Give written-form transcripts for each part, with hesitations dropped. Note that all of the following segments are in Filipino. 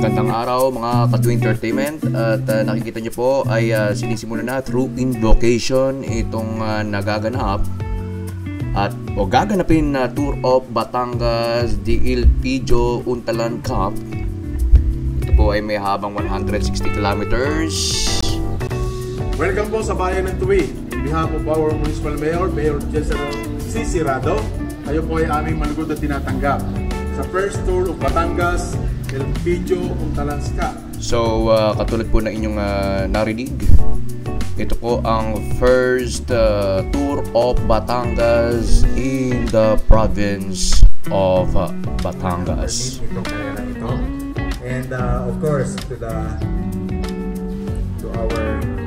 Magandang araw mga Kadu Entertainment at nakikita nyo po ay sinisimula na through invocation itong nagaganap at gaganapin na Tour of Batangas de Ilpijo Untalan Cup. Ito po ay may habang 160 kilometers. Welcome po sa bayan ng Tuwi. On behalf of our Municipal Mayor, Mayor Cesar Sisirado, kayo po ay aming malugod na tinatanggap sa first tour of Batangas Ilpijo Untalan Cup. So katulad po na inyong narinig, ito po ang first tour of Batangas in the province of Batangas. And of course to our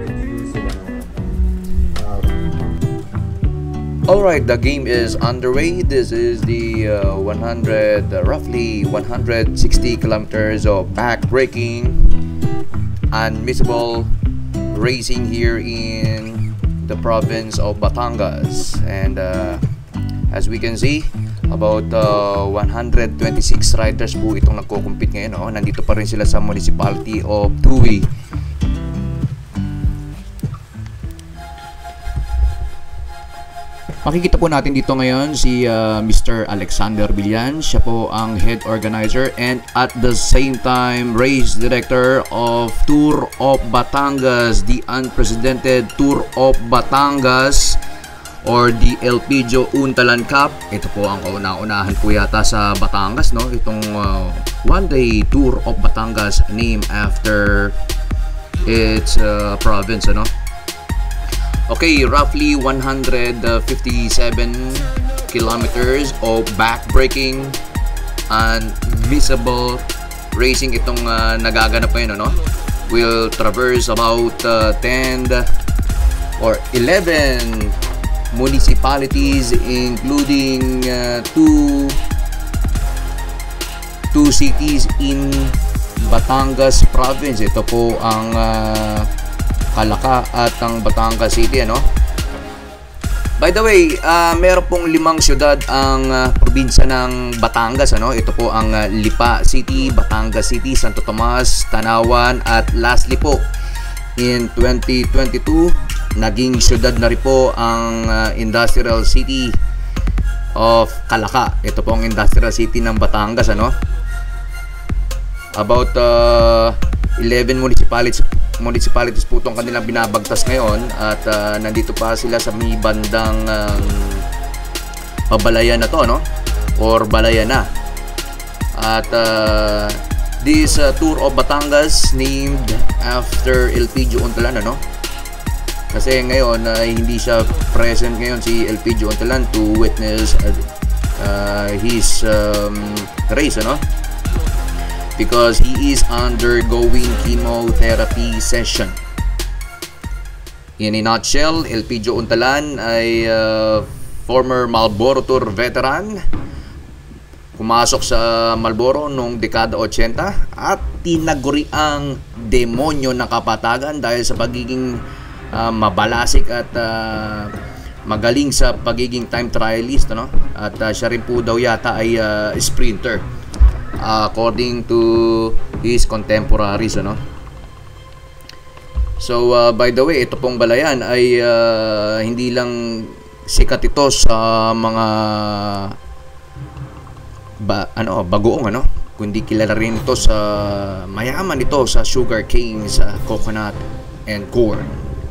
Alright, the game is underway. This is the roughly 160 kilometers of back-breaking unmissable racing here in the province of Batangas. And as we can see, about 126 riders po itong nagko-compete ngayon. Oh. Nandito pa rin sila sa municipality of Tuwi. Makikita po natin dito ngayon si Mr. Alexander Villan. Siya po ang head organizer and at the same time race director of Tour of Batangas, the unprecedented Tour of Batangas or the Ilpijo Untalan Cup. Ito po ang kauna-unahan po yata sa Batangas, no? Itong one-day Tour of Batangas named after its province, ano? Okay, roughly 157 kilometers of back-breaking and missable racing itong nagaganap ngayon, no? We'll traverse about 10 or 11 municipalities including two cities in Batangas province. Ito po ang Calaka at ang Batangas City, ano? By the way, meron pong 5 syudad ang probinsya ng Batangas, ano? Ito po ang Lipa City, Batangas City, Santo Tomas, Tanawan at lastly po in 2022 naging syudad na rin po ang Industrial City of Calaka. Ito po ang Industrial City ng Batangas, ano? About 11 municipalities po itong kanilang binabagtas ngayon at nandito pa sila sa may bandang pabalayan na to, no? Or balayan na. At this Tour of Batangas named after Ilpijo Untalan, ano? Kasi ngayon hindi siya present ngayon si Ilpijo Untalan to witness his race, ano? Because he is undergoing chemotherapy session. In a nutshell, Ilpijo Untalan ay former Marlboro Tour veteran. Pumasok sa Marlboro noong dekada 80 at tinaguri ang demonyo ng kapatagan dahil sa pagiging mabalasik at magaling sa pagiging time trialist, no? At siya rin po daw yata ay sprinter. According to his contemporaries, ano? So by the way, ito pong balayan ay hindi lang sikat ito sa mga bagoong, ano, kundi kilala rin ito sa mayaman ito sa sugar cane, sa coconut and corn.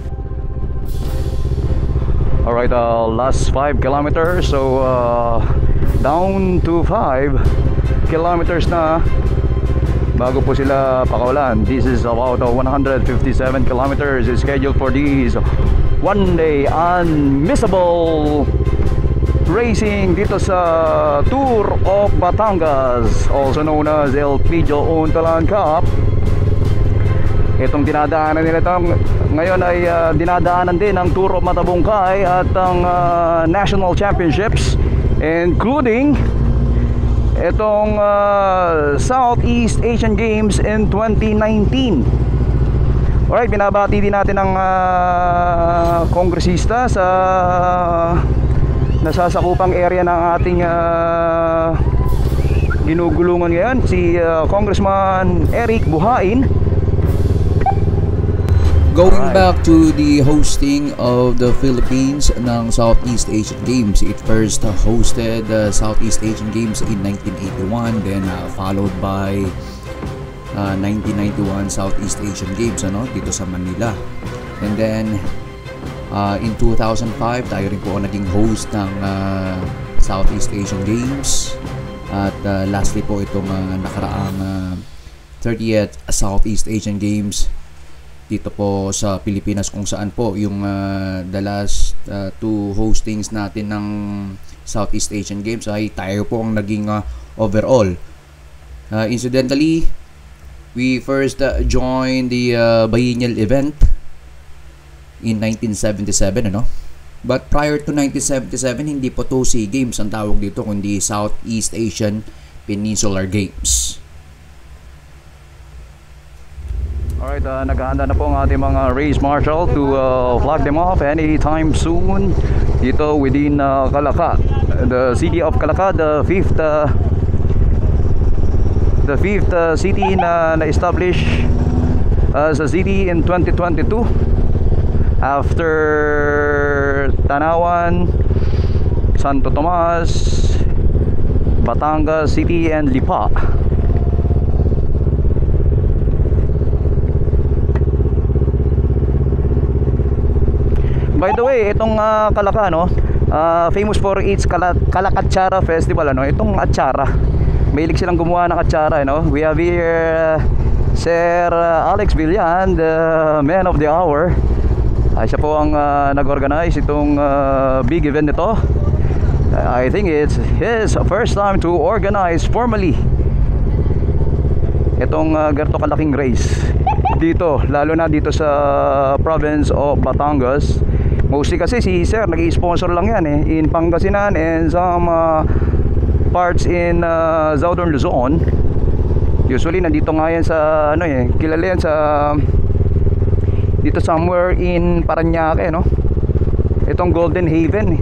Alright, last 5 kilometers, so down to 5 kilometers na bago po sila pakawalan. This is about 157 kilometers is scheduled for these one-day unmissable racing dito sa Tour of Batangas, also known as Ilpijo Untalan Cup. Itong dinadaanan nila ngayon ay dinadaanan din ang Tour of Matabungkay at ang National Championships, including itong Southeast Asian Games in 2019. Alright, binabati din natin ang kongresista sa nasasakupang area ng ating ginugulungan ngayon si Congressman Eric Buhain. Going back to the hosting of the Philippines ng Southeast Asian Games, it first hosted the Southeast Asian Games in 1981, then followed by 1991 Southeast Asian Games dito sa Manila. And then in 2005 tayo rin po naging host ng Southeast Asian Games. At lastly po itong nakaraang 30th Southeast Asian Games dito po sa Pilipinas, kung saan po yung the last two hostings natin ng Southeast Asian Games ay tayo po ang naging overall. Incidentally, we first joined the biennial event in 1977, But prior to 1977, hindi po to SEA Games ang tawag dito, kundi Southeast Asian Peninsular Games. Alright, naghahanda na po ang ating mga race marshal to flag them off anytime soon dito within Calaca, the city of Calaca, the fifth city na-establish as a city in 2022 after Tanawan, Santo Tomas, Batangas City, and Lipa. By the way, itong Calaca, famous for its Calacatsara Festival, itong atsara. Mahilig silang gumawa ng atsara, We have here Sir Alex Villan, the man of the hour. Siya po ang nag-organize itong big event nito. I think it's his first time to organize formally itong ganito kalaking race dito, lalo na dito sa province of Batangas. Mostly kasi si Sir nag-i-sponsor lang yan in Pangasinan and some parts in Southern Luzon. Usually nandito nga yan sa kilala yan sa dito somewhere in Parañaque, itong Golden Haven.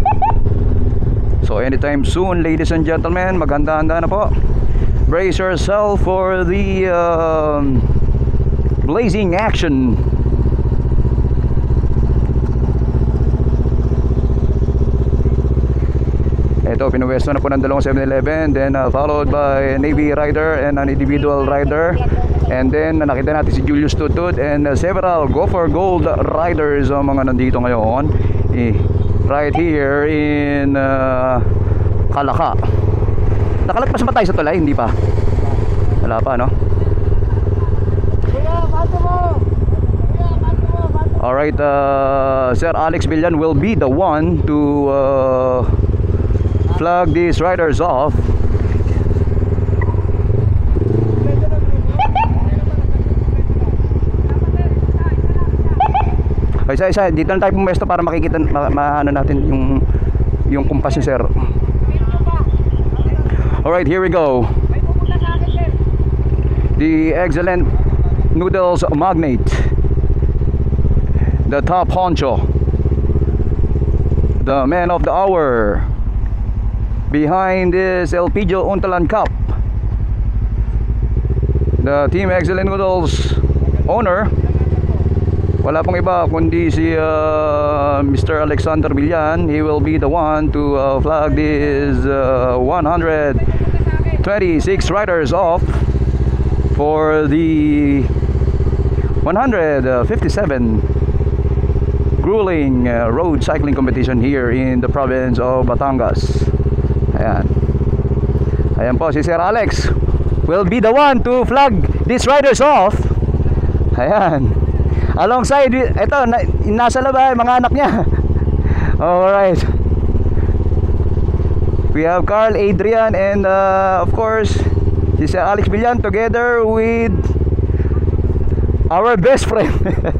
So anytime soon, ladies and gentlemen, maghanda-handa na po. Brace yourself for the blazing action. Ito, pinuwesto na po ng dalawang 7-Eleven, then followed by a Navy rider and an individual rider. And then nakita natin si Julius Tutut and several Go for Gold riders ang mga nandito ngayon right here in Calaca. Nakalagpas pa tayo sa tulay? Hindi pa. Wala pa, Alright, Sir Alex Villan will be the one to flag these riders off. Isa-isa, dito lang tayo pumesto para makikita, maano natin yung kumpas ni Sir. Alright, here we go. The excellent noodles magnate, the top honcho, the man of the hour behind this Elpidio Untalan Cup, the Team Excellent Noodles owner. Wala pong iba kundi si Mr. Alexander Villan. He will be the one to flag these 126 riders off for the 157 grueling road cycling competition here in the province of Batangas. Ayan po si Sir Alex will be the one to flag these riders off. Ayan, alongside ito, nasa labay mga anak niya. Alright, we have Carl, Adrian, and of course si Sir Alex Villan together with our best friend.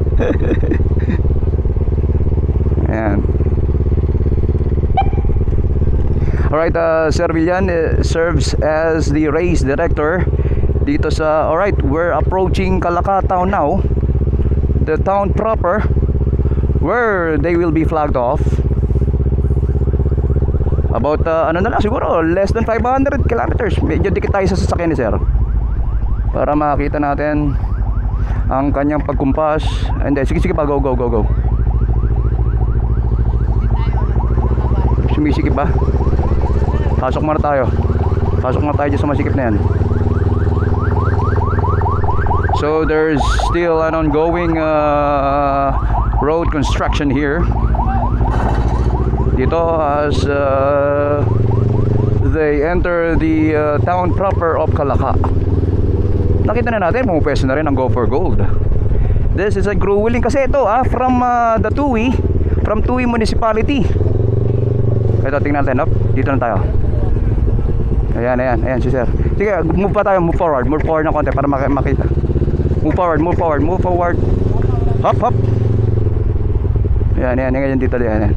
Ayan. Alright, Sir Villan serves as the race director dito sa, alright, we're approaching Calaca town now, the town proper where they will be flagged off. About ano na lang siguro, less than 500 kilometers. Medyo dikit tayo sa sasakyan ni sir para makita natin ang kanyang pagkumpas. Hindi, sige pa, go. Sumisikip ba? Pasok muna tayo dyan sa masikip na yan. So there's still an ongoing road construction here dito as they enter the town proper of Calaca. Nakita na natin, pumupwesto na rin ang Go for Gold. This is a grueling kasi ito from the Tui, from Tui Municipality. Ito, tingnan natin, dito na tayo. Ayan si sir. Sige, move forward na konti para makita. Move forward. Hop. Ayan dito yan.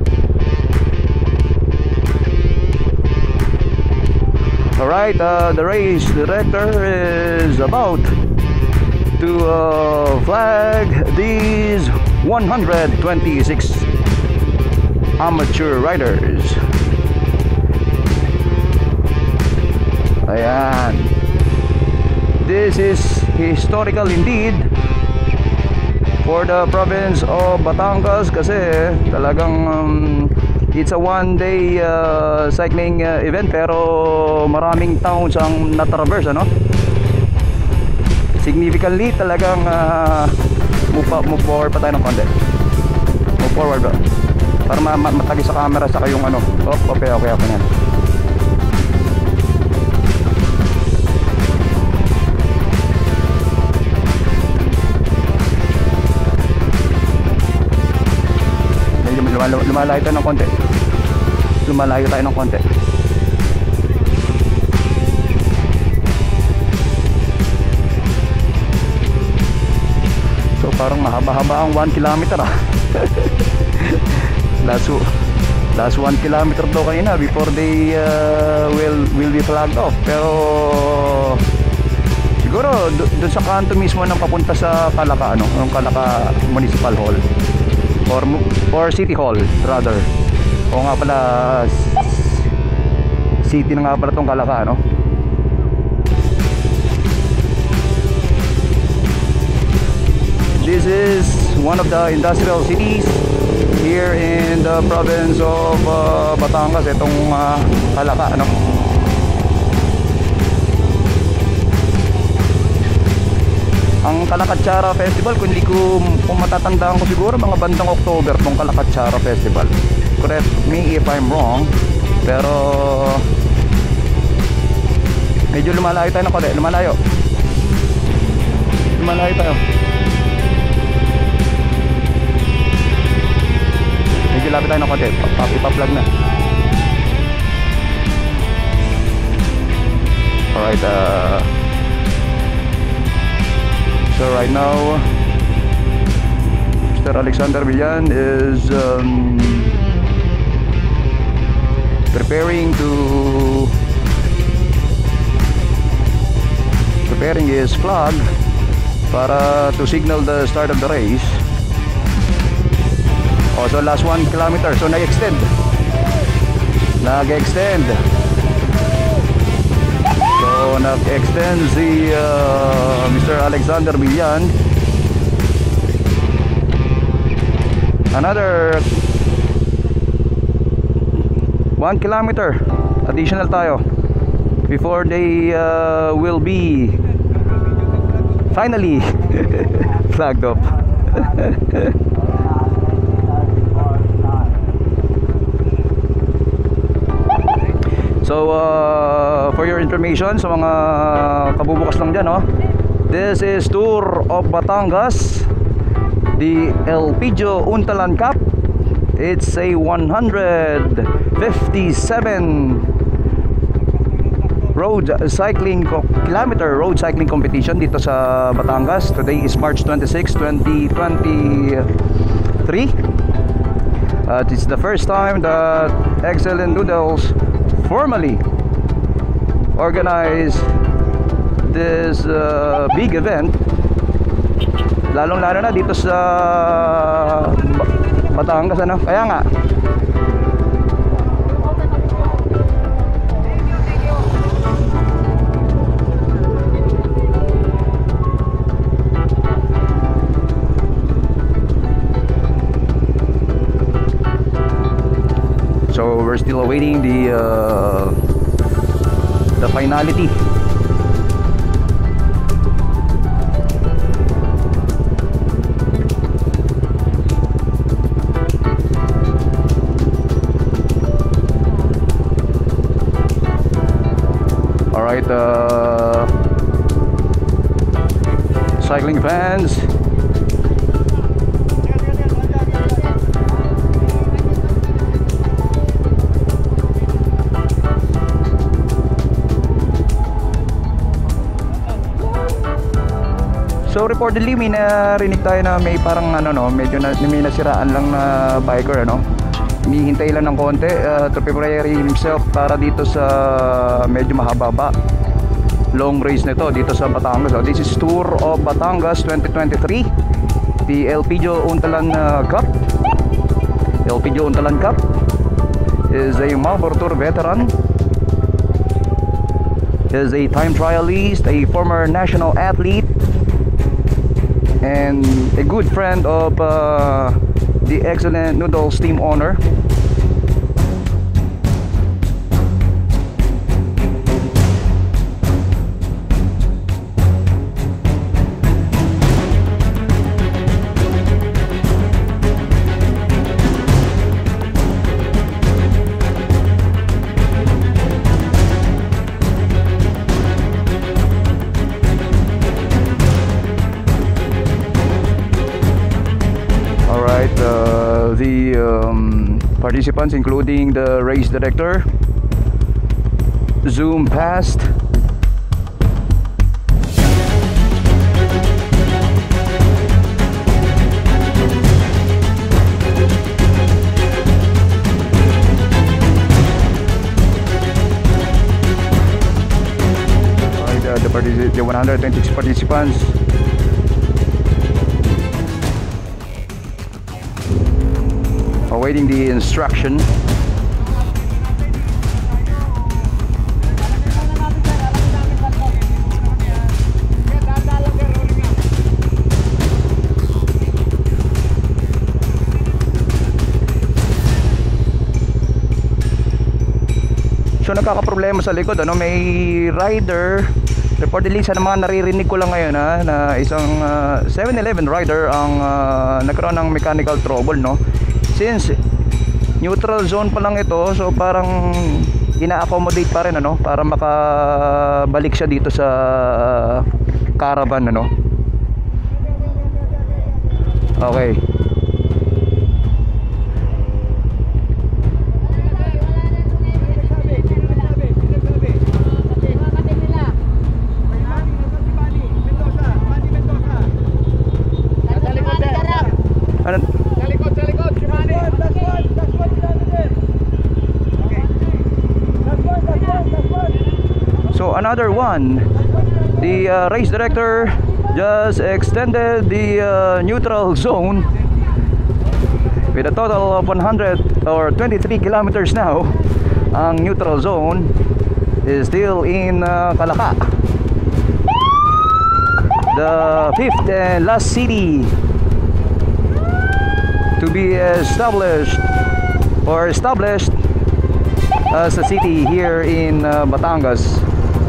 Alright, the race director is about to flag these 126 amateur riders. Ayan. This is historical indeed for the province of Batangas kasi talagang it's a one-day cycling event pero maraming towns ang natraverse, ano? Significantly talagang move forward pa tayo ng konti. Move forward bro. Para matagi sa camera sa kayong ano. Okay yan. Lumalayo tayo ng konti. So parang mahaba-haba ang 1 kilometer last 1 kilometer daw kanina before they will be flagged off. Pero siguro doon sa kanto mismo ng papunta sa Calaca, yung Calaca Municipal Hall or City Hall rather. O nga pala, city na nga pala tong Calaca, This is one of the industrial cities here in the province of Batangas, itong Calaca, Ang Kalakatsara Festival, kung matatandaan ko siguro mga bandang October tong Kalakatsara Festival. Correct me if I'm wrong, pero medyo lumalayo tayo ng konti. Lumalayo tayo. Medyo lapit tayo ng konti. Ipa-plug na. Alright, so right now Mr. Alexander Villan is preparing his flag para to signal the start of the race. Also last 1 kilometer, so nag-extend. So nag-extend si Mr. Alexander Villan. Another 1 kilometer additional tayo before they will be finally flagged up. So for your information sa mga kabubukas lang dyan, this is Tour of Batangas, the Elpidio Untalan Cup. It's a 157 road cycling competition dito sa Batangas. Today is March 26, 2023. It's the first time that Excellent Noodles formally organize this big event, lalong na dito sa Batangas, kaya nga we're still awaiting the finality. Alright, cycling fans, so reportedly may narinig tayo na may parang medyo may nasiraan lang na biker, hinihintay lang ng konti to prepare himself para dito sa medyo mahaba long race nito dito sa Batangas. So this is Tour of Batangas 2023, the Elpidio Untalan Cup. Elpidio Untalan Cup is a Marlboro Tour veteran, is a time trialist, a former national athlete, and a good friend of the excellent Noodles team owner. Participants including the race director zoom past. The 126 participants. Awaiting the instruction. So nagkakaproblema sa likod, may rider reportedly sa mga naririnig ko lang ngayon na isang 7-Eleven rider ang nagkaroon ng mechanical trouble, since neutral zone pa lang ito, so parang ina-accommodate pa rin para makabalik siya dito sa caravan, okay. So another one, the race director just extended the neutral zone with a total of 100 or 23 kilometers now. Ang neutral zone is still in Calaca, the fifth and last city to be established as a city here in Batangas.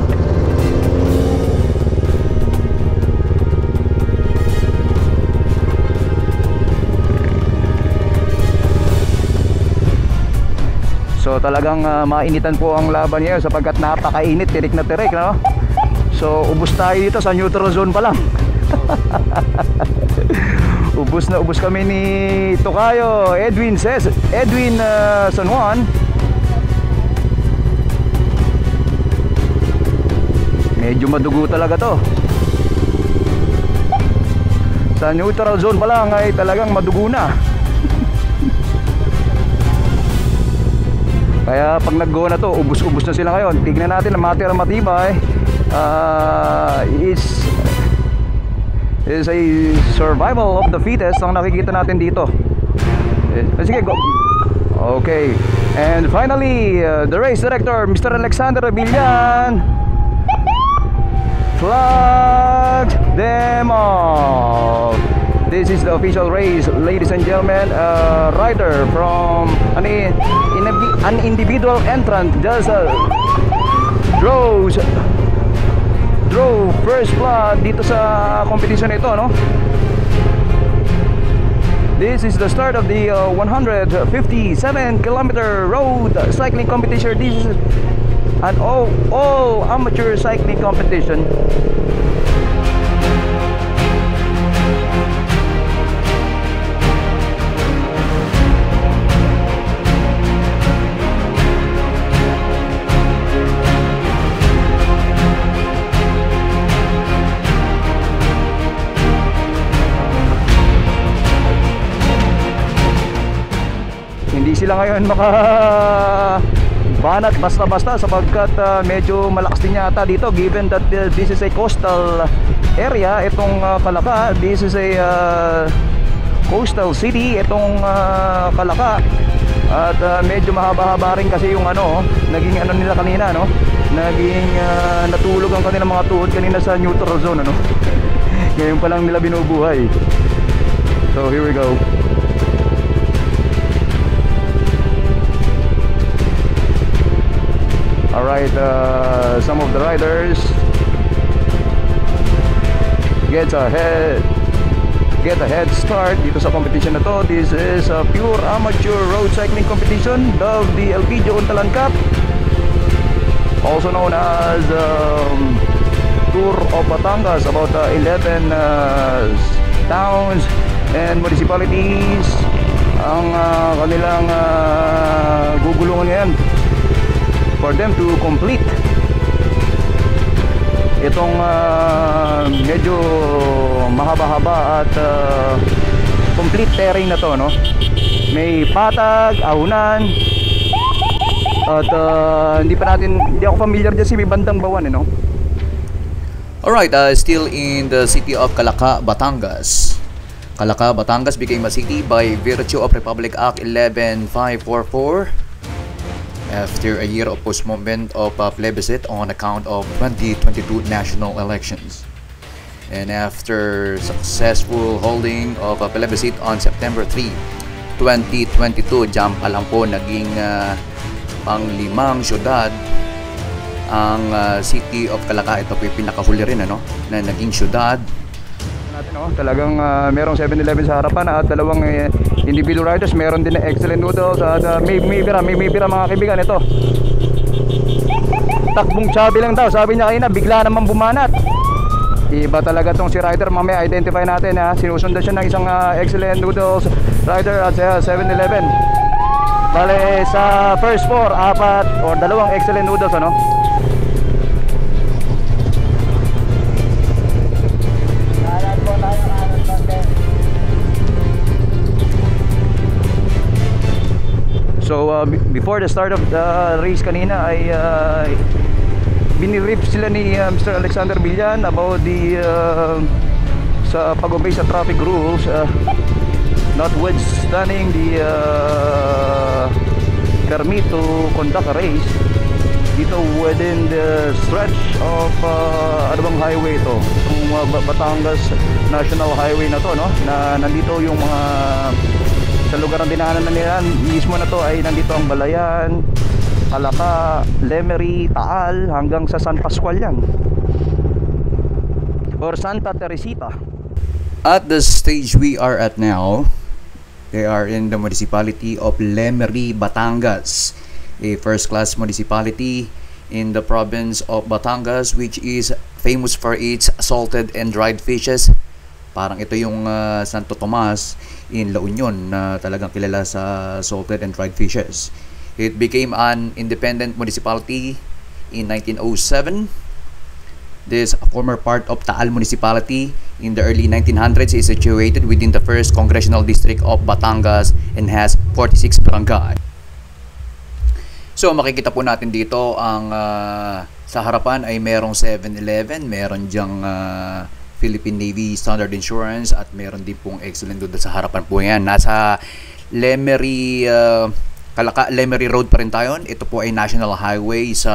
So talagang mainitan po ang laban ngayon sapagkat napakainit, tirik na tirik, So ubos tayo dito sa neutral zone pa lang. Ubos na ubos kami ni Tokayo Edwin San Juan. Medyo madugo talaga to. Sa neutral zone pa lang ay talagang madugo na. Kaya pag nag-go na to, ubos-ubos na sila ngayon. Tignan natin ang matira matibay. Is a survival of the fittest ang nakikita natin dito. Sige, go. Okay. And finally, the race director, Mr. Alexander Abillan, flagged them off. This is the official race, ladies and gentlemen. Rider from an individual entrant just drove first blood dito sa competition ito, no? This is the start of the 157-kilometer road cycling competition. This is an all amateur cycling competition. Hindi sila ngayon makabanat basta-basta sapagkat medyo malakas din yata dito, given that this is a coastal area. Itong Calaca, this is a coastal city, itong Calaca. At medyo mahaba-haba rin kasi yung naging nila kanina, no? Naging natulog ang kanilang mga tuhod kanina sa neutral zone, ano? Ngayon pa lang nila binubuhay. So here we go. Alright, some of the riders get a head start dito sa competition na to. This is a pure amateur road cycling competition, dubbed the Elpidio Untalan Cup, also known as Tour of Batangas. About 11 towns and municipalities ang kanilang gugulungan ngayon for them to complete itong medyo mahaba-haba at complete terrain na to, no? May patag, ahunan, at hindi ako familiar dyan may bandang Bawan, no? Alright, still in the city of Calaca, Batangas. Calaca, Batangas became a city by virtue of Republic Act 11544 after a year of postponement of plebiscite on account of 2022 national elections. And after successful holding of a plebiscite on September 3, 2022, diyan pa lang po naging pang-limang syudad ang city of Calaca. Ito po yung pinakahuli rin, na naging syudad. Talagang merong 7-Eleven sa harapan at dalawang individual riders. Meron din na excellent noodles at may bira mga kaibigan. Ito, takbong chubby lang daw, sabi niya kanina, bigla naman bumanat. Iba talaga tong si rider. Mamaya identify natin, sinusundan siya ng isang excellent noodles rider at 7-Eleven. Bale sa first 4, 4 or dalawang excellent noodles, So before the start of the race kanina ay binirip sila ni Mr. Alexander Villan about the sa pag-obey sa traffic rules, notwithstanding the permit to conduct a race dito within the stretch of highway ito, itong Batangas National Highway na to, na nandito yung mga sa lugar ng dinaanan na nila mismo na to ay nandito ang Balayan, Calaca, Lemery, Taal hanggang sa San Pascual yan or Santa Teresita. At the stage we are at now, they are in the municipality of Lemery, Batangas, a first-class municipality in the province of Batangas, which is famous for its salted and dried fishes. Parang ito yung Santo Tomas in La Union na talagang kilala sa salted and dried fishes. It became an independent municipality in 1907. This former part of Taal Municipality in the early 1900s is situated within the 1st Congressional District of Batangas and has 46 barangay. So makikita po natin dito ang sa harapan ay merong 7-Eleven, meron diyang Philippine Navy Standard Insurance at meron din pong excellent doon sa harapan po yan. Nasa Lemery, Calaca, Lemery Road pa rin tayo. Ito po ay National Highway sa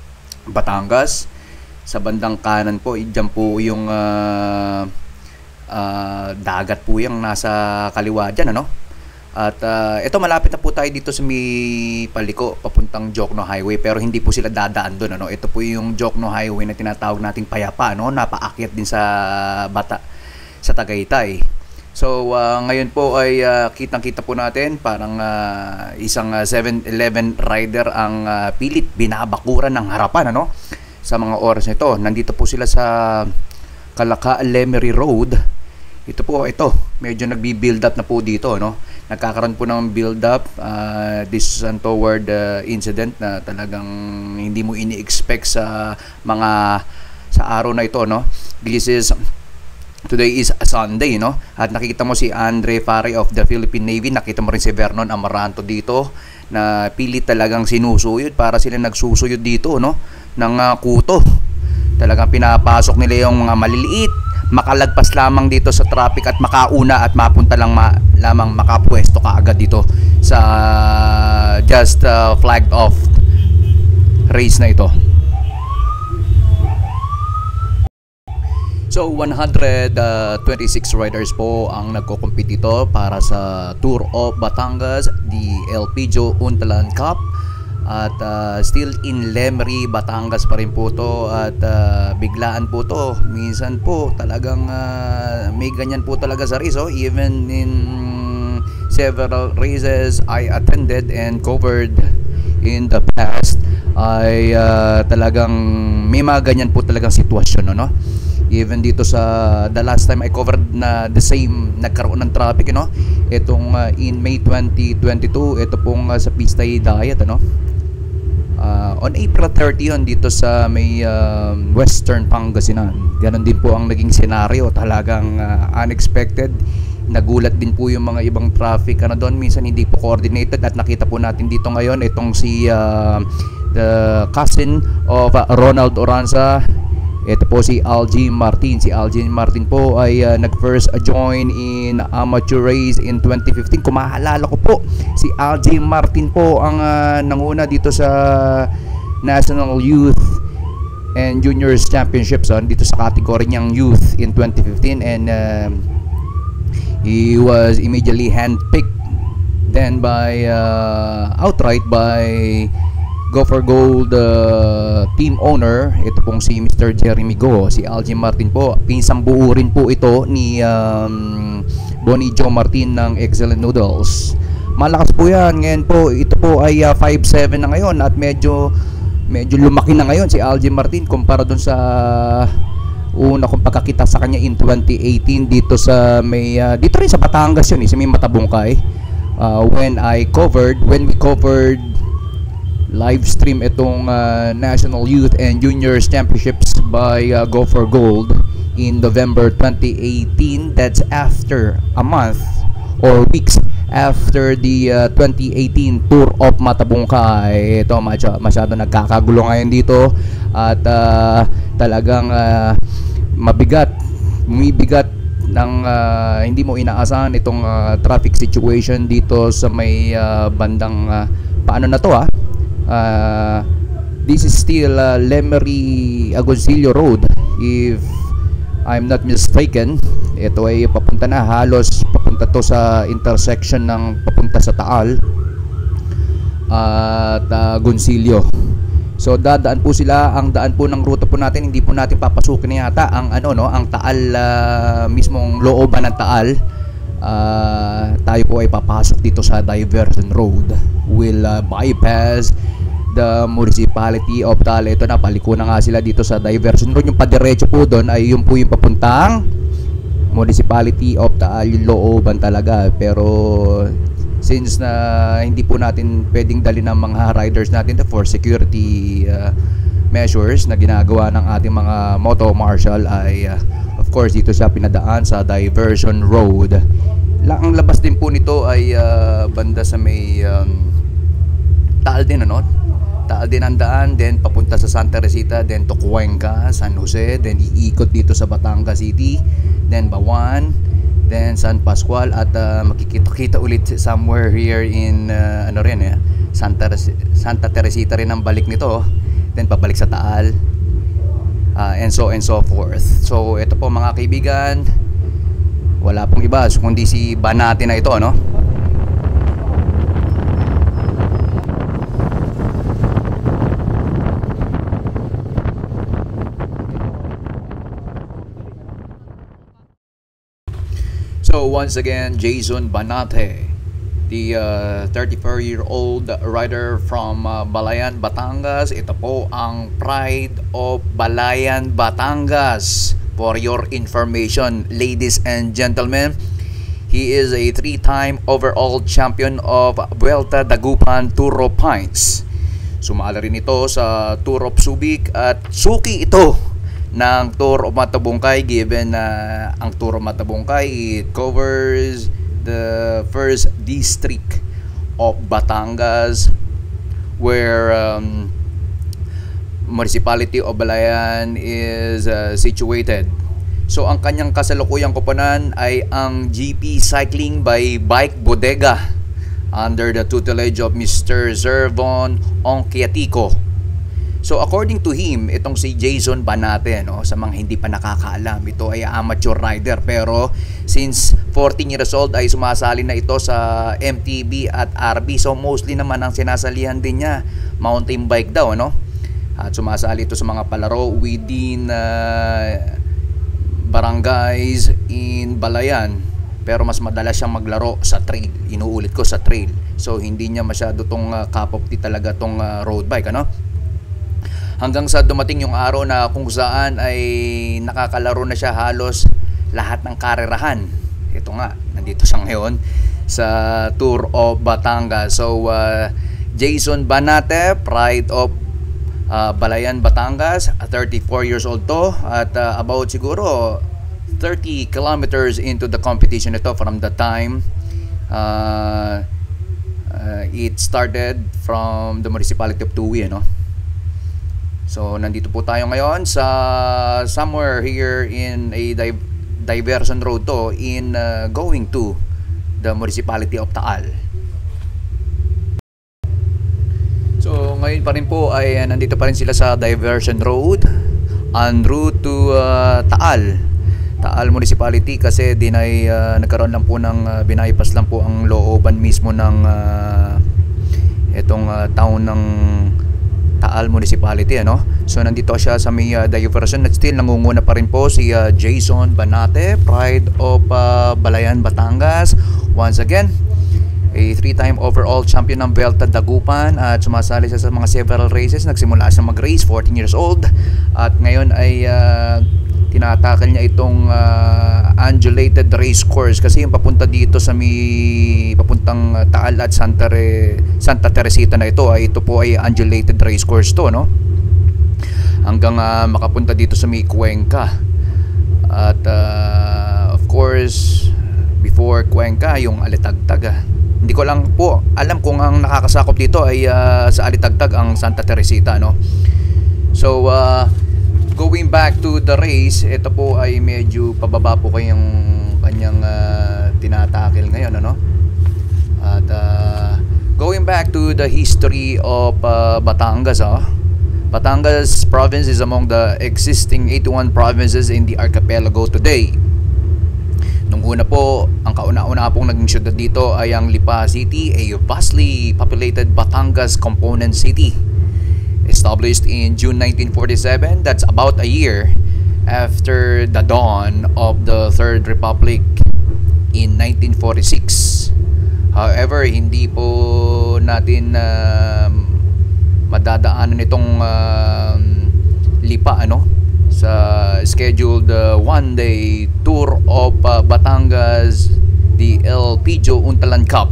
Batangas. Sa bandang kanan po, dyan po yung dagat po yung nasa kaliwa dyan, ano? At ito, malapit na po tayo dito sa may paliko papuntang Jokno Highway, pero hindi po sila dadaan doon, ano? Ito po yung Jokno Highway na tinatawag nating payapa, no? Napaakyat din sa Tagaytay. So ngayon po ay kitang-kita po natin parang isang 7-Eleven rider ang pilit binabakuran ng harapan, ano? Sa mga oras nito. Nandito po sila sa Calaka-Lemery Road. Ito, medyo nagbi-build up na po dito, no? Nagkakaroon po ng build up, this is untoward incident na talagang hindi mo ini-expect sa araw na ito, no? Today is Sunday, no? At nakikita mo si Andre Fare of the Philippine Navy, nakita mo rin si Vernon Amaranto dito na pilit talagang sinusuyod, para sila nagsusuyod dito, no? Ng kuto. Talagang pinapasok nila yung mga maliliit, makalagpas lamang dito sa traffic at makauna at mapunta lamang makapwesto kaagad dito sa just flagged off race na ito. So 126 riders po ang nagko-compete dito para sa Tour of Batangas, the El Pijo Untalan Cup. At still in Lemery, Batangas pa rin po to. At biglaan po to. Minsan po talagang may ganyan po talaga sa race, oh. Even in several races I attended and covered in the past, ay talagang may mga ganyan po talagang sitwasyon, no? Even dito sa the last time I covered na the same, nagkaroon ng traffic, no? Itong in May 2022, ito pong sa Pistay Diet, ano? On April 30 yun dito sa may Western Pangasinan. Ganon din po ang naging senaryo, talagang unexpected. Nagulat din po yung mga ibang traffic doon, minsan hindi po coordinated. At nakita po natin dito ngayon itong si the cousin of Ronald Oranza. Ito po si Algin Martin. Si Algin Martin po ay nag-first join in amateur race in 2015. Kung maalala ko po, si Algin Martin po ang nanguna dito sa National Youth and Juniors Championships dito sa category niyang youth in 2015, and he was immediately handpicked then by outright by Go for Gold team owner. Ito pong si Mr. Jeremy Go. Si Algin Martin po, pinsang buo rin po ito ni Bonnie Joe Martin ng Excellent Noodles. Malakas po yan. Ngayon po, ito po ay 5'7" na ngayon, at medyo lumaki na ngayon si Algin Martin kumpara dun sa una kong pagkakita sa kanya in 2018 dito sa may dito rin sa Batangas yun, sa may Matabungkay. When we covered live stream itong National Youth and Juniors Championships by Go for Gold in November 2018. That's after a month or weeks after the 2018 Tour of Matabungkay. Ito, masyado nagkakagulo ngayon dito, at talagang bumibigat ng hindi mo inaasahan itong traffic situation dito sa may bandang paano na to, this is still Lemery Agoncillo Road if I'm not mistaken. Ito ay papunta na, halos papunta to sa intersection ng papunta sa Taal at Agoncillo. So dadaan po sila. Ang daan po ng ruta po natin, hindi po natin papasukin na yata ang ang Taal, mismong looban ng Taal. Tayo po ay papasok dito sa Diversion Road. We'll bypass the municipality of Taal. Ito na, paliko na nga sila dito sa Diversion Road. Yung padiretso po doon ay yung po yung papuntang municipality of Taal, yung looban talaga. Pero since na hindi po natin pwedeng dali ng mga riders natin for security measures na ginagawa ng ating mga moto marshal, ay of course dito siya pinadaan sa Diversion Road. Ang labas din po nito ay banda sa may Taal din, Taal din ang daan, then papunta sa Santa Teresita, then to Cuenca, San Jose, then iikot dito sa Batangas City, then Bawan, then San Pascual, at makikita ulit somewhere here in Santa Teresita rin ang balik nito, then pabalik sa Taal, and so forth. So ito po mga kaibigan, Wala pong iba kundi si Banate na ito, no? So once again, Jason Banate, the 34-year-old rider from Balayan, Batangas. Ito po ang Pride of Balayan, Batangas. For your information, ladies and gentlemen, he is a 3-time overall champion of Vuelta Dagupan Tour of Pines. Sumali rin ito sa Tour of Subic at suki ito ng Tour of Matabungkay, given na ang Tour of Matabungkay, it covers the first district of Batangas, where municipality of Balayan is situated. So ang kanyang kasalukuyang koponan ay ang GP Cycling by Bike Bodega under the tutelage of Mr. Zervon Onkiatico. So according to him, itong si Jason Banate, no, sa mga hindi pa nakakaalam, ito ay amateur rider, pero since 14 years old ay sumasali na ito sa MTB at RB. So mostly naman ang sinasalihan din niya mountain bike daw, no? At sumasali ito sa mga palaro within barangays in Balayan, pero mas madalas siyang maglaro sa trail. Inuulit ko, sa trail. So hindi niya masyado tong cup of tea talaga tong road bike, ano? Hanggang sa dumating yung araw na kung saan ay nakakalaro na siya halos lahat ng karerahan. Ito nga, nandito siya ngayon sa Tour of Batangas. So Jason Banate, Pride of Balayan, Batangas, 34 years old to, at about siguro 30 kilometers into the competition ito from the time it started from the municipality of Tuwi, no? So nandito po tayo ngayon sa somewhere here in a diversion road to in going to the municipality of Taal. So ngayon pa rin po ay nandito pa rin sila sa diversion road en route to Taal Municipality, kasi nagkaroon lang po ng binaypas lang po ang looban mismo ng itong town ng Taal Municipality, ano? So nandito siya sa may diversion, at still nangunguna pa rin po si Jason Banate, Pride of Balayan, Batangas. Once again, a 3-time overall champion ng Vuelta Dagupan, at sumasali siya sa mga several races. Nagsimula siya mag-race 14 years old, at ngayon ay tinatakal niya itong undulated race course, kasi yung papunta dito sa papuntang Taal at Santa Teresita na ito po ay undulated race course to, no? Hanggang makapunta dito sa Cuenca. At of course, before Cuenca, yung Alitagtag. Hindi ko lang po alam kung ang nakakasakop dito ay sa Alitagtag ang Santa Teresita, no? So going back to the race, ito po ay medyo pababa po kayong kanyang tinatakil ngayon, ano? At going back to the history of Batangas, Batangas province is among the existing 81 provinces in the archipelago today. Nung una po, ang kauna-una pong naging syudad dito ay ang Lipa City, a vastly populated Batangas component city. Established in June 1947, that's about a year after the dawn of the Third Republic in 1946. However, hindi po natin madadaanan itong Lipa, ano, sa scheduled one-day tour of Batangas, the El Pijo Untalan Cup.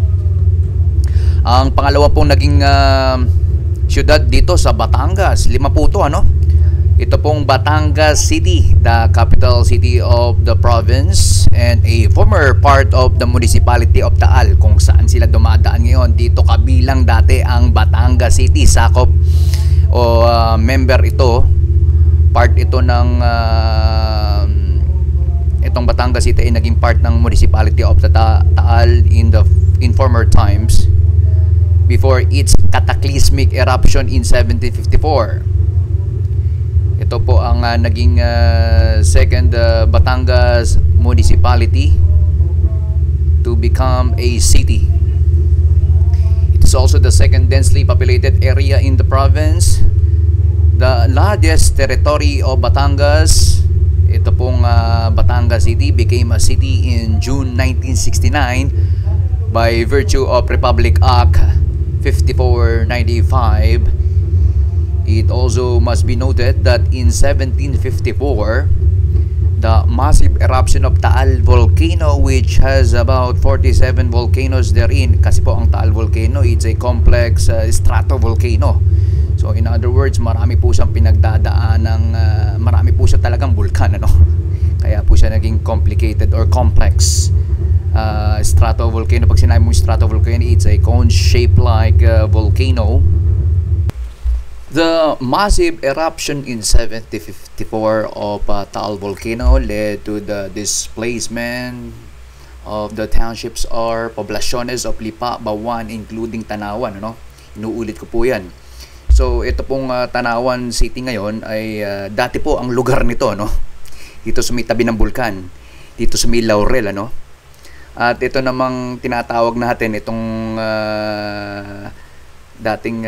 Ang pangalawa pong naging syudad dito sa Batangas, 5 po ito, ano? Ito pong Batangas City, the capital city of the province and a former part of the municipality of Taal, kung saan sila dumadaan ngayon. Dito kabilang dati ang Batangas City, sakop o member ito, part ito ng itong Batangas City ay naging part ng municipality of Taal in former times, before its cataclysmic eruption in 1754. Ito po ang naging second Batangas municipality to become a city. It is also the second densely populated area in the province. The largest territory of Batangas, ito pong Batangas City, became a city in June 1969 by virtue of Republic Act 5495. It also must be noted that in 1754, the massive eruption of Taal volcano, which has about 47 volcanoes therein, kasi po ang Taal volcano, it's a complex stratovolcano. So in other words, marami po siyang pinagdadaan ng marami po siya talagang bulkan, ano? Kaya po siya naging complicated or complex. Stratovolcano, pag sinabi mo stratovolcano, it's a cone-shaped like volcano. The massive eruption in 1754 of Taal volcano led to the displacement of the townships or poblaciones of Lipa, Bawan, including Tanawan, ano? Inuulit ko po yan. So ito pong Tanawan City ngayon ay dati po ang lugar nito, no? Dito sa may tabi ng bulkan, dito sa may Laurel, ano? At ito namang tinatawag natin itong dating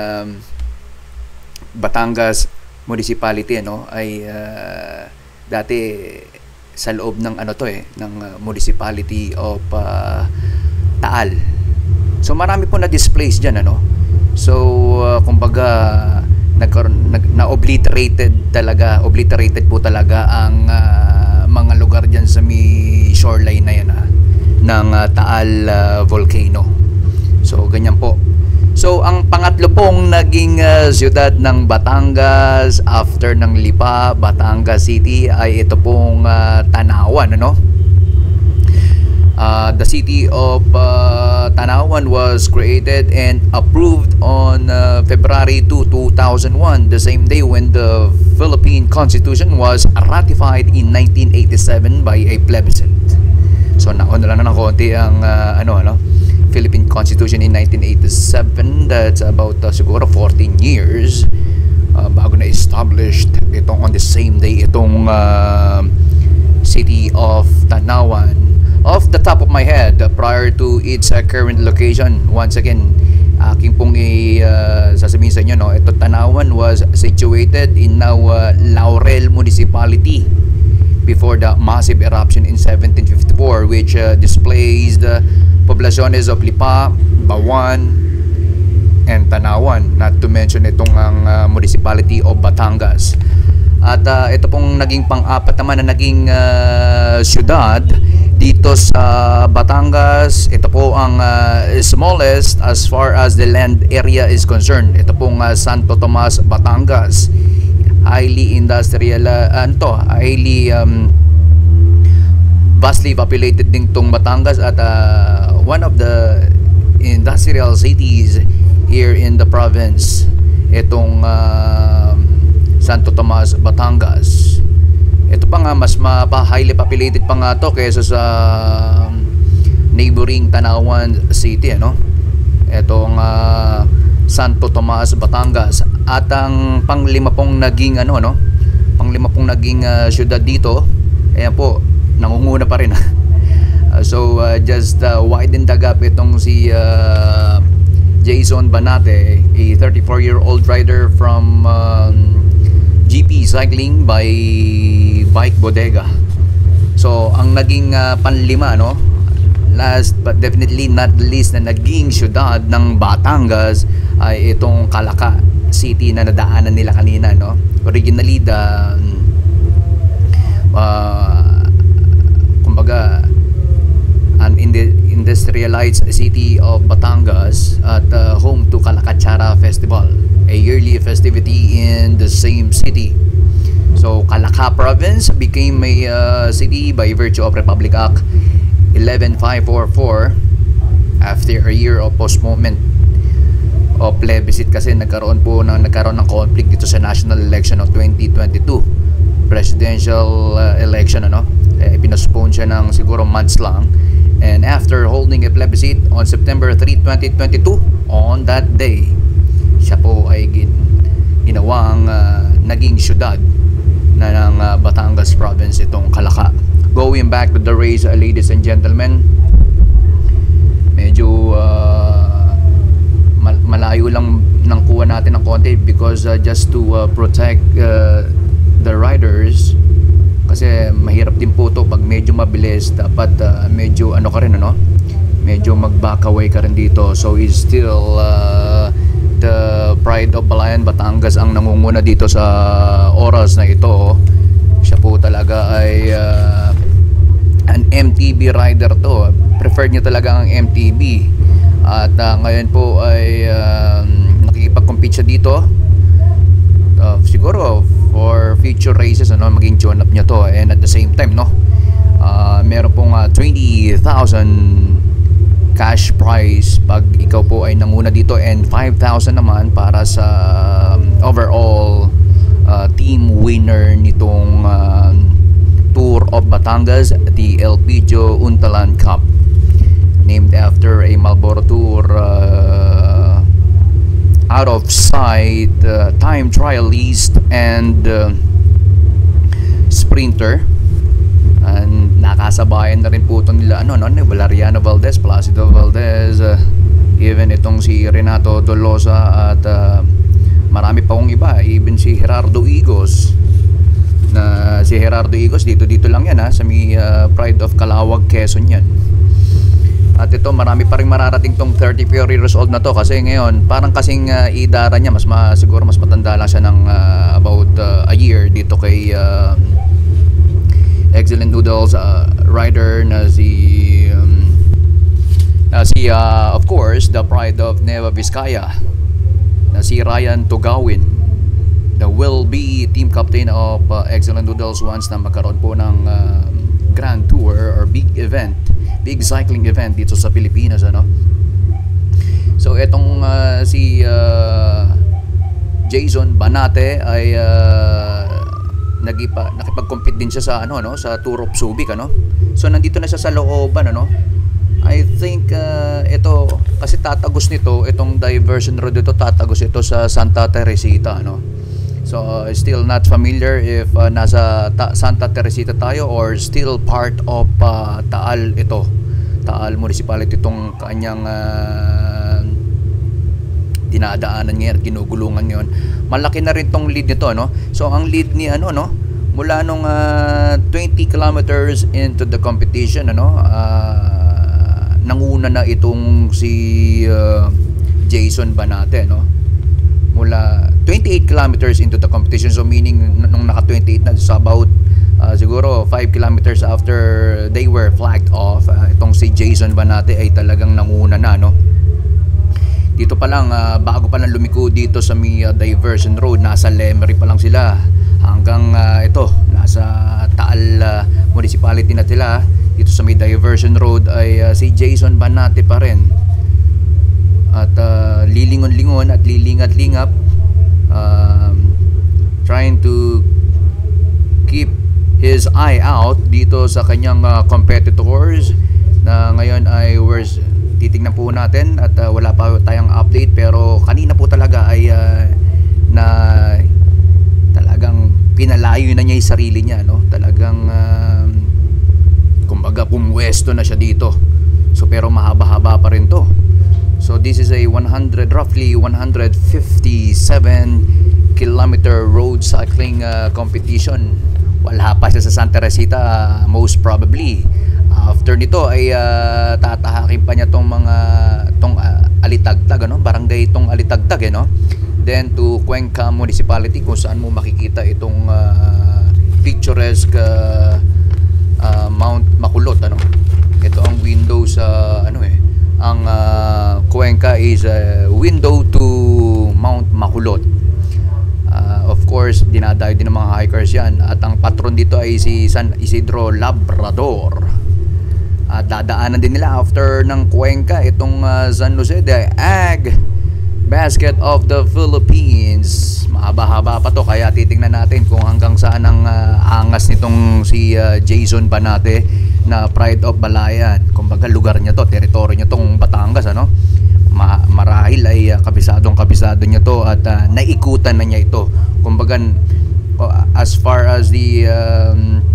Batangas Municipality, ano, ay dati sa loob ng ng Municipality of Taal. So marami po na displaced diyan, ano. So kumbaga obliterated po talaga ang mga lugar diyan sa may shoreline na yan ng Taal volcano. So ganyan po. So ang pangatlo pong naging siyudad ng Batangas after ng Lipa, Batangas City, ay ito pong Tanawan, ano? The city of Tanawan was created and approved on February 2, 2001, the same day when the Philippine Constitution was ratified in 1987 by a plebiscite. So nauna lang na ng konti ang Philippine Constitution in 1987. That's about siguro 14 years bago na established itong on the same day itong city of Tanawan. Off the top of my head, prior to its current location, once again, aking pong sasabihin sa inyo, no, ito Tanawan was situated in now Laurel Municipality before the massive eruption in 1754, which displaced poblaciones of Lipa, Bawan, and Tanawan, not to mention itong ang municipality of Batangas. At ito pong naging pang-apat naman na naging syudad dito sa Batangas. Ito po ang smallest as far as the land area is concerned. Ito pong Santo Tomas, Batangas. Highly industrial, vastly populated din tong Batangas at one of the industrial cities here in the province, itong Santo Tomas, Batangas. Ito pa nga, mas highly populated pa nga to kaysa sa neighboring Tanawan City, ano? Itong Santo Tomas, Batangas. At ang panglima pong naging panglima pong naging syudad dito, ayan po, nangunguna pa rin. So just widen the gap itong si Jason Banate, a 34-year-old rider from GP Cycling by Bike Bodega. So ang naging panlima, no, last but definitely not least na naging syudad ng Batangas ay itong Calaca City na nadaanan nila kanina, no. Originally the kumbaga an industrialized city of Batangas at home to Calacachara Festival, a yearly festivity in the same city. So Calaca province became a city by virtue of Republic Act 11544 after a year of postponement o plebiscite, kasi nagkaroon ng conflict dito sa national election of 2022 presidential election, ano. Pinospone siya ng siguro months lang, and after holding a plebiscite on September 3, 2022, on that day siya po ay ginawang naging syudad na ng Batangas province itong Calaca. Going back to the race, ladies and gentlemen, medyo malayo lang nang kuha natin ng konti because just to protect the riders, kasi mahirap din po to pag medyo mabilis. Dapat medyo ano ka rin, ano, medyo mag-back away ka rin dito. So is still the Pride of Balayan Batangas ang nangunguna dito sa oras na ito. Siya po talaga ay an MTB rider to. Preferred niya talaga ang MTB. At ngayon po ay nakikipag-compete siya dito. Siguro for future races, ano, maging tune-up niya to. And at the same time, no, meron pong 20,000 cash prize pag ikaw po ay nanguna dito, and 5,000 naman para sa overall team winner nitong Tour of Batangas, the Elpidio Untalan Cup, named after a Marlboro Tour out of sight time trialist and sprinter. And nakasabayan na rin po ito nila Valeriano Valdez, Placido Valdez, even itong si Renato Dolosa, at marami pa kong iba, even si Gerardo Igos. Na si Gerardo Igos dito lang yan, sa may Pride of Calawag, Quezon yan. At ito, marami pa rin mararating tong 34 years old na to, kasi ngayon parang kasing idara niya, siguro mas matanda lang siya ng about a year dito kay Excellent Noodles rider na si of course the Pride of Nueva Vizcaya na si Ryan Tugawin, the will-be team captain of Excellent Noodles once na magkaroon po ng Grand Tour or big cycling event dito sa Pilipinas, ano. So etong si Jason Banate ay nakipag-compete din siya sa sa Tour of Subic, ano. So nandito na siya sa looban, ano. I think ito kasi tatagos nito, itong diversion road ito, tatagos ito sa Santa Teresita, ano. So still not familiar if nasa Santa Teresita tayo or still part of Taal ito. Taal Municipality itong kanyang dinadaanan ngayon, ginugulungan ngayon. Malaki na rin tong lead nito, no? So ang lead ni mula nung 20 kilometers into the competition, nanguna na itong si Jason Banate, no? Mula 28 kilometers into the competition, so meaning nung naka 28 na, so about siguro 5 kilometers after they were flagged off, itong si Jason Banate ay talagang nanguna na, no? Dito pa lang, bago pa lang lumiko dito sa may diversion road, nasa Lemery pa lang sila, hanggang ito, nasa Taal Municipality na sila. Dito sa may diversion road ay si Jason Banate pa rin, at lilingon-lingon at lilingap-lingap, trying to keep his eye out dito sa kanyang competitors na ngayon ay titignan po natin, at wala pa tayong update, pero kanina po talaga ay na talagang pinalayo na niya yung sarili niya, no? Talagang kumbaga pumwesto na siya dito. So pero mahaba-haba pa rin to. So this is a roughly 157 kilometer road cycling competition. Wala pa siya sa Santa Teresita, most probably. After nito ay tatahakin pa niya tong Alitagtag, barangay itong Alitagtag, no? Then to Cuenca Municipality, kung saan mo makikita itong picturesque Mount Makulot, ano. Ito ang window sa ang Cuenca is a window to Mount Makulot. Of course, dinadayo din ng mga hikers yan, at ang patron dito ay si San Isidro Labrador. At dadaanan din nila after ng Cuenca itong San Jose de Ag Basket of the Philippines. Mahaba-haba pa to, kaya titingnan natin kung hanggang saan ang angas nitong si Jason Banate na Pride of Balayan. Kumbaga lugar niya to, teritoryo niya tong Batangas, ano. Marahil ay kabisado niya to, at naikutan na niya ito. Kumbaga as far as the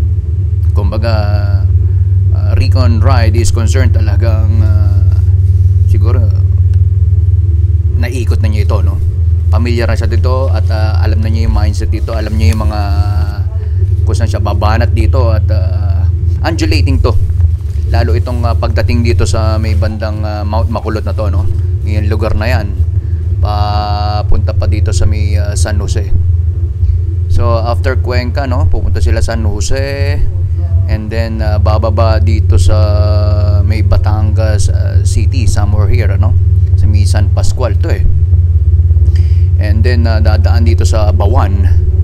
recon ride is concerned, talagang siguro naikot na niya ito, no? Pamilyar na siya dito at alam na niya yung mindset dito, alam niya yung mga kung saan siya babanat dito at undulating to. Lalo itong pagdating dito sa may bandang Mount Makulot na to, no? Yung lugar na yan, papunta pa dito sa may San Jose. So after Cuenca, no, pupunta sila San Jose and then bababa dito sa may Batangas City, somewhere here, no? Sa may San Pascual to eh. And then dadaan dito sa Bawan,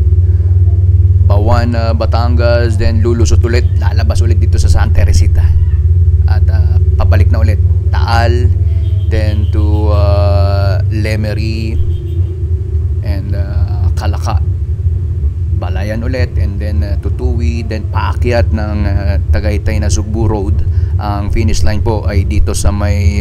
Batangas, then lulusot ulit, lalabas ulit dito sa Santa Teresita at pabalik na ulit Taal, then to Lemery and Calaca, Balayan ulit, and then to Tuwi, then paakyat ng Tagaytay na Sugbu Road. Ang finish line po ay dito sa may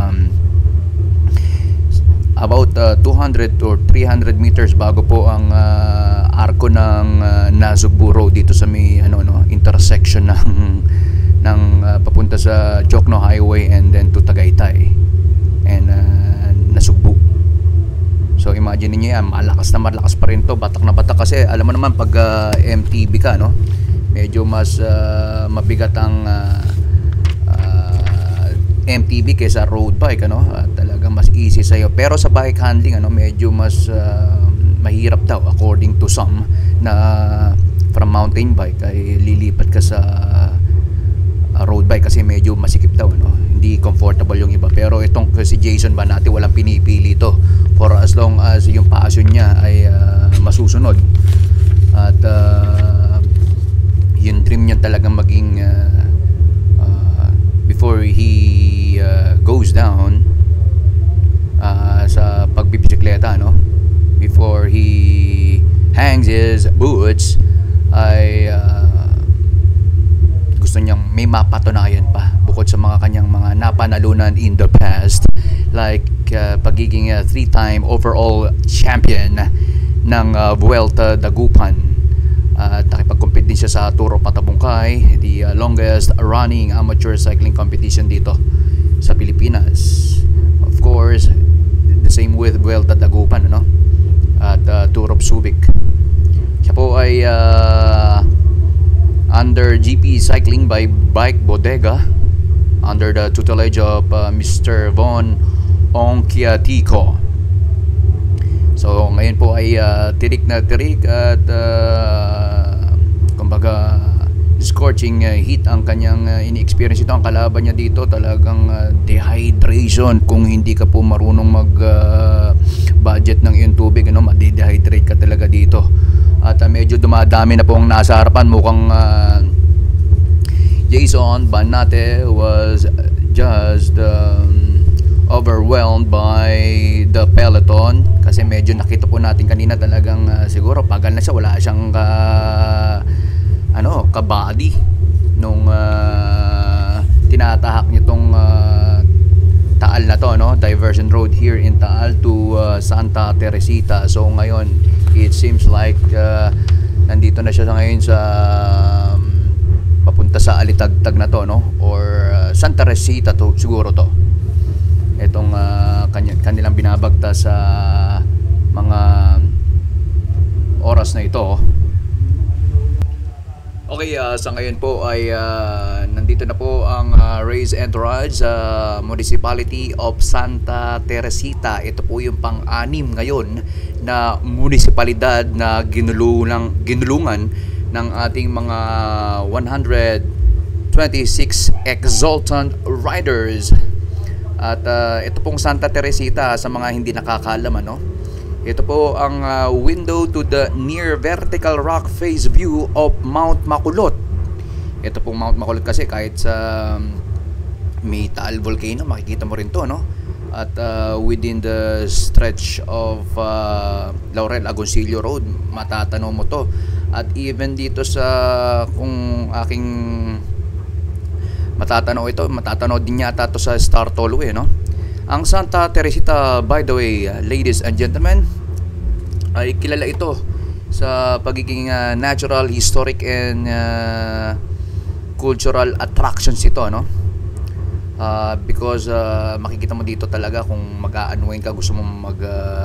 about 200 or 300 meters bago po ang arko ng Nasugbu Road dito sa may intersection ng papunta sa Jokno Highway and then to Tagaytay and Nasugbu. So imagine niyo yan, malakas pa rin to, batak na batak kasi alam mo naman pag MTB ka, no, medyo mas mabigat ang MTB kaysa road bike, ano, talagang mas easy sa'yo. Pero sa bike handling, ano, medyo mas mahirap daw according to some, na from mountain bike ay lilipat ka sa road bike kasi medyo masikip daw, ano, hindi comfortable yung iba. Pero itong si Jason Banati, walang pinipili to for as long as yung passion niya ay masusunod at yung dream niya talagang maging before he goes down sa pagbibisikleta, no, before he hangs his boots, ay gusto niyang may mapatunayan pa bukod sa mga kanyang mga napanalunan in the past, like pagiging 3-time overall champion ng Vuelta Dagupan. Nakipag-compete din siya sa Tour of Patabungkay, the longest running amateur cycling competition dito sa Pilipinas. Of course, the same with Vuelta Dagupan, ano? At Tour of Subic. Siya po ay under GP Cycling by Bike Bodega under the tutelage of Mr. Von Onkiatico. So ngayon po ay tirik na tirik at kumbaga scorching heat ang kanyang ini-experience ito. Ang kalaban niya dito talagang dehydration. Kung hindi ka po marunong mag budget ng iyong tubig, ano, ma-dehydrate ka talaga dito. At medyo dumadami na po ang nasa harapan. Mukhang Jason Banate was just overwhelmed by the peloton kasi medyo nakita po natin kanina talagang siguro pagal na siya, wala siyang kabady nung tinatahak nitong Taal na to, no, diversion road here in Taal to Santa Teresita. So ngayon it seems like nandito na siya ngayon sa papunta sa Alitagtag na to, no, or Santa Teresita to siguro to, itong kanilang binabagta sa mga oras na ito. Okay, sa ngayon po ay nandito na po ang race entourage sa Municipality of Santa Teresita. Ito po yung pang-anim ngayon na munisipalidad na ginulungan ng ating mga 126 exultant riders. At ito pong Santa Teresita, sa mga hindi nakakaalam, ano, ito po ang window to the near vertical rock face view of Mount Makulot. Ito pong Mount Makulot kasi kahit sa may Taal Volcano makikita mo rin to, no? At within the stretch of Laurel Agoncillo Road matatanaw mo to. At even dito sa kung aking matatanaw din yata to sa Star Tollway, no? Ang Santa Teresita, by the way, ladies and gentlemen, ay kilala ito sa pagiging natural, historic and cultural attractions ito, no? Because makikita mo dito talaga kung mag-a-unwind ka, gusto mo mag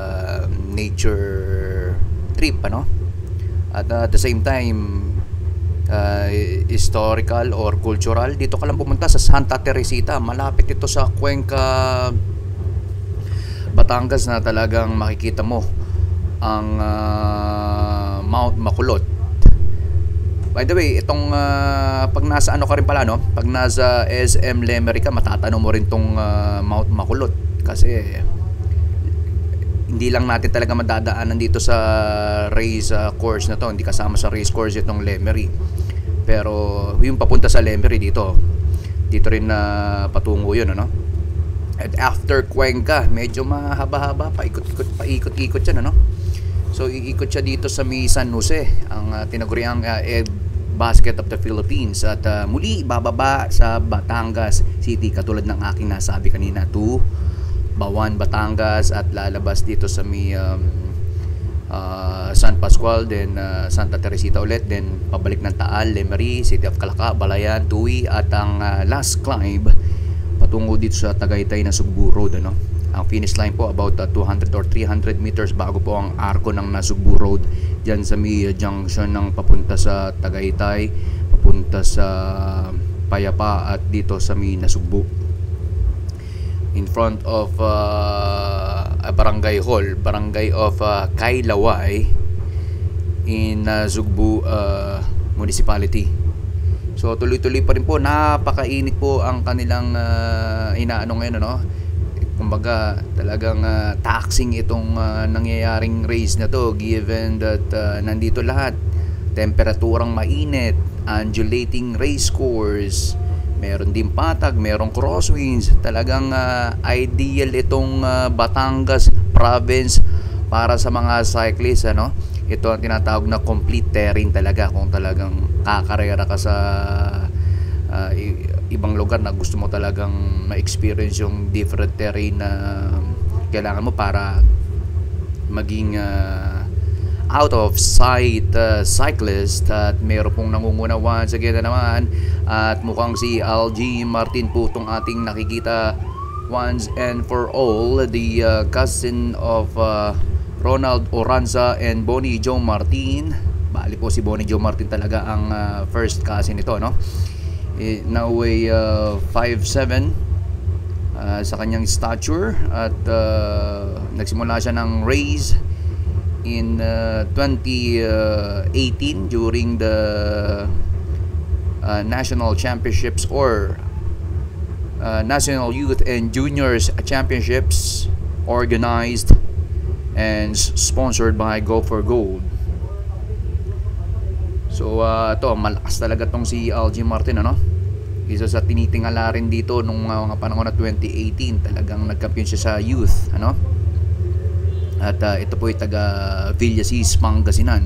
nature trip, ano? At at the same time, historical or cultural, dito ka lang pumunta sa Santa Teresita. Malapit ito sa Cuenca, Batangas, na talagang makikita mo ang Mount Makulot. By the way, itong pag nasa ano ka rin pala, no? Pag nasa SM Lemery ka, matatanong mo rin tong Mount Makulot, kasi hindi lang natin talaga madadaanan dito sa race course na to. Hindi kasama sa race course itong Lemery. Pero yung papunta sa Lemery dito rin na patungo yun, ano? At after Cuenca, medyo mahaba-haba, paikot-ikot yan, ano? So iikot siya dito sa may San Jose, ang tinaguriang Basket of the Philippines. At muli bababa sa Batangas City, katulad ng aking nasabi kanina, to Bawan, Batangas, at lalabas dito sa may San Pascual, then Santa Teresita ulit, then pabalik ng Taal, Lemery, City of Calaca, Balayan, Tui, at ang last climb patungo dito sa Tagaytay na Sugbu Road, ano? Ang finish line po about 200 or 300 meters bago po ang arko ng Nasugbu Road, dyan sa may junction ng papunta sa Tagaytay, papunta sa Payapa, at dito sa may Nasugbu, in front of Barangay Hall, Barangay of Kailaway in Sugbu Municipality. So tuloy-tuloy pa rin po, napakainit po ang kanilang inaano ngayon, ano? Kumbaga talagang taxing itong nangyayaring race na to, given that nandito lahat, temperaturang mainit, undulating race course, meron din patag, merong crosswinds. Talagang ideal itong Batangas province para sa mga cyclists, ano? Ito ang tinatawag na complete terrain talaga, kung talagang kakarera ka sa ibang lugar na gusto mo talagang ma-experience yung different terrain na kailangan mo para maging out of sight cyclist. At meron pong nangungunawan sa ganda naman, at mukhang si LG Martin po itong ating nakikita once and for all, the cousin of Ronald Oranza and Bonnie Joe Martin. Bali po si Bonnie Joe Martin talaga ang first cousin nito, no? Now weigh 5'7" sa kanyang stature, at nagsimula siya ng race in 2018 during the National Championships or National Youth and Juniors Championships, organized and sponsored by Go for Gold. So ito, malakas talaga tong si LG Martin, ano? Isa sa tinitingala rin dito nung mga panahon na 2018, talagang nagkampiyon siya sa youth, ano? At ito po ay taga Villasis, Pangasinan.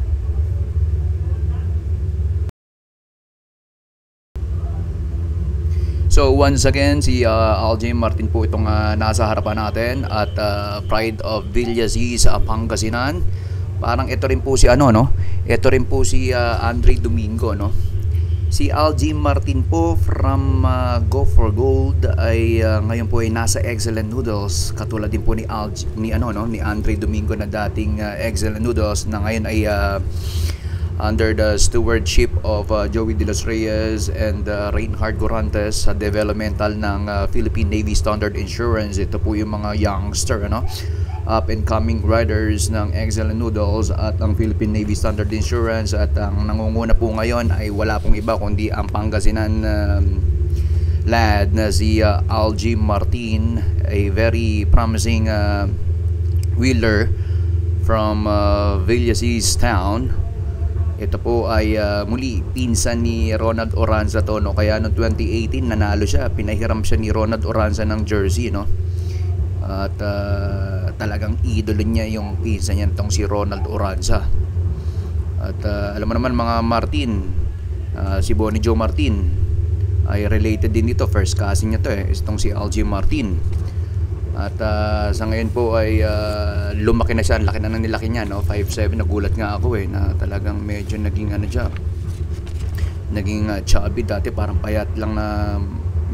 So once again, si LJ Martin po itong nasa harapan natin, at Pride of Villasis, Pangasinan. Parang ito rin po si ano, no? Ito rin po si Andre Domingo, no? Si LJ Martin po from Go for Gold ay ngayon po ay nasa Excellent Noodles, katulad din po ni Andre Domingo na dating Excellent Noodles, na ngayon ay under the stewardship of Joey De Los Reyes and Reinhard Gorantes sa developmental ng Philippine Navy Standard Insurance. Ito po yung mga youngster, ano, up and coming riders ng Excellent Noodles at ang Philippine Navy Standard Insurance. At ang nangunguna po ngayon ay wala pong iba kundi ang Pangasinan lad na si LG Martin, a very promising wheeler from Villasis town. Ito po ay muli pinsan ni Ronald Oranza to, no? Kaya noong 2018 nanalo siya, pinahiram siya ni Ronald Oranza ng jersey, no? At talagang idolo niya yung pinsan niya itong si Ronald Oranza. At alam mo naman mga Martin, si Bonnie Joe Martin ay related din dito, first cousin niya to itong si LG Martin. At sa ngayon po ay lumaki na siya, laki na ng nilaki niya, no? 5'7", nagulat nga ako na talagang medyo naging ano siya, naging chubby. Dati parang payat lang na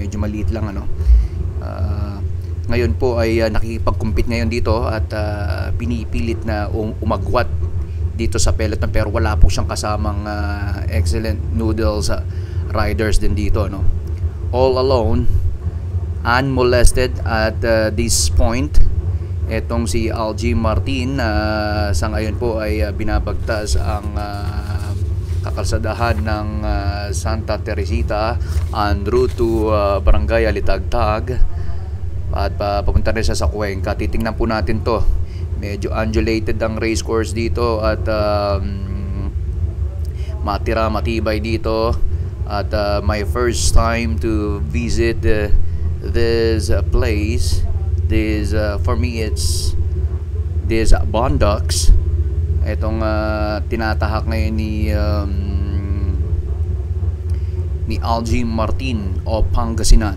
medyo maliit lang ano. Ngayon po ay nakikipag-compete ngayon dito at pinipilit na umagwat dito sa peloton, pero wala po siyang kasamang excellent noodles riders din dito no. All alone, unmolested at this point. Etong si Algie Martin sa ngayon po ay binabagtas ang kakalsadahan ng Santa Teresita en route to Barangay Alitagtag at papunta rin siya sa Cuenca. Titingnan po natin to. Medyo undulated ang race course dito at matibay dito at my first time to visit this place. This for me it's this Bondocs. Itong tinatahak ngayon ni Algie Martin o Pangasinan.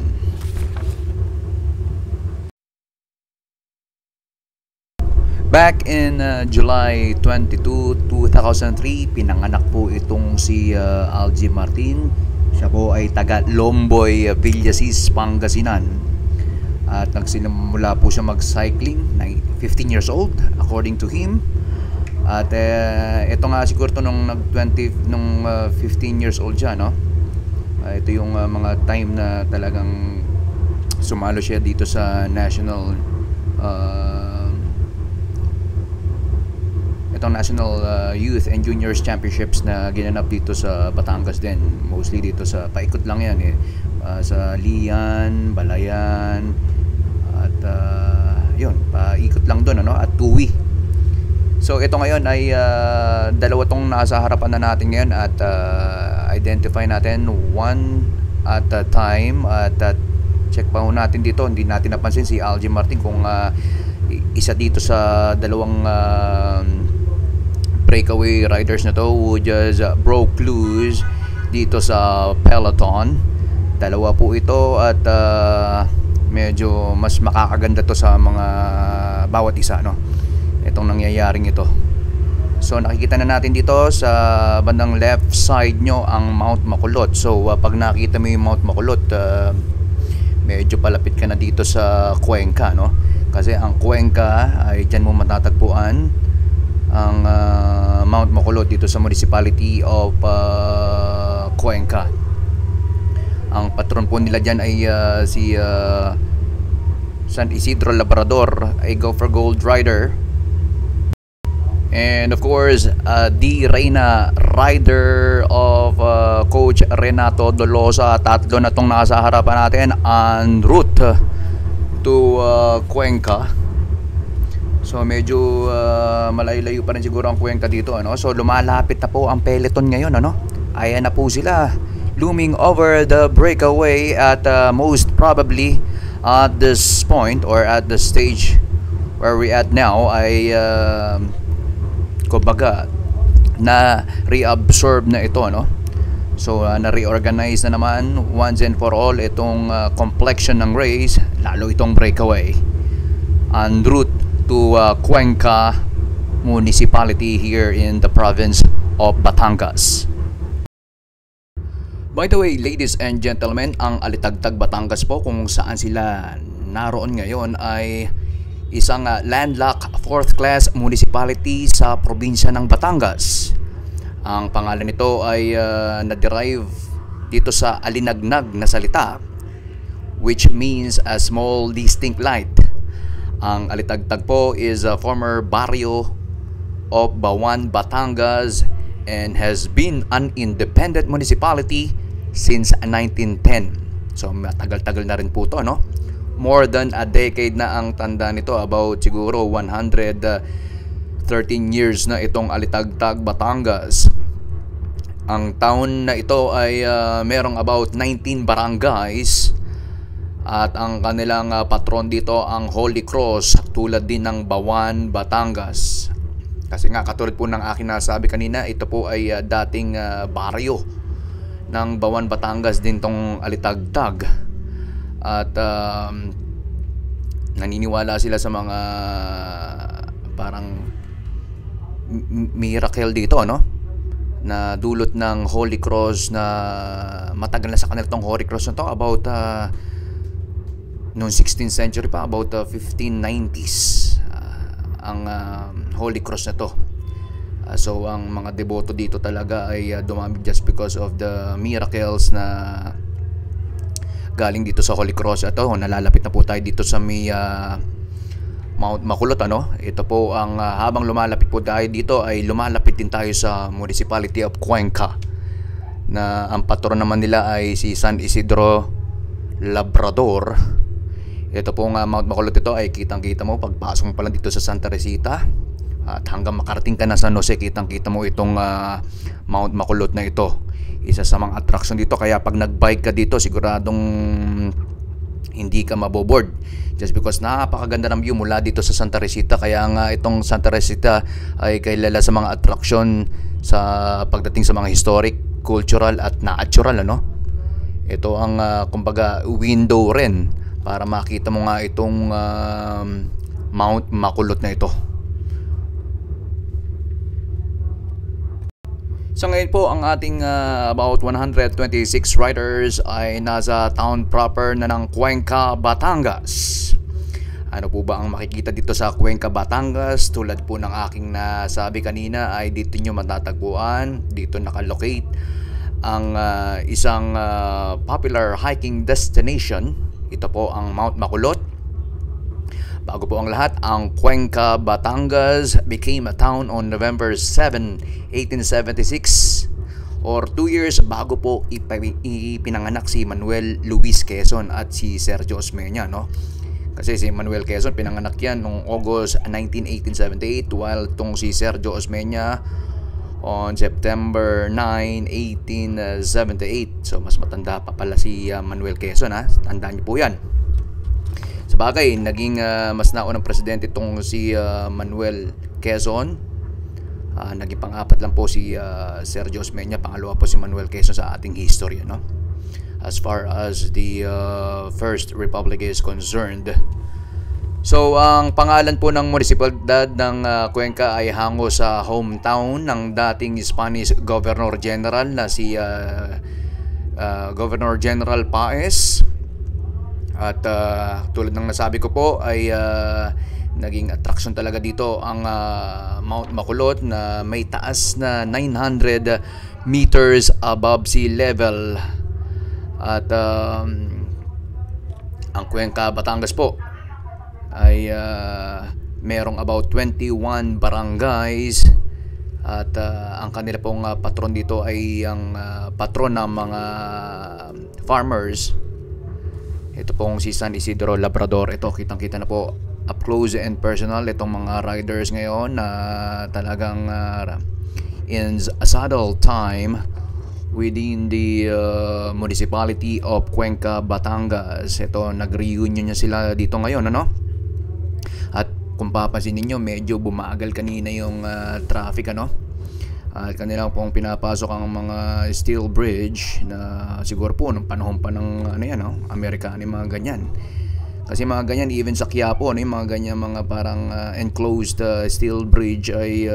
Back in July 22, 2003, pinanganak po itong si Algie Martin. Siya po ay taga Lomboy, Villasis, Pangasinan. At nagsimula po siya mag-cycling, 15 years old according to him. At ito nga siguro to nung 15 years old siya, no? Ito yung mga time na talagang sumalo siya dito sa national Youth and Juniors Championships na ginanap dito sa Batangas din. Mostly dito sa paikot lang yan sa Lian, Balayan at yun, paikot lang doon ano, at Tuwi. So ito ngayon ay dalawa tong nasa harapan na natin ngayon at identify natin one at a time at check pa natin dito. Hindi natin napansin si Algie Martin kung isa dito sa dalawang breakaway riders na to who just broke loose dito sa peloton. Dalawa po ito at medyo mas makakaganda to sa mga bawat isa no, itong nangyayaring ito. So nakikita na natin dito sa bandang left side nyo ang Mount Makulot. So pag nakita mo yung Mount Makulot, medyo palapit ka na dito sa Cuenca no, kasi ang Cuenca ay dyan mo matatagpuan ang Mount Makulot dito sa municipality of Cuenca. Ang patron po nila dyan ay si San Isidro Labrador, a Gopher Gold rider. And of course, the Reina rider of Coach Renato Dolosa. Tatlo na itong nasa harapan natin en route to Cuenca. So medyo malayo-layo pa rin siguro ang Cuenca dito ano? So lumalapit na po ang peloton ngayon ano? Ayan na po sila, looming over the breakaway at most probably at this point or at the stage where we at now ay kumbaga na reabsorb na ito no. So na reorganize na naman once and for all itong complexion ng race, lalo itong breakaway en route to Cuenca municipality here in the province of Batangas. By the way, ladies and gentlemen, ang Alitagtag, Batangas po kung saan sila naroon ngayon ay isang landlocked 4th class municipality sa probinsya ng Batangas. Ang pangalan nito ay na-derive dito sa alinagnag na salita, which means a small distinct light. Ang Alitagtag po is a former barrio of Bawan, Batangas and has been an independent municipality since 1910. So matagal-tagal na rin po to no. More than a decade na ang tanda nito, about siguro 113 years na itong Alitagtag, Batangas. Ang town na ito ay merong about 19 barangays at ang kanilang patron dito ang Holy Cross, tulad din ng Bawan, Batangas. Kasi nga katulad po ng akin nasabi kanina, ito po ay dating baryo ng Bawan, Batangas din tong Alitagtag. At naniniwala sila sa mga parang miracle dito no, na dulot ng Holy Cross na matagal na sa kanila tong Holy Cross na to, about noong 16th century pa, about 1590s ang Holy Cross na to. So ang mga deboto dito talaga ay dumami just because of the miracles na galing dito sa Holy Cross. Ito, nalalapit na po tayo dito sa may Mount Makulot, ano? Ito po ang habang lumalapit po tayo dito ay lumalapit din tayo sa Municipality of Cuenca, na ang patron naman nila ay si San Isidro Labrador. Ito po nga Mount Makulot, ito ay kitang-kita mo pagpasok mo pa lang dito sa Santa Teresita at hanggang makarating ka na sa San Jose, kitang-kita mo itong Mount Makulot na ito. Isa sa mga attraction dito, kaya pag nag-bike ka dito siguradong hindi ka maboboard just because napakaganda ng view mula dito sa Santa Teresita. Kaya nga itong Santa Teresita ay kilala sa mga attraction sa pagdating sa mga historic, cultural at natural, ano? Ito ang kumbaga window rin para makita mo nga itong Mount Makulot na ito. So ngayon po ang ating about 126 riders ay nasa town proper na ng Cuenca, Batangas. Ano po ba ang makikita dito sa Cuenca, Batangas? Tulad po ng aking nasabi kanina ay dito nyo matatagpuan, dito nakalocate ang isang popular hiking destination. Ito po ang Mount Makulot. Bago po ang lahat, ang Cuenca, Batangas became a town on November 7, 1876, or 2 years bago po ipinanganak si Manuel Luis Quezon at si Sergio Osmeña, no? Kasi si Manuel Quezon pinanganak yan noong August 19, 1878, while tong si Sergio Osmeña on September 9, 1878. So mas matanda pa pala si Manuel Quezon, ha? Tandaan niyo po yan. Sabagay, naging mas naunang presidente itong si Manuel Quezon. Naging pang-apat lang po si Sergio Osmeña, pangalawa po si Manuel Quezon sa ating history, no? As far as the First Republic is concerned. So, ang pangalan po ng munisipalidad ng Cuenca ay hango sa hometown ng dating Spanish Governor General na si Governor General Paez. At tulad ng nasabi ko po ay naging attraction talaga dito ang Mount Makulot na may taas na 900 meters above sea level. At ang Cuenca, Batangas po ay merong about 21 barangays. At ang kanila pong patron dito ay ang patron ng mga farmers. Ito pong si San Isidro Labrador. Ito, kitang-kita na po up close and personal itong mga riders ngayon na talagang in a saddle time within the municipality of Cuenca, Batangas. Ito, nag-reunion niya sila dito ngayon, ano? At kung papansin ninyo, medyo bumagal kanina yung traffic, ano? At kanila pong pinapasok ang mga steel bridge na siguro po nung panahon pa ng ano yan, no? Amerikano, mga ganyan. Kasi mga ganyan even sa Quiapo, ano, yung mga ganyan mga parang enclosed steel bridge ay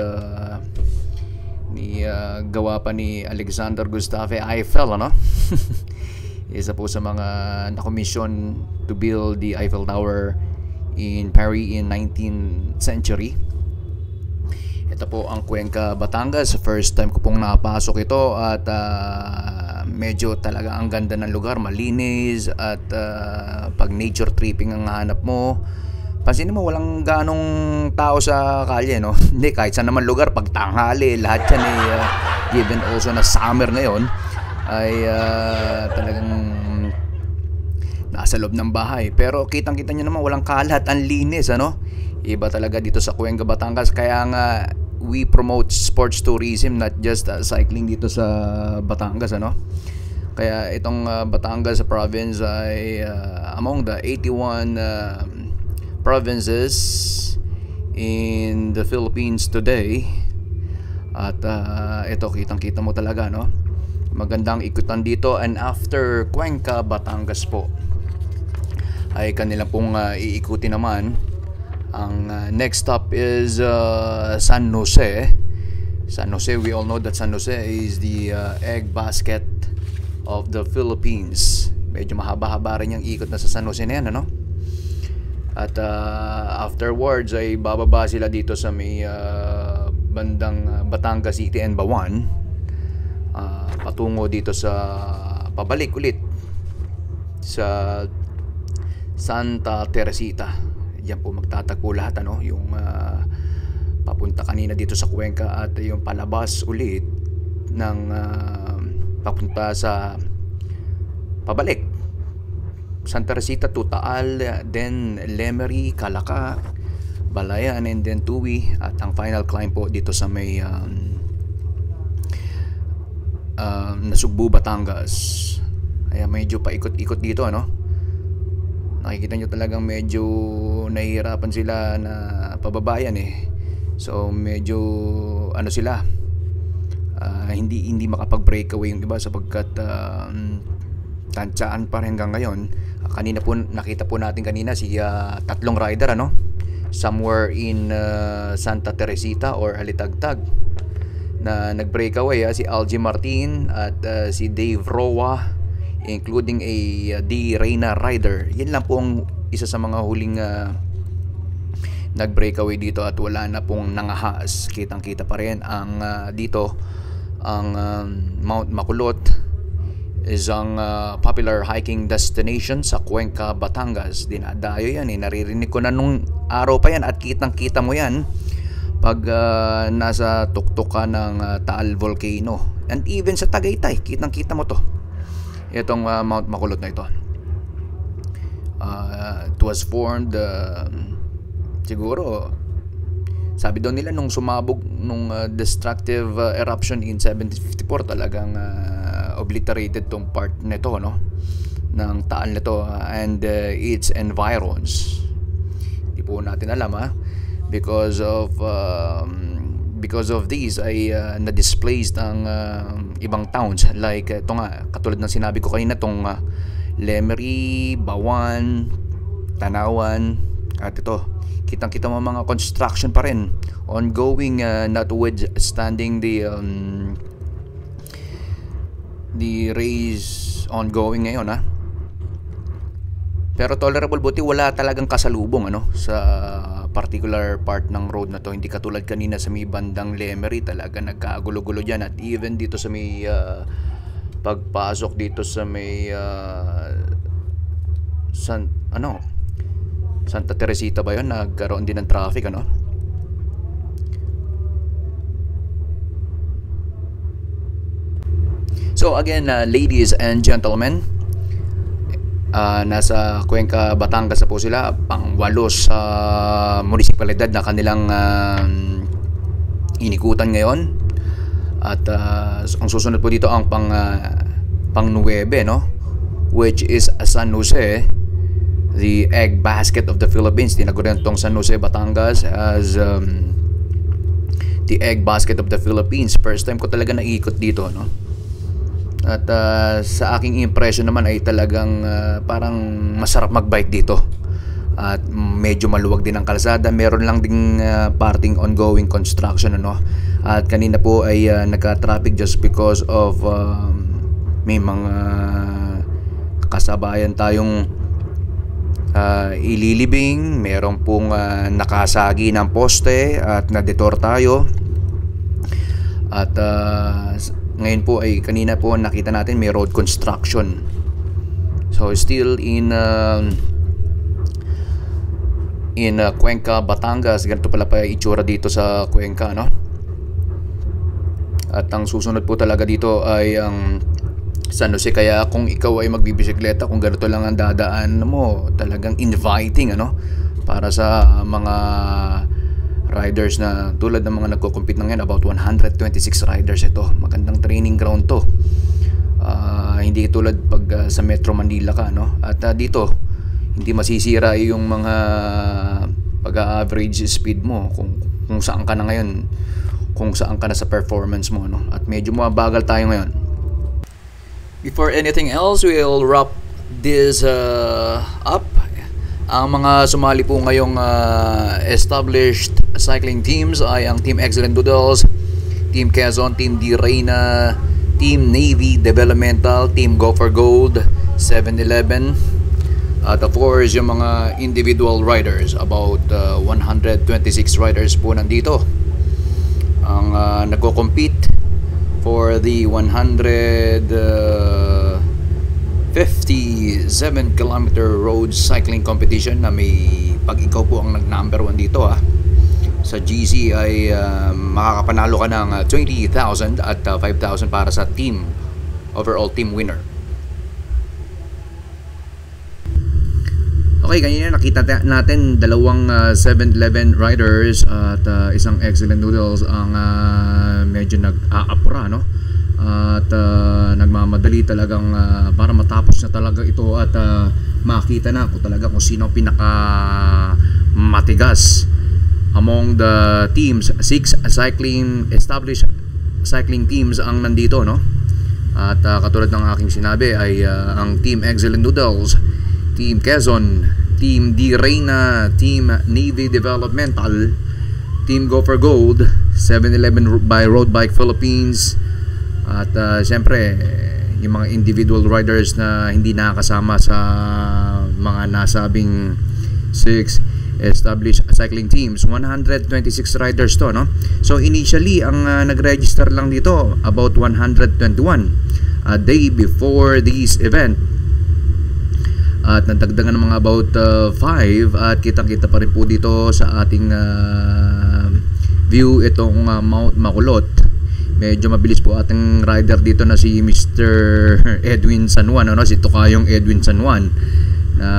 gawa pa ni Alexander Gustave Eiffel, ano? Isa po sa mga na-commission to build the Eiffel Tower in Paris in 19th century. Ito po ang Cuenca, Batangas. First time ko pong napasok ito at medyo talaga ang ganda ng lugar, malinis at pag nature tripping ang hanap mo, pansinin mo walang ganong tao sa kalye, no? Hindi, kahit saan naman lugar, pag tanghali, lahat yan ay given also na summer ngayon ay talagang nasa loob ng bahay. Pero kitang-kita nyo naman walang kalat, ang linis, ano? Iba talaga dito sa Cuenca, Batangas. Kaya nga we promote sports tourism, not just cycling dito sa Batangas, ano? Kaya itong Batangas province ay among the 81 provinces in the Philippines today. At ito, kitang-kita mo talaga, no? Magandang ikutan dito. And after Cuenca, Batangas po ay kanila pong iikuti naman. Ang next stop is San Jose. San Jose, we all know that San Jose is the egg basket of the Philippines. Medyo mahaba-haba rin yung ikot na sa San Jose na yan, ano? At afterwards ay bababa sila dito sa may bandang Batangas City and Bawan, patungo dito sa pabalik ulit sa Santa Teresita. Diyan po magtatagpo lahat, ano? Yung papunta kanina dito sa Cuenca at yung palabas ulit ng papunta sa pabalik Santa Teresita to Taal, then Lemery, Calaca, Balayan, and then Tui, at ang final climb po dito sa may Nasugbu, Batangas. Kaya medyo paikot-ikot dito, ano? Nakikita nyo talagang medyo nahihirapan sila na pababayan eh. So medyo ano sila, hindi makapag-breakaway yung iba sapagkat tantsaan pa rin hanggang ngayon. Kanina po nakita po natin kanina si tatlong rider, ano, somewhere in Santa Teresita or Alitagtag na nag-breakaway, si Algie Martin at si Dave Roa, including a D. Reyna rider. Yan lang po ang isa sa mga huling nag-breakaway dito at wala na pong nangahas. Kitang-kita pa rin ang dito ang Mount Makulot is ang popular hiking destination sa Cuenca, Batangas. Dinadayo yan eh. Naririnig ko na nung araw pa yan at kitang-kita mo yan pag nasa tuktok ka ng Taal Volcano. And even sa Tagaytay, kitang-kita mo to. Itong Mount Makulot na ito. It was formed siguro, sabi daw nila nung sumabog nung destructive eruption in 1754, talagang obliterated tong part nito, no, ng Taal nito and its environs. Hindi po natin alam, because of these ay na-displaced ang ibang towns like ito nga, katulad ng sinabi ko kanina, tong Lemery, Bawan, Tanawan, at ito kitang-kita mo mga construction pa rin ongoing, notwithstanding the raise ongoing ngayon, pero tolerable, buti wala talagang kasalubong, ano, sa particular part ng road na to. Hindi katulad kanina sa may bandang Lemery, talaga nagkagulo-gulo dyan. At even dito sa may pagpasok dito sa may Santa Teresita ba yun, nagkaroon din ng traffic, ano? So again, ladies and gentlemen, nasa Cuenca, Batangas na po sila, pang-8 sa munisipalidad na kanilang inikutan ngayon. At ang susunod po dito ang pang-9, no, which is San Jose, the egg basket of the Philippines. Tinaguran tong San Jose, Batangas as the egg basket of the Philippines. First time ko talaga naikot dito, no? At sa aking impression naman ay talagang parang masarap magbike dito. At medyo maluwag din ang kalsada. Meron lang ding parting ongoing construction, ano? At kanina po ay nagka-traffic just because of may mga kasabayan tayong ililibing. Meron pong nakasagi ng poste at na-detour tayo. At ngayon po ay kanina po nakita natin may road construction. So still in Cuenca, Batangas. Ganito pala pa itsura dito sa Cuenca, no? At ang susunod po talaga dito ay ang San Jose. Kaya kung ikaw ay magbibisikleta, kung ganito lang ang dadaan mo, talagang inviting, ano, para sa mga riders na tulad ng mga nagko-compete na ngayon. About 126 riders ito. Magandang training ground to. Hindi tulad pag sa Metro Manila ka, no? At dito hindi masisira yung mga pag-average speed mo kung saan ka na ngayon, kung saan ka na sa performance mo, no? At medyo mabagal tayo ngayon. Before anything else, we'll wrap this up. Ang mga sumali po ngayong established cycling teams ay ang Team Excellent Doodles, Team Quezon, Team D Reyna, Team Navy Developmental, Team Go for Gold, 7-Eleven, at of course yung mga individual riders. About 126 riders po nandito ang nagko-compete for the 157-kilometer road cycling competition na may pag ikaw po ang nag-number 1 dito sa GC ay makakapanalo ka ng 20,000 at 5,000 para sa team, overall team winner. Okay, kanina nakita natin dalawang 7-Eleven riders at isang Excellent Noodles ang medyo nag-aapura, no? At nagmamadali talagang para matapos na talaga ito at makita na kung talaga kung sino pinaka matigas among the teams. 6 established cycling teams ang nandito, no? At katulad ng aking sinabi ay ang Team Excellent Noodles, Team Quezon, Team D Reyna, Team Navy Developmental, Team Go for Gold, 7-Eleven by Road Bike Philippines, at siyempre yung mga individual riders na hindi nakakasama sa mga nasabing 6 established cycling teams. 126 riders to, no? So initially ang nag-register lang dito about 121 a day before this event. At nadagdagan ng mga about 5 at kitang-kita pa rin po dito sa ating view itong Mount Makulot. Medyo mabilis po ating rider dito na si Mr. Edwin San Juan, ano? Si Tokayong Edwin San Juan, na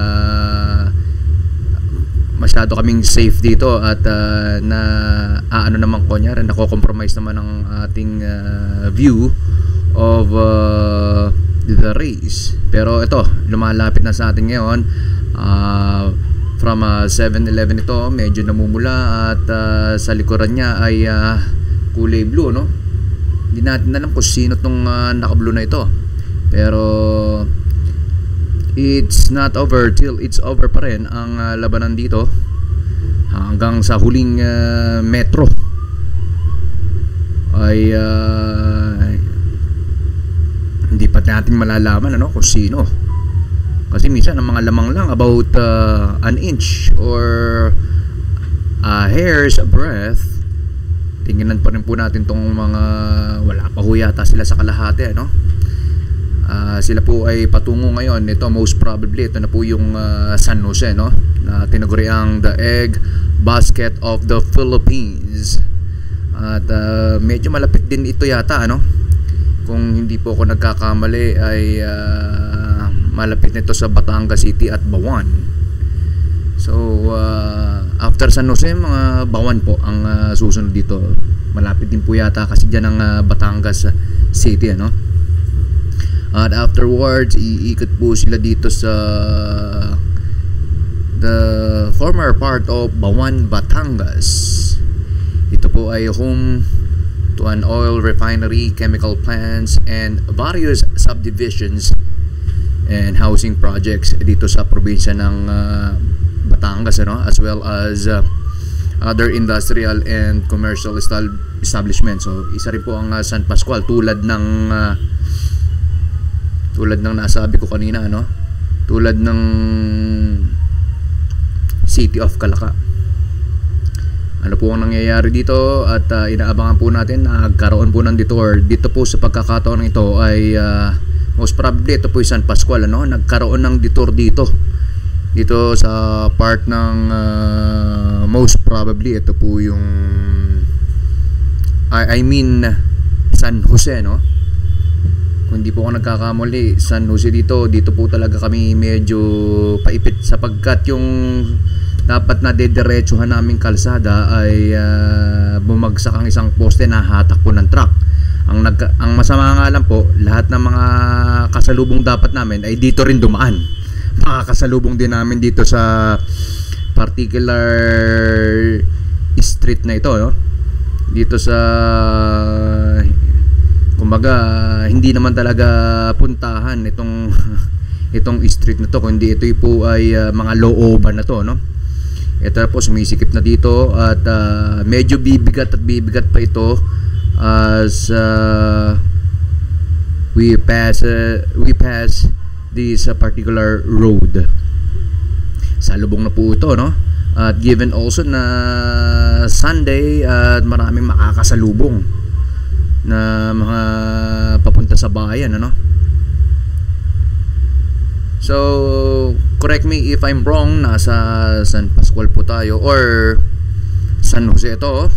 masyado kaming safe dito at na ano naman kunyari nako-compromise naman ang ating view of the race. Pero ito, lumalapit na sa atin ngayon. From 7-Eleven ito, medyo namumula at sa likuran niya ay kulay blue, no? Hindi natin alam kung sino tong naka-blue na ito. Pero it's not over till it's over pa rin ang labanan dito hanggang sa huling metro ay hindi pa natin malalaman, ano, kung sino. Kasi minsan ang mga lamang lang about an inch or a hair's breadth. Tingnan pa rin po natin tong mga wala pa ho yata sila sa kalahati, no? Sila po ay patungo ngayon. Ito most probably ito na po yung San Jose, no, na tinaguriang the egg basket of the Philippines. At medyo malapit din ito yata, ano? Kung hindi po ako nagkakamali ay malapit nito sa Batangas City at Bawan. So after San Jose, mga Bawan po ang susunod dito. Malapit din po yata kasi dyan ang Batangas City, ano? At afterwards, iikot po sila dito sa the former part of Bawan, Batangas. Ito po ay home to an oil refinery, chemical plants, and various subdivisions and housing projects dito sa probinsya ng Batangas, ano? As well as other industrial and commercial establishments. So isa rin po ang San Pascual, tulad ng nasabi ko kanina, ano? Tulad ng City of Calaca. Ano po ang nangyayari dito at inaabangan po natin na nagkaroon po ng detour. Dito po sa pagkakataon ito ay most probably ito po yung San Pascual, ano? Nagkaroon ng detour dito sa part ng most probably ito po yung I mean San Jose, no? Kung hindi po ako nagkakamali, San Jose dito po talaga kami medyo paipit sapagkat yung dapat na dediretsuhan naming kalsada ay bumagsak ang isang poste na hatak po ng truck. Ang masama nga lang po, lahat ng mga kasalubong dapat namin ay dito rin dumaan. Makakasalubong din namin dito sa particular street na ito, no? Dito sa kumbaga hindi naman talaga puntahan itong street na to, kundi ito po ay mga looban na to, no? Ito po sumisikip na dito at medyo bibigat pa ito as we pass this particular road. Salubong na po ito, no? At given also na Sunday at maraming makakasalubong na mga papunta sa bayan, ano? So, correct me if I'm wrong, nasa San Pascual po tayo or San Jose ito, oh.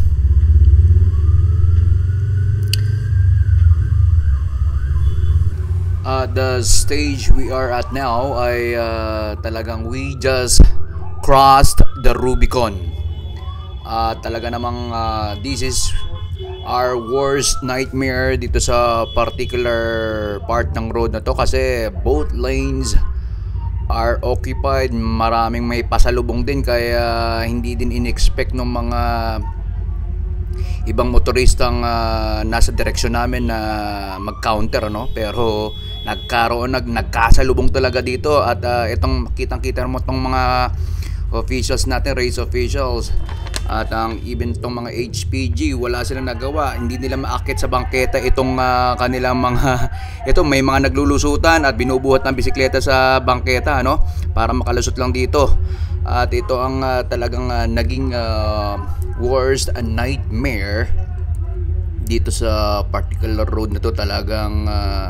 The stage we are at now ay talagang we just crossed the Rubicon. Talaga namang this is our worst nightmare dito sa particular part ng road na to kasi both lanes are occupied. Maraming may pasalubong din kaya hindi din in-expect ng mga ibang motoristang nasa direksyon namin na mag-counter, no? Pero nagkasalubong talaga dito at itong kitang-kita mo tong mga officials natin, race officials at even itong mga HPG, wala silang nagawa, hindi nila maakit sa bangketa itong kanilang mga ito, may mga naglulusutan at binubuhat ng bisikleta sa bangketa, no? Para makalusot lang dito. At ito ang talagang naging worst nightmare dito sa particular road na to. Talagang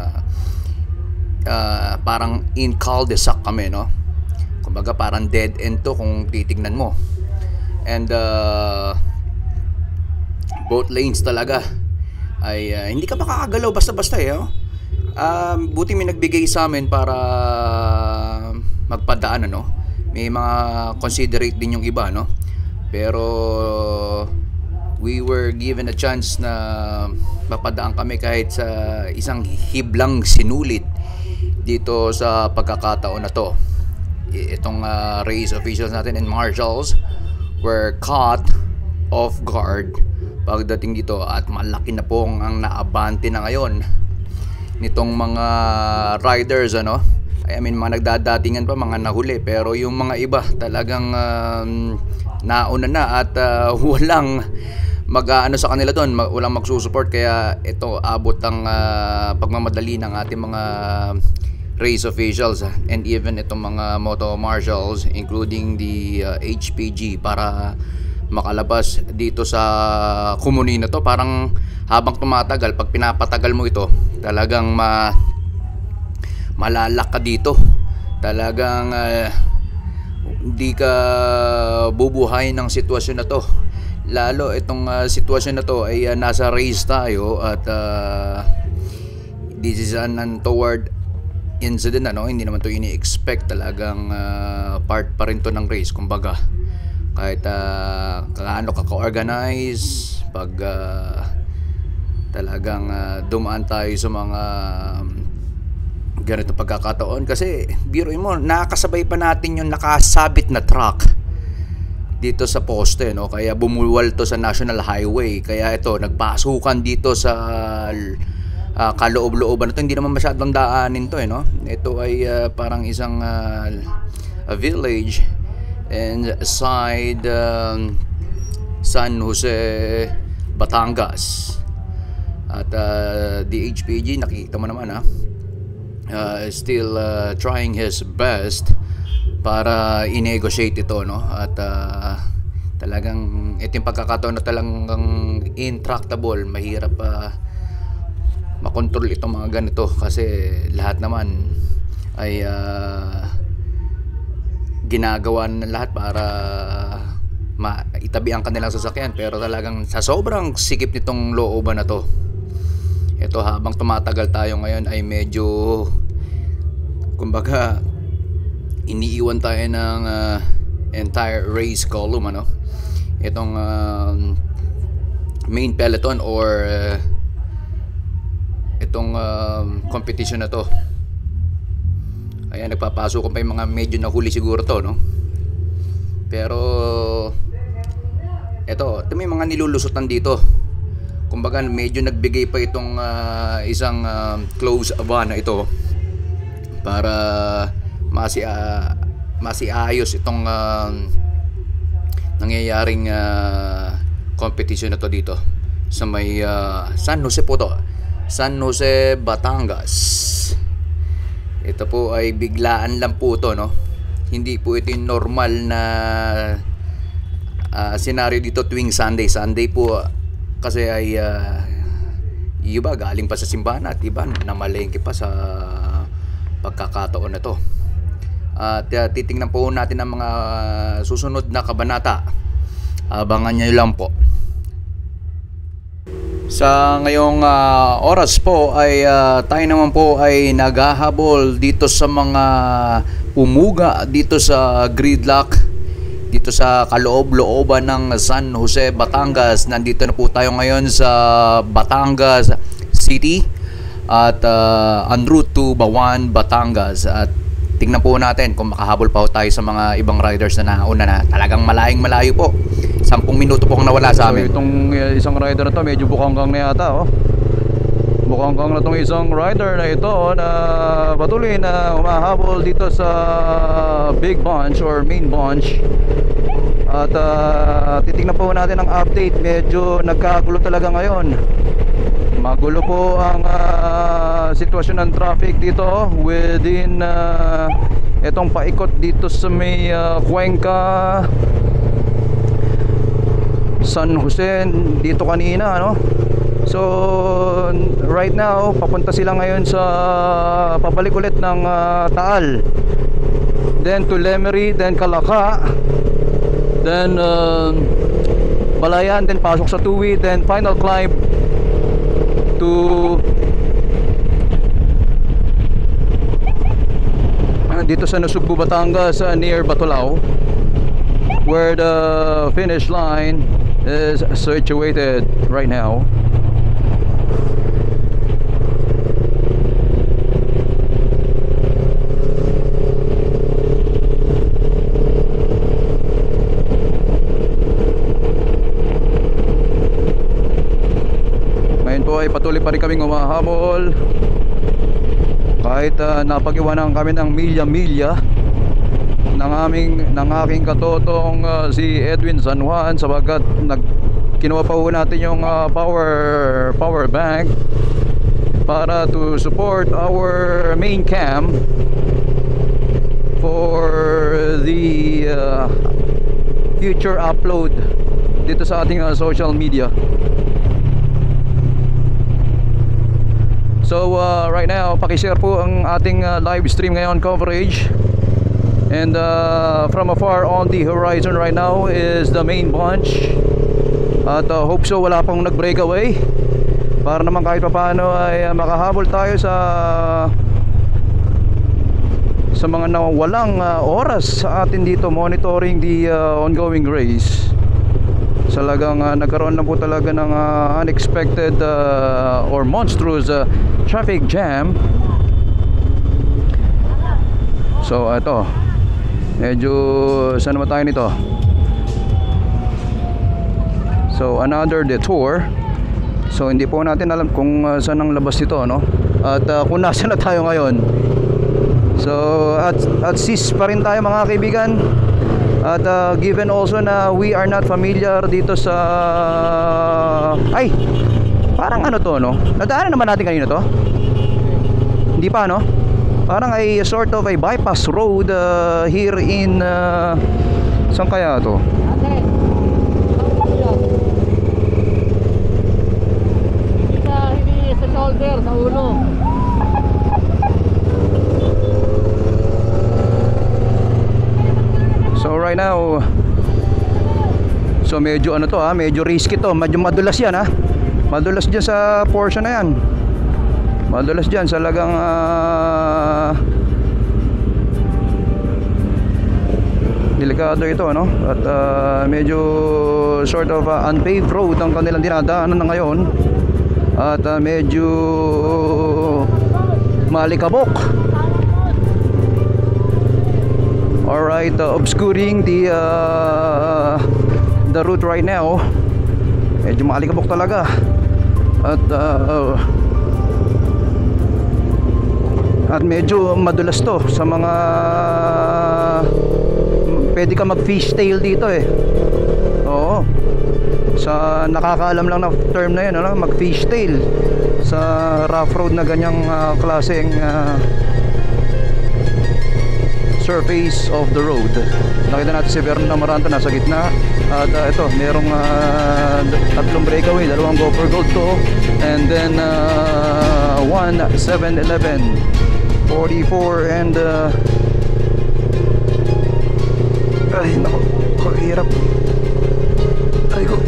parang in cul-de-sac kami, no? Kumbaga parang dead end to kung titignan mo. And both lanes talaga ay hindi ka makakagalaw basta-basta, eh, oh. Buti may nagbigay sa amin para magpadaan, ano? May mga considerate din yung iba, no? Pero we were given a chance na mapadaan kami kahit sa isang hiblang sinulit dito sa pagkakataon na to. Itong race officials natin and marshals were caught off guard pagdating dito at malaki na pong ang naabante na ngayon nitong mga riders, ano? I mean, mga nagdadatingan pa, mga nahuli, pero yung mga iba talagang nauna na at walang mag-ano sa kanila doon, walang magsusupport, kaya ito abot ang pagmamadali ng ating mga race officials and even itong mga moto marshals including the HPG para makalabas dito sa komuni na to. Parang habang tumatagal, pag pinapatagal mo ito, talagang malalak ka dito. Talagang hindi ka bubuhay ng sitwasyon na to. Lalo itong sitwasyon na to ay nasa race tayo at this is an untoward incident, ano? Hindi naman to ini-expect. Talagang part pa rin to ng race. Kumbaga kahit kaano ka ka-organize, pag talagang dumaan tayo sa mga ganito pagkakataon, kasi biruin mo, nakasabay pa natin yung nakasabit na truck dito sa poste, no? Kaya bumuwal to sa National Highway, kaya ito nagpasukan dito sa kaloob-looban na to. Hindi naman masyadong daanin to, no? Ito ay parang isang a village and side San Jose, Batangas. At the HPG, nakikita mo naman, still trying his best para i-negotiate ito, no? At talagang ito yung pagkakataon na talagang intractable. Mahirap makontrol itong mga ganito kasi lahat naman ay ginagawa na lahat para maitabi ang kanilang sasakyan, pero talagang sa sobrang sikip nitong looban na to, ito habang tumatagal tayo ngayon ay medyo kumbaga iniiwan tayo ng entire race column, ano? Itong main peloton or itong competition na to. Ayan, nagpapasok pa yung mga medyo nahuli siguro to, no? Pero ito may mga nilulusutan dito. Kumbaga medyo nagbigay pa itong isang close van na ito para masiayos itong nangyayaring competition na to dito sa may San Jose po to. San Jose, Batangas. Ito po ay biglaan lang po to, no? Hindi po ito yung normal na senaryo dito tuwing Sunday. Sunday po kasi ay iba galing pa sa simbahan at iba namalengke pa sa pagkakataon na to. At titingnan po natin ang mga susunod na kabanata. Abangan nyo lang po. Sa ngayong oras po ay tayo naman po ay naghahabol dito sa mga pumuga dito sa gridlock dito sa kaloob-looban ng San Jose, Batangas. Nandito na po tayo ngayon sa Batangas City at en route to Bawan, Batangas. At tingnan po natin kung makahabol pa po tayo sa mga ibang riders na nauna na. Talagang malayo po. 10 minuto po ang nawala sa amin. So itong isang rider na to medyo bukanggang na yata, oh. Bukanggang na itong isang rider na ito, na patuloy na humahabol dito sa big bunch or main bunch. At titingnan po natin ang update. Medyo nagkagulo talaga ngayon. Magulo po ang sitwasyon ng traffic dito within itong paikot dito sa may Cuenca, San Jose dito kanina, no? So right now papunta sila ngayon sa pabalik ulit ng Taal, then to Lemery, then Calaca, then Balayan, then pasok sa Tuwi, then final climb to dito sa Nasugbu, Batangas, near Batulao, where the finish line is situated right now. Ngayon po ay patuloy pa rin kaming humahabol kahit napag-iwanan kami ng milya-milya ng aking katotong si Edwin San Juan, sabagat kinuha pa po natin yung power bank para to support our main cam for the future upload dito sa ating social media. So right now pakishare po ang ating live stream ngayon coverage. And from afar on the horizon right now is the main bunch. At hope so wala pang nag-breakaway para naman kahit papaano ay makahabol tayo sa mga nawawalang oras sa atin dito monitoring the ongoing race. Talagang nagkaroon na po talaga ng unexpected or monstrous traffic jam. So ito, medyo saan naman tayo nito? So another detour. So hindi po natin alam kung saan ang labas nito, no? At kung nasa na tayo ngayon. So at sis pa rin tayo mga kaibigan. At given also na we are not familiar dito sa ay, parang ano to, no? Nadaanan naman natin kanina to? Hindi pa, no? Parang ay sort of a bypass road here in saan kaya to? Hindi sa shoulder, sa ulo. So right now, so medyo ano to, medyo risky to, medyo madulas yan, madulas dyan sa portion na yan. Madulas dyan sa lagang delikado ito, no? At medyo sort of unpaved road ang kanilang dinadaanan na ngayon. At medyo malikabok. Alright, obscuring the route right now. Medyo malikabok talaga. At medyo madulas to sa mga pwede ka mag fishtail dito, Oo. sa nakakaalam lang na term na yun, ano, mag fishtail sa rough road na ganyang klaseng surface of the road. Nakita natin si Vernon Amaranta nasa gitna, at ito merong tatlong breakaway, dalawang go for gold to, and then 1 7-11 44 and ay nako, hirap. Ay ko.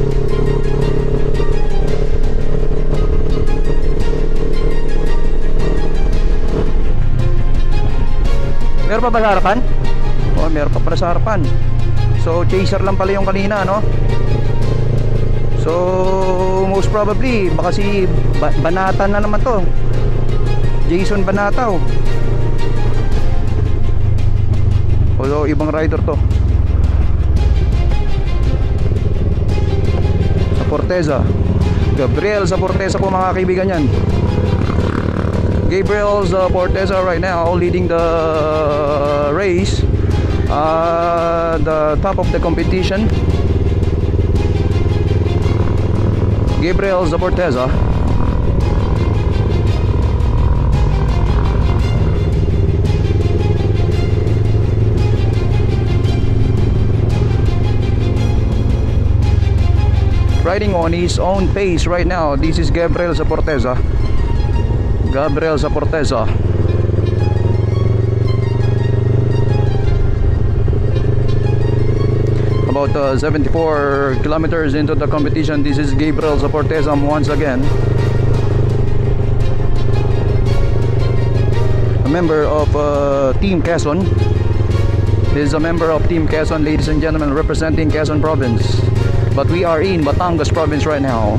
Meron pa ba sa harapan? Oh, meron pa pala sa harapan. So chaser lang pala yung kanina, no? So most probably baka si Banatan na naman to. Jason Banataw. Although ibang rider to. Sa Porteza, Gabriel sa Porteza po mga kaibigan yan. Gabriel Porteza right now leading the race, the top of the competition. Gabriel Porteza. Riding on his own pace right now. This is Gabriel Porteza. Gabriel Porteza. About 74 kilometers into the competition. This is Gabriel Porteza once again. A member of Team Quezon. He is a member of Team Quezon, ladies and gentlemen, representing Quezon Province. But we are in Batangas Province right now,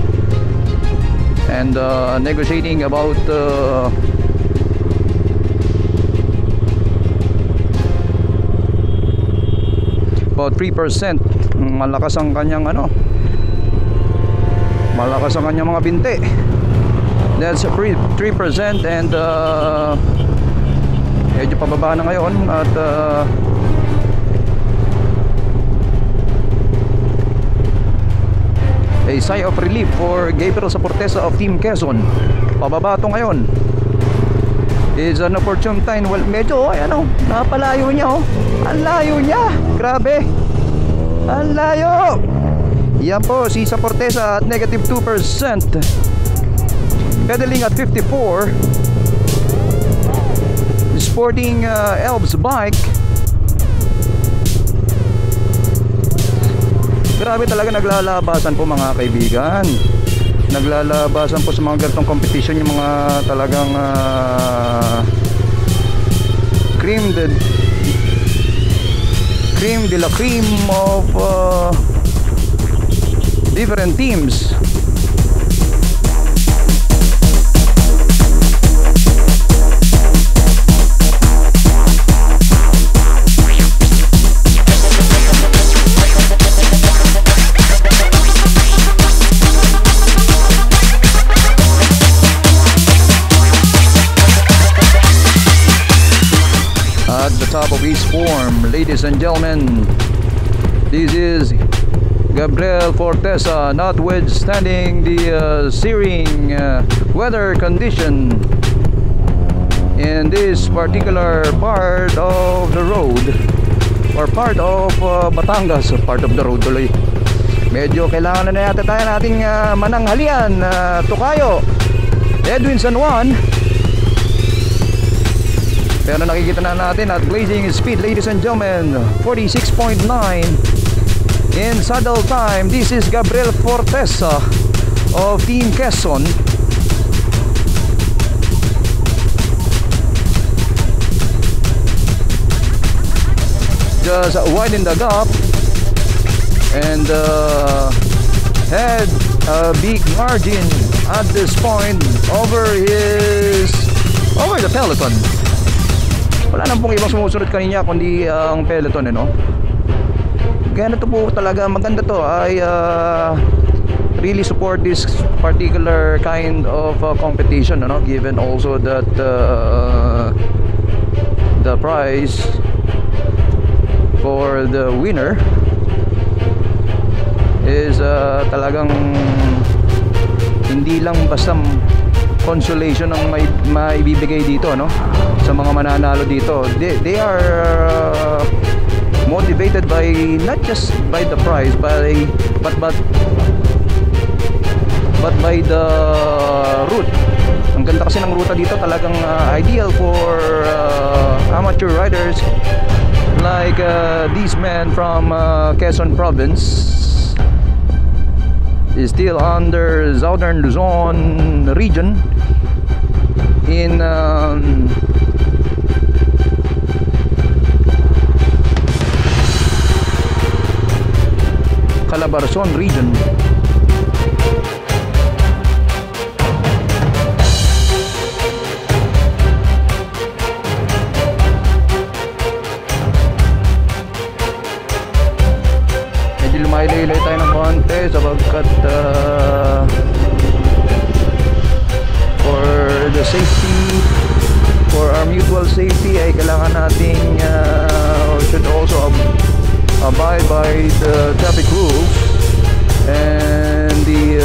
and negotiating about about 3%. Malakas ang kanyang malakas ang kanyang mga binte. That's 3%, and medyo pababa na ngayon, at a sigh of relief for Gabriel Porteza of Team Quezon. Pababa to ngayon. Is an opportune time. Well, medyo napalayo niya, oh. Ang layo niya. Grabe. Ang layo. Yan po si Porteza at negative 2%. Pedaling at 54. Sporting Elves bike. Grabe talaga, naglalabasan po mga kaibigan. Naglalabasan po sa mga ganitong competition yung mga talagang cream de la cream of different teams. Top of his form, ladies and gentlemen, this is Gabriel Porteza, notwithstanding the searing weather condition in this particular part of the road, or part of Batangas, part of the road tuloy. Medyo kailangan na yata tayo nating mananghalian, Tokayo Edwin San Juan. Pero nakikita na natin at blazing speed, ladies and gentlemen, 46.9 in saddle time. This is Gabriel Porteza of Team Quezon. Just widen the gap and had a big margin at this point over the peloton. Wala nang pong ibang sumusunod kanina kundi ang peloton, no? Kaya ito po talaga maganda to. I really support this particular kind of competition, no? Given also that the prize for the winner is talagang hindi lang basta consolation ang maibibigay dito, no, sa mga mananalo dito. They are motivated by not just by the prize, but by the route. Ang ganda kasi ng ruta dito, talagang ideal for amateur riders like these men from Quezon Province. Is still under Southern Luzon region in Calabarzon region. Lumaylay tayo ng konti sapagkat for the safety, for our mutual safety, ay kailangan nating should also abide by the traffic rules and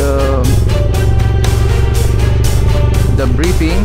the briefing.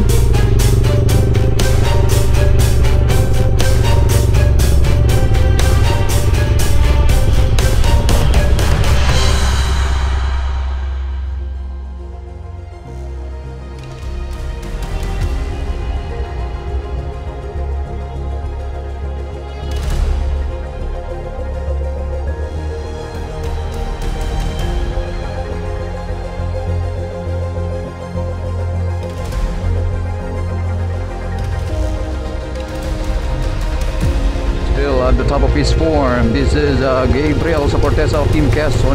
At the top of his form, this is Gabriel Saportesa of Team Quezon.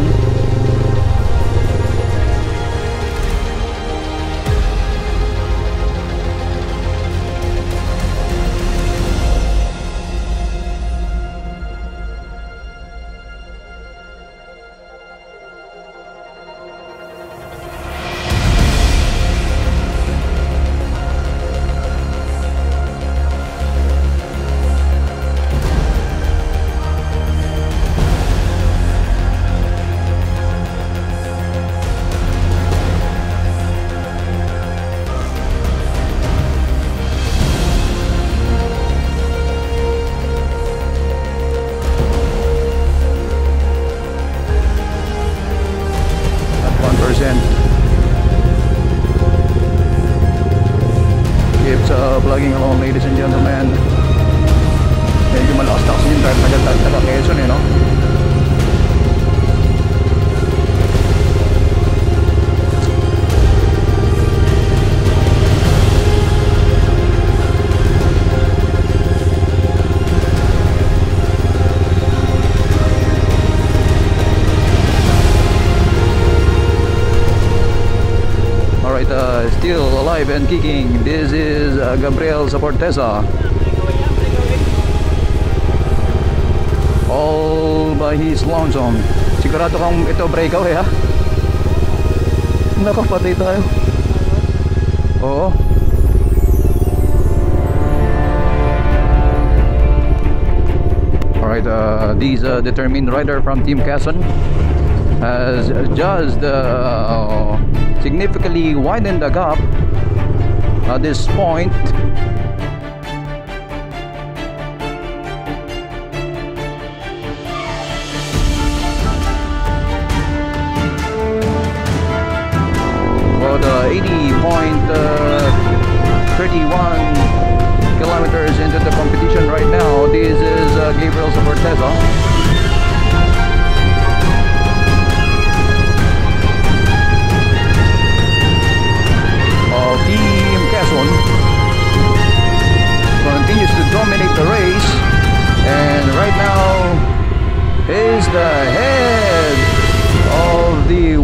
Keeps plugging along, ladies and gentlemen. Medyo malakas na kasi yung drive taga Quezon, no? Still alive and kicking. This is Gabriel Saportesa, all by his lonesome. Sigurado kang ito breakaway, ha? Nakapatay tayo. Oo. Alright, these determined rider from Team Quezon has just significantly widened the gap at this point. About 80.31 kilometers into the competition right now. This is Gabriel Saportesa. Team Quezon continues to dominate the race, and right now is the head of the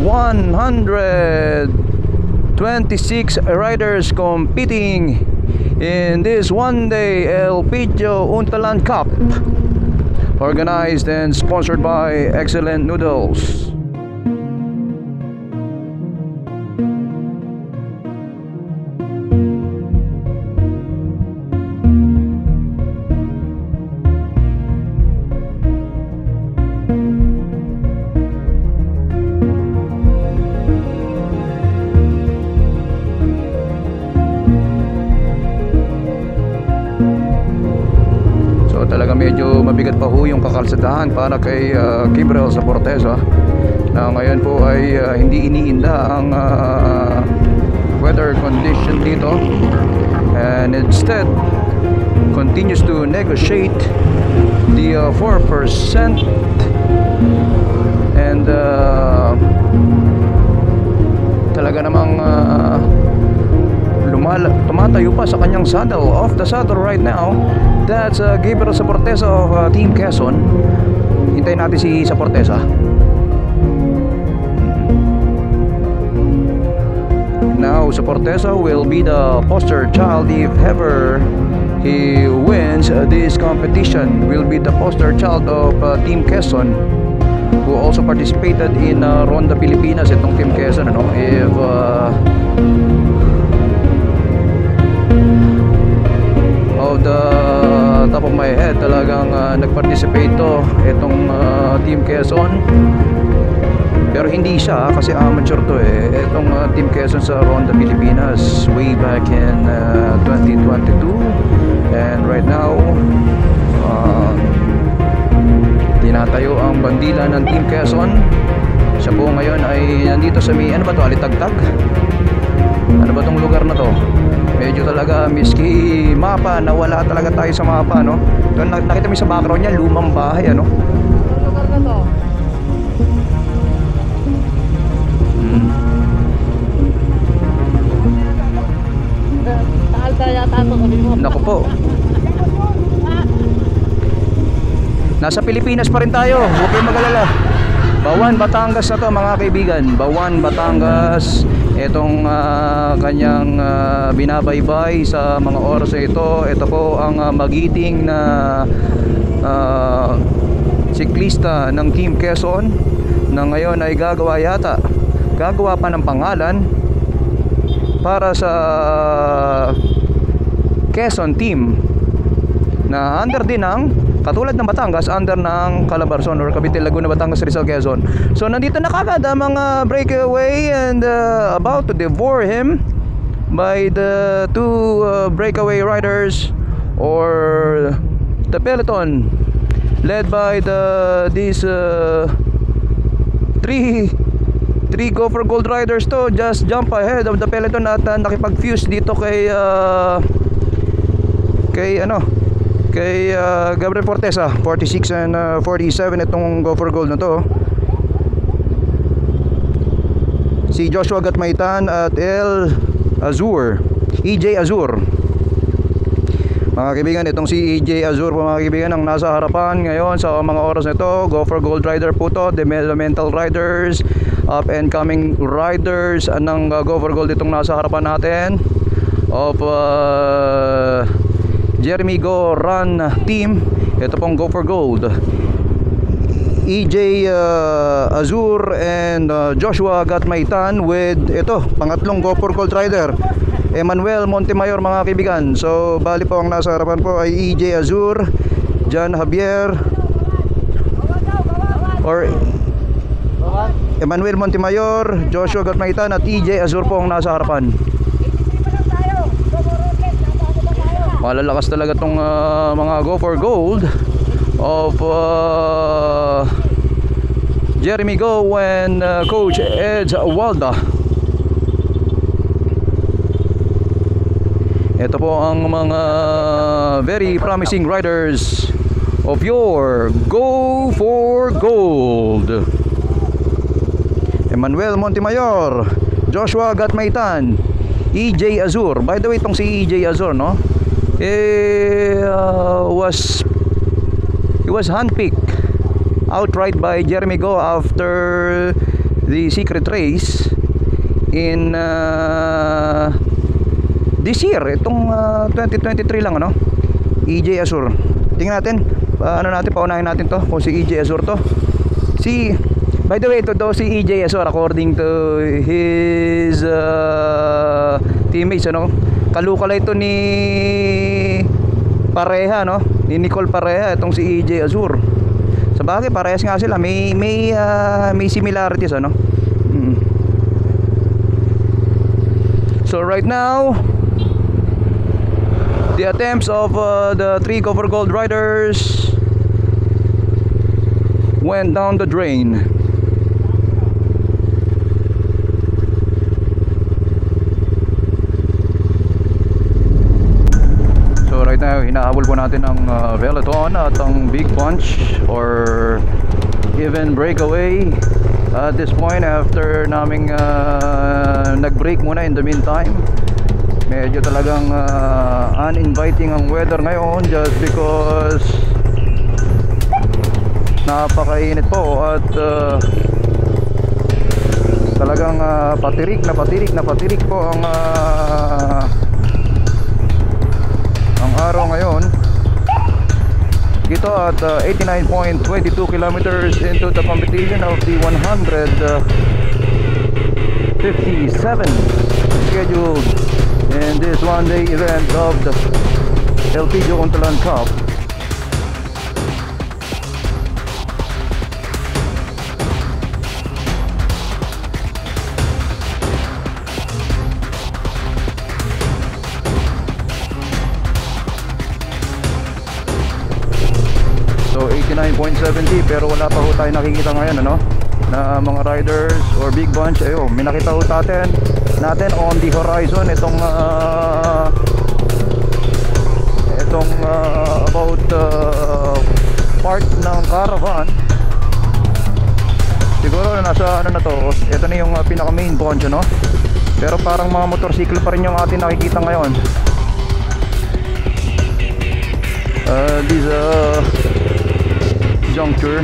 126 riders competing in this one-day El Pidio Untalan Cup, organized and sponsored by Excellent Noodles. medyo mabigat pa ho yung kakalsadahan para kay Gabriel Saporteza, na ngayon po ay hindi iniinda ang weather condition dito, and instead continues to negotiate the 4%, and talaga namang tumatayo pa sa kanyang saddle, off the saddle right now. That's Gabriel Saporteza of Team Quezon. Hintayin natin si Saporteza. Now Saporteza will be the poster child if ever he wins this competition. Will be the poster child of Team Quezon, who also participated in Ronda Pilipinas. Itong Team Quezon, ano, if of the top of my head, talagang nag-participate to itong Team Quezon, pero hindi siya kasi amateur to itong Team Quezon sa Ronda Pilipinas way back in 2022, and right now tinatayo ang bandila ng Team Quezon. Siya po ngayon ay nandito sa may, ano ba to, Alitagtag? Ano ba tong lugar na to? Medyo talaga miski mapa, nawala talaga tayo sa mapa, no? Doon nakita mo sa background niya, lumang bahay, ano? Ano lugar na to? Taal tayo yata ito, sabi mo. Naku po. Nasa Pilipinas pa rin tayo, huwag kayong mag-alala. Bawan, Batangas na to, mga kaibigan. Bawan, Batangas. Itong kanyang binabaybay sa mga oras na ito. Ito po ang magiting na siklista ng Team Quezon, na ngayon ay gagawa pa ng pangalan para sa Quezon team, na under din ng, katulad ng Batangas, under ng Calabarzon or Cavite, Laguna, Batangas, Rizal, Quezon. So nandito na kagad ang mga breakaway, and about to devour him by the two breakaway riders, or the peloton led by these three Go for Gold riders to just jump ahead of the peloton at nakipag-fuse dito kay Gabriel Forteza, 46 and 47 itong Go for Gold na to. Si Joshua Gatmaitan at EJ Azur. Mga kaibigan, itong si EJ Azur po, mga kaibigan, ang nasa harapan ngayon sa mga oras na ito. Go for Gold rider po to, developmental riders, up and coming riders. Anong Go for Gold itong nasa harapan natin of Jeremy Go Run team. Ito pong Go for Gold, EJ Azur and Joshua Gatmaitan, with ito pangatlong Go for Gold rider, Emmanuel Montemayor, mga kaibigan. So bali po ang nasa harapan po ay EJ Azur, John Javier or Emmanuel Montemayor, Joshua Gatmaitan at EJ Azur po ang nasa harapan. Malalakas talaga tong mga Go for Gold of Jeremy Go and Coach Ed Walda. Ito po ang mga very promising riders of your Go for Gold. Emmanuel Montemayor, Joshua Gatmaitan, EJ Azur. By the way, itong si EJ Azur, no? He was handpicked outright by Jeremy Go after the secret race in this year, itong 2023 lang, ano? EJ Azur. Tingnan natin, paunahin natin to kung si EJ Azur to. By the way, ito daw si EJ Azur, according to his teammates, ano? Kalukala ito ni Pareha, no? Ni Nicole Pareha, itong si EJ Azur. Sa bagay, parehas nga sila. May similarities, ano? So right now, The attempts of the 3 Cover Gold riders went down the drain. So right now, hinahabol po natin ang Peloton at ang Big Bunch or even Breakaway. At this point, after naming nag-break muna in the meantime, medyo talagang uninviting ang weather ngayon just because napakainit po at talagang patirik po ang araw ngayon dito at 89.22 kilometers into the competition of the 157 scheduled in this one-day event of the Elpidio Untalan Cup. So 89.70 pero wala pa ho tayo nakikita ngayon na mga riders or big bunch. Ayun, may nakita ho natin on the horizon itong about part ng caravan. Siguro nasa na to. Ito na yung pinaka main bunch pero parang mga motorcycle pa rin yung atin nakikita ngayon. This juncture.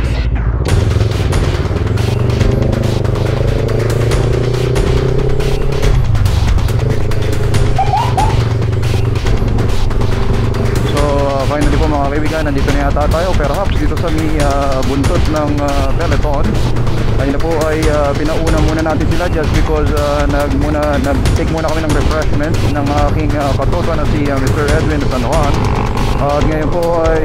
Finally po mga kaibigan, nandito na yata tayo perhaps dito sa may buntot ng Peloton. Ayun na po ay pinauna muna natin sila just because nag-take muna kami ng refreshment ng aking katoto na si Mr. Edwin San Juan. At ngayon po ay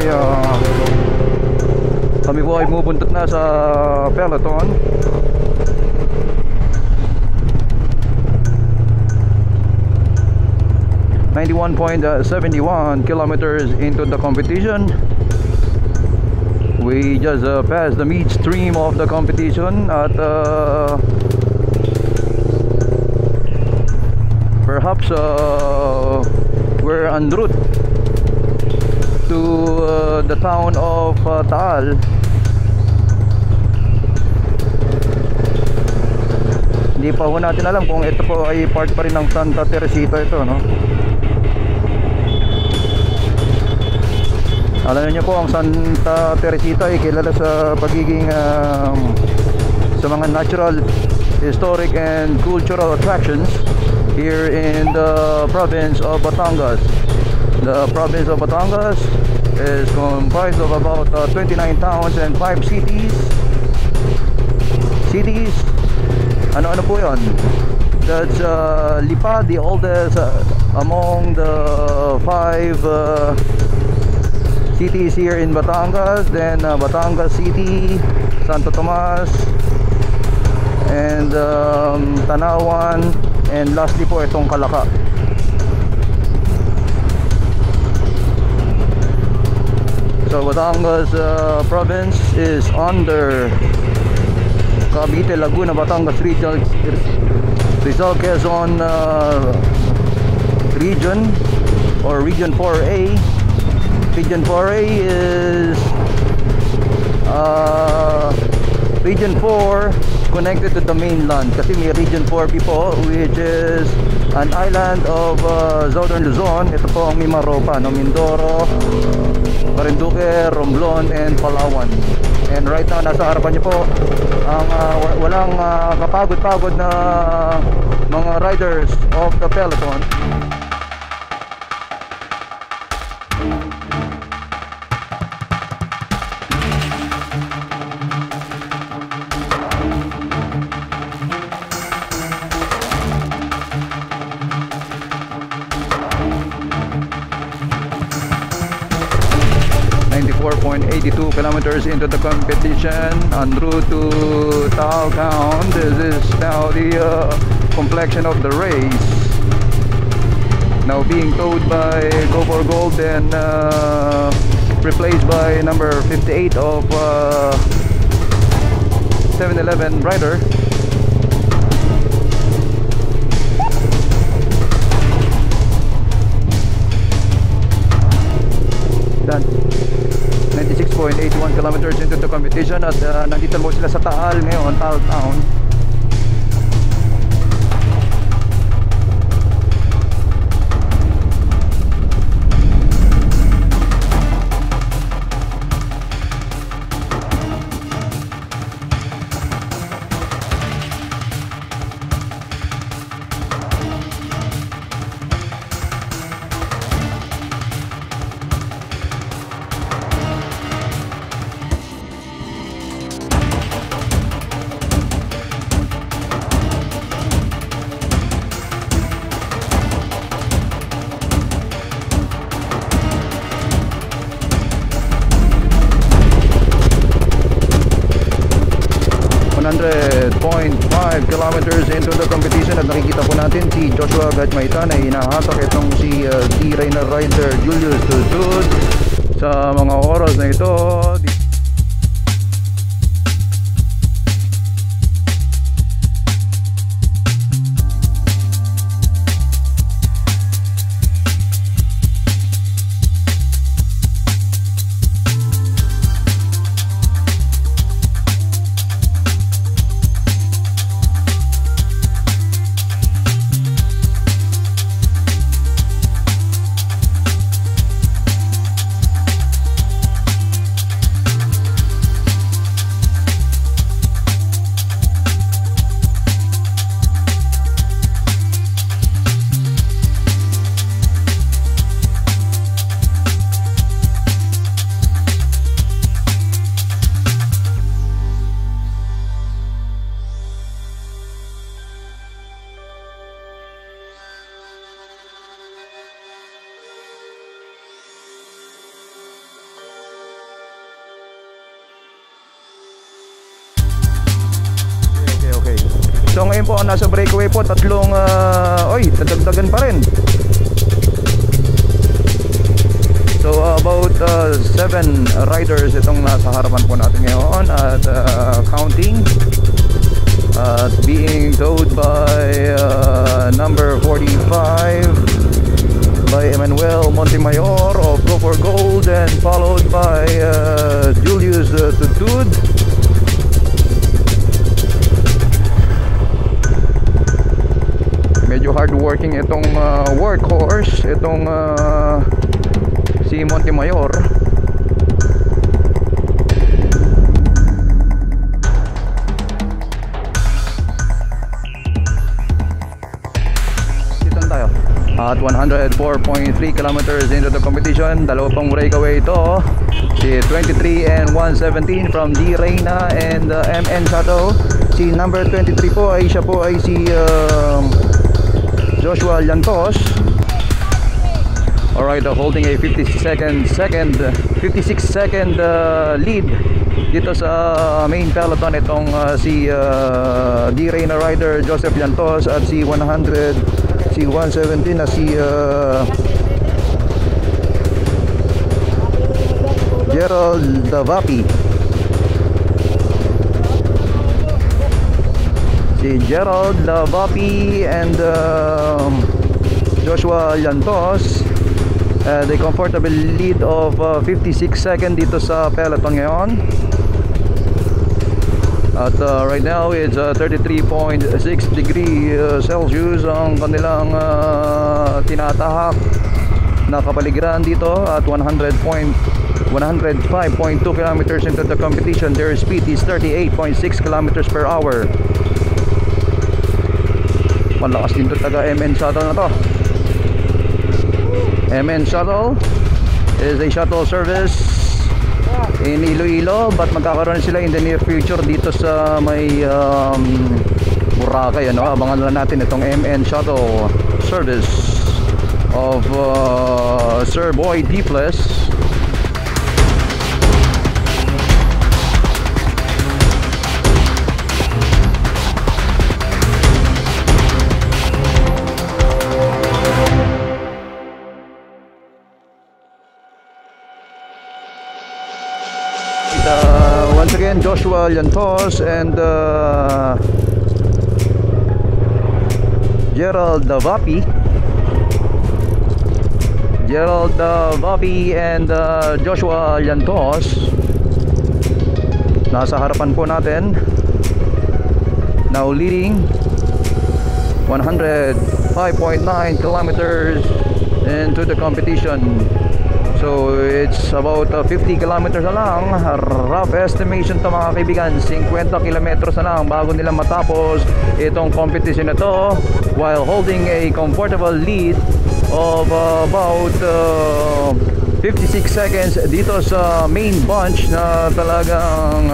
kami po ay pupuntot na sa Peloton. .71 kilometers into the competition. We just passed the midstream of the competition at perhaps we're en route to the town of Taal. Hindi pa ho natin alam kung ito po ay part pa rin ng Santa Teresita ito, Alam niyo po ang Santa Teresita ay kilala sa pagiging sa mga natural, historic and cultural attractions here in the province of Batangas. The province of Batangas is comprised of about 29 towns and 5 cities. Ano po yun? That's Lipa, the oldest among the 5 cities here in Batangas. Then Batangas City, Santo Tomas, and Tanawan, and lastly po itong Calaca. So Batangas province is under Cavite, Laguna, Batangas Region, Rizal, Quezon region or Region 4A. Region 4A is Region 4 connected to the mainland kasi may Region 4B po, which is an island of Southern Luzon. Ito po ang Mimaropa, Mindoro, Marinduque, Romblon, and Palawan. And right now nasa harapan niyo po ang walang kapagod-pagod na mga riders of the Peloton. .82 kilometers into the competition en route to Taal Town. This is now the complexion of the race. now being towed by Go for Gold and replaced by number 58 of 7-Eleven rider. Done. 96.81 kilometers into the competition at nandito mo sila sa Taal ngayon, Taal Town. Kilometers into the competition at nakikita po natin si Joshua Gajmaitan ay hinahatak itong si D-Rainer rider Julius Tudud sa mga oras na ito. So ngayon po nasa breakaway po, tatlong dadagdagan pa rin. So about 7 riders itong nasa harapan po natin ngayon at counting at being towed by number 45 by Emmanuel Montemayor of Go for Gold and followed by Julius Tudud. Medyo hard working itong workhorse, itong si Montemayor. Dito tayo at 104.3 kilometers into the competition. Dalawa pang breakaway ito, si 23 and 117 from D-Reina and MN Sato. Si number 23 po ay siya po ay si Joshua Llantos. Alright, holding a 56 second lead dito sa main peloton itong si D-Reina rider Joseph Llantos at si 117 na si Gerald Davapi. Si Gerald Davapi and Joshua Llantos the comfortable lead of 56 second dito sa peloton ngayon. At right now it's 33.6 degree Celsius ang kanilang tinatahak na kapaligiran dito at 105.2 kilometers into the competition. Their speed is 38.6 kilometers per hour. Malakas din to taga MN Shuttle na to. MN Shuttle is a shuttle service in Iloilo, but magkakaroon sila in the near future dito sa may Boracay, ano? Abangan lang natin itong MN Shuttle service of Sir Boy Deeples. Once again, Joshua Llantos and Gerald Davapi. Gerald Davapi and Joshua Llantos nasa harapan po natin, now leading 105.9 kilometers into the competition. So it's about 50 kilometers na lang, rough estimation to mga kaibigan, 50 kilometers na lang bago nila matapos itong competition na to, while holding a comfortable lead of about 56 seconds dito sa main bunch na talagang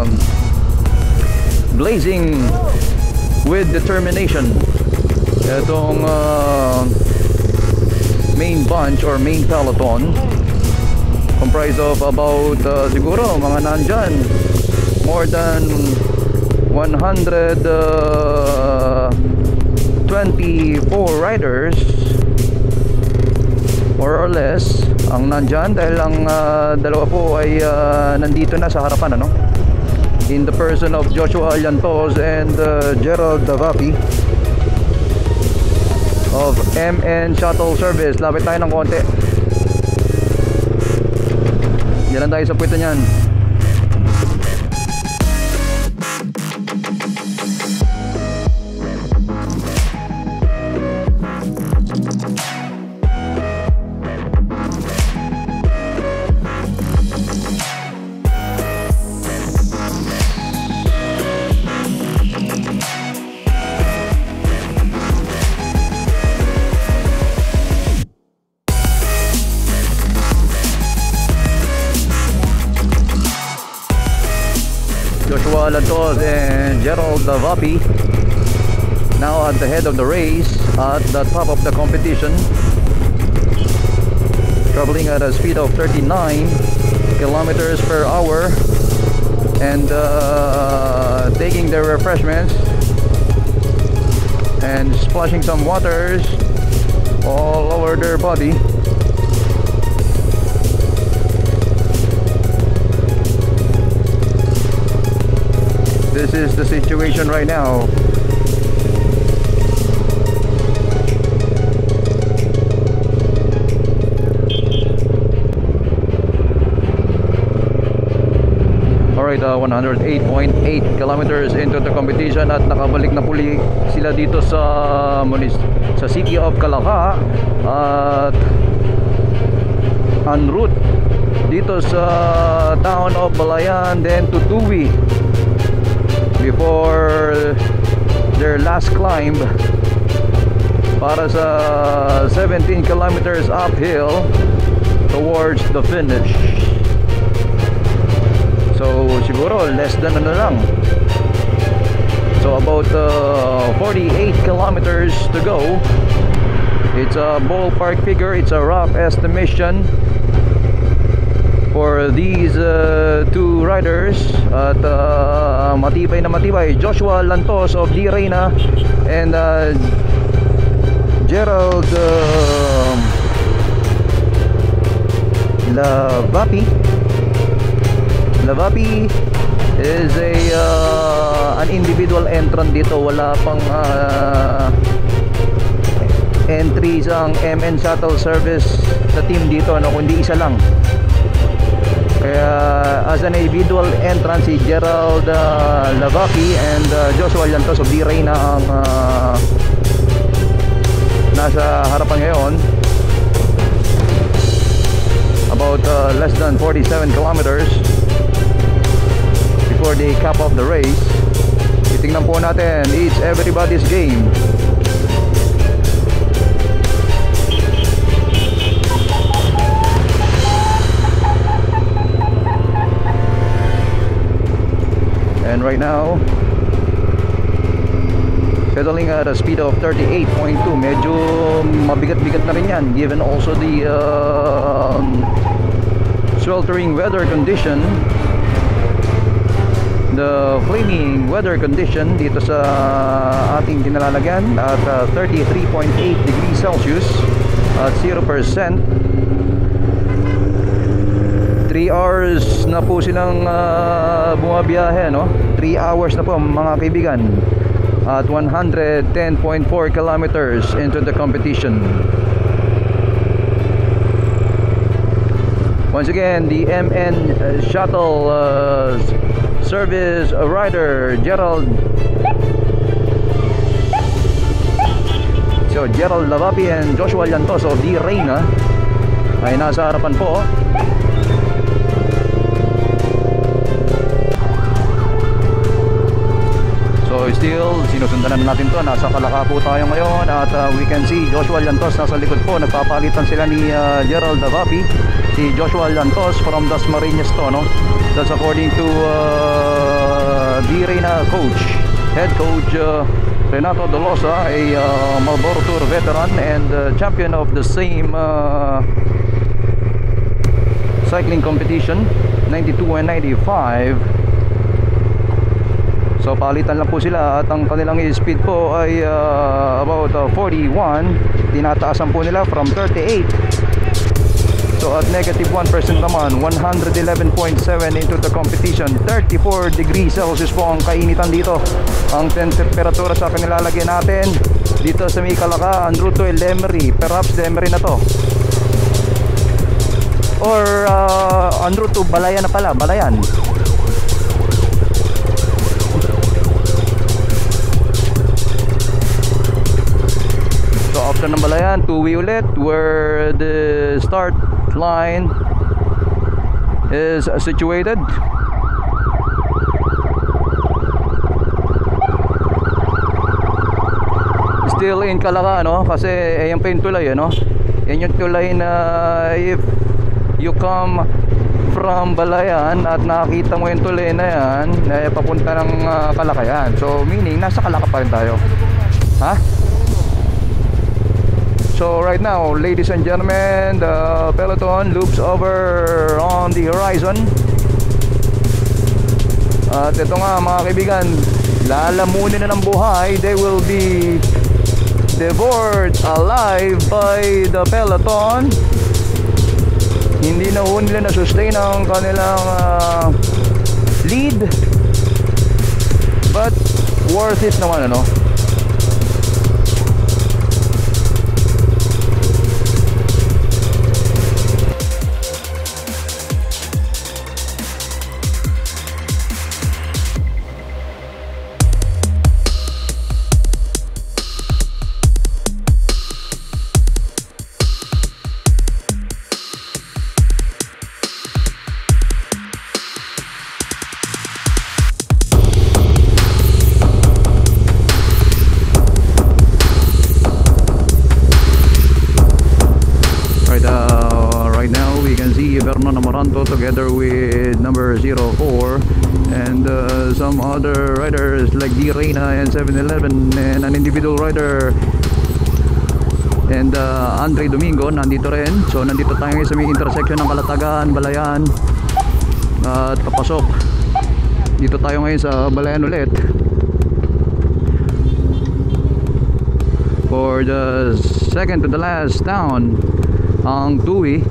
blazing with determination. Itong main bunch or main peloton comprised of about siguro mga nandyan more than 124 riders more or less ang nandyan, dahil ang dalawa po ay nandito na sa harapan, ano, in the person of Joshua Llantos and Gerald Davapi of MN Shuttle Service. Lapit tayo ng konti, yan lang tayo sa puwito niyan. Joshua Llantos and Gerald Davapi now at the head of the race, at the top of the competition, traveling at a speed of 39 kilometers per hour and taking their refreshments and splashing some waters all over their body. This is the situation right now. Alright, 108.8 kilometers into the competition at nakabalik na puli sila dito sa city of Calaca at en route dito sa town of Balayan, then to Tuwi before their last climb para sa 17 kilometers uphill towards the finish. So siguro less than ano lang, so about 48 kilometers to go. It's a ballpark figure, it's a rough estimation for these two riders at matibay na matibay, Joshua Llantos of Di Reyna and Gerald Davapi is an individual entrant dito, wala pang entries ang MN Shuttle Service sa team dito, ano, kundi isa lang. Kaya as an individual entrant, si Gerald Davapi and Joshua Llantos of Di Reyna ang nasa harapan ngayon, about less than 47 kilometers before they cap off the race. Titingnan po natin, it's everybody's game. And right now, settling at a speed of 38.2. Medyo mabigat-bigat na rin yan, given also the sweltering weather condition, the flaming weather condition dito sa ating kinalalagyan at 33.8 degrees Celsius at 0%. 3 hours na po silang bumabiyahe, no? 3 hours na po mga kaibigan, at 110.4 kilometers into the competition. Once again, the MN Shuttle service rider Gerald Lavapi and Joshua Llantos of D. Reina ay nasa harapan po. So still sinusundan natin to. Nasa Calaca po tayo ngayon at we can see Joshua Llantos nasa likod po. Nagpapalitan sila ni Gerald Lavapi. Si Joshua Llantos from Dasmariñas to, no? That's according to D. Reina coach, head coach Renato Dolosa, a Marlboro Tour veteran and champion of the same cycling competition 92 and 95. So palitan lang po sila at ang kanilang speed po ay about 41. Tinataasan po nila from 38. So at negative 1% naman, 111.7 into the competition. 34 degrees Celsius po ang kainitan dito. Ang temperatura sa kanilalagay natin dito sa may Calaca, en route to Lemery. Perhaps Lemery na to. Or en route to Balayan na pala, Balayan. So after ng Balayan, Tuwi ulit, where the start line is situated. Still in Calaca, no? Kasi ayan pa yung tulay, no? Yan yung tulay na if you come from Balayan at nakita mo yung tulay na yan, papunta ng Calaca yan. So meaning nasa Calaca pa rin tayo. Ha? So right now, ladies and gentlemen, the peloton loops over on the horizon. At ito nga mga kaibigan, lalamunin na ng buhay. They will be devoured alive by the peloton. Hindi na ho nila na-sustain ang kanilang lead, but worth it naman, ano? Together with number 04 and some other riders like D. Reina and 7-Eleven and an individual rider and Andre Domingo nandito rin. So nandito tayo sa may intersection ng Calatagan, Balayan at papasok. Dito tayo ngayon sa Balayan ulit for the second to the last town, ang Tuwi,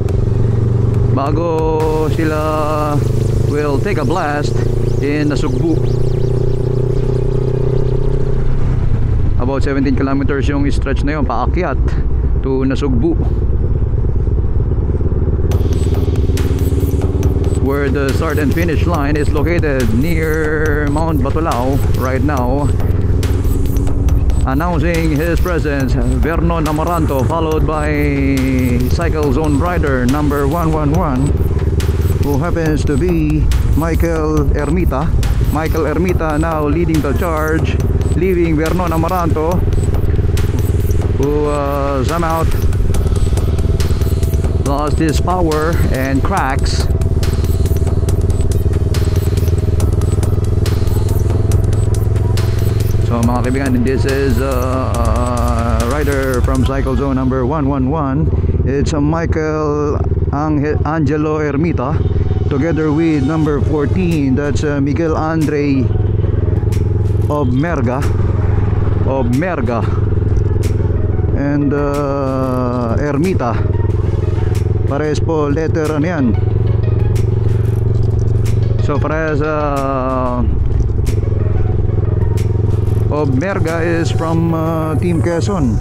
bago sila will take a blast in Nasugbu. About 17 kilometers yung stretch na yun paakyat to Nasugbu, where the start and finish line is located near Mount Batulao. Right now, announcing his presence, Vernon Amaranto, followed by Cycle Zone rider number 111, who happens to be Michael Ermita. Michael Ermita now leading the charge, leaving Vernon Amaranto, who somehow lost his power and cracks. So mga kaibigan, this is rider from Cycle Zone number 111. It's Michael Angelo Ermita together with number 14, that's Miguel Andre of Merga and Ermita. Pares po letter ano yan, So Perez Obmerga is from Team Quezon.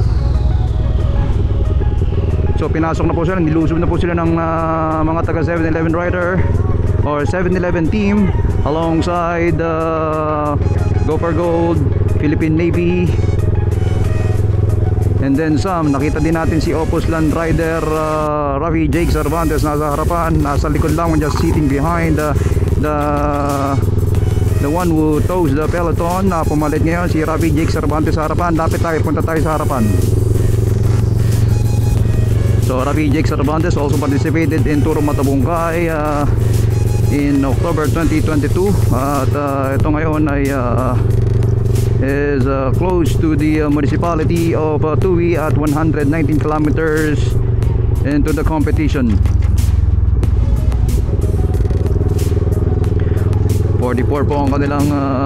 So pinasok na po sila, nilusob na po sila ng mga taga 7-Eleven rider or 7-Eleven team alongside Gopher Gold, Philippine Navy, and then some. Nakita din natin si Opus Land rider Rafi Jake Cervantes nasa harapan, nasa likod lang, just sitting behind the one who tows the peloton. Pumalit ngayon si Rafi Jake Cervantes sa harapan. Lapit tayo, punta tayo sa harapan. So Rafi Jake Cervantes also participated in Tour Matabungkay in October 2022 at ito ngayon ay is close to the municipality of Tui at 119 kilometers into the competition. 44 po ang kanilang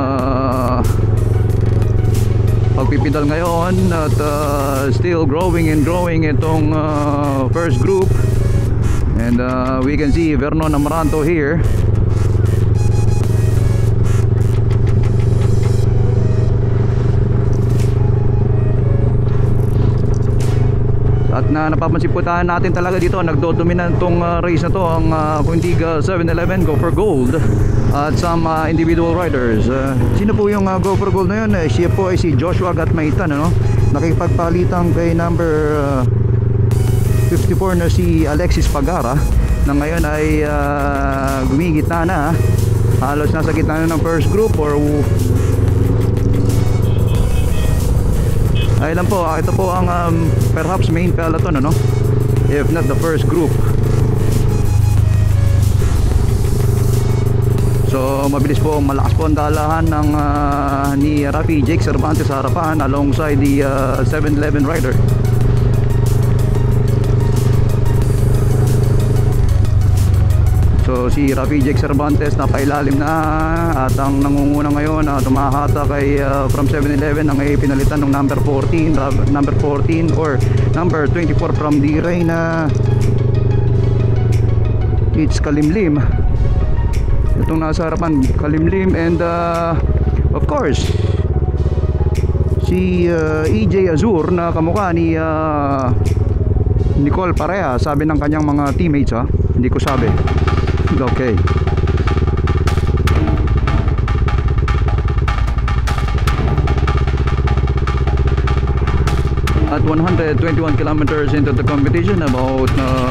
pagpipidal ngayon at still growing and growing itong first group, and we can see Vernon Amaranto here. At napapansin po tayo natin talaga dito, nagdodominant tong race na to ang Kundiga 7-Eleven Gopher Gold at some individual riders. Sino po yung Gopher Gold na yun? Siya po ay si Joshua Gatmaitan, ano? Nakipagpalitan kay number 54 na si Alexis Pagara, na ngayon ay gumigitna na, halos nasa gitna na ng first group or ay lang po, ito po ang perhaps main peloton, ano? If not the first group. So mabilis po, malakas po ang dalahan ng ni Rafi Jake Cervantes sa harapan alongside the 7-Eleven rider. So si Rafi Jake Cervantes napailalim na at ang nangunguna ngayon tumahata kay from 7-Eleven ang pinalitan ng number 14 or number 24 from D-Ray na it's Kalimlim. Itong nasa harapan, Kalimlim, and of course si EJ Azur na kamukha ni Nicole Parea, sabi ng kanyang mga teammates, hindi ko sabi. Okay. At 121 kilometers into the competition, about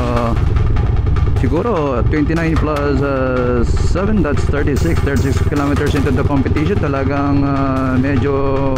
siguro 29 plus 7, that's 36 kilometers into the competition. Talagang medyo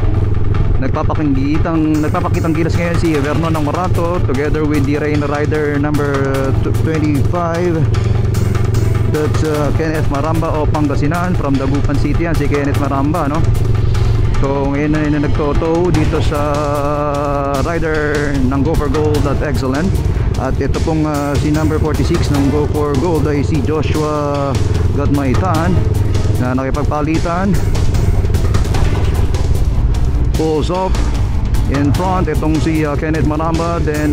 nagpapakitang gilas ngayon si Vernon Amaranto together with the Rain rider number 25. That's Kenneth Maramba o Pangasinan from Dagupan City. Yan si Kenneth Maramba, no? So ngayon na nagtoto dito sa rider ng Go for Gold at Excellent. At ito pong si number 46 ng Go for Gold ay si Joshua Gatmaitan na nakipagpalitan. Pulls off in front itong si Kenneth Maramba, then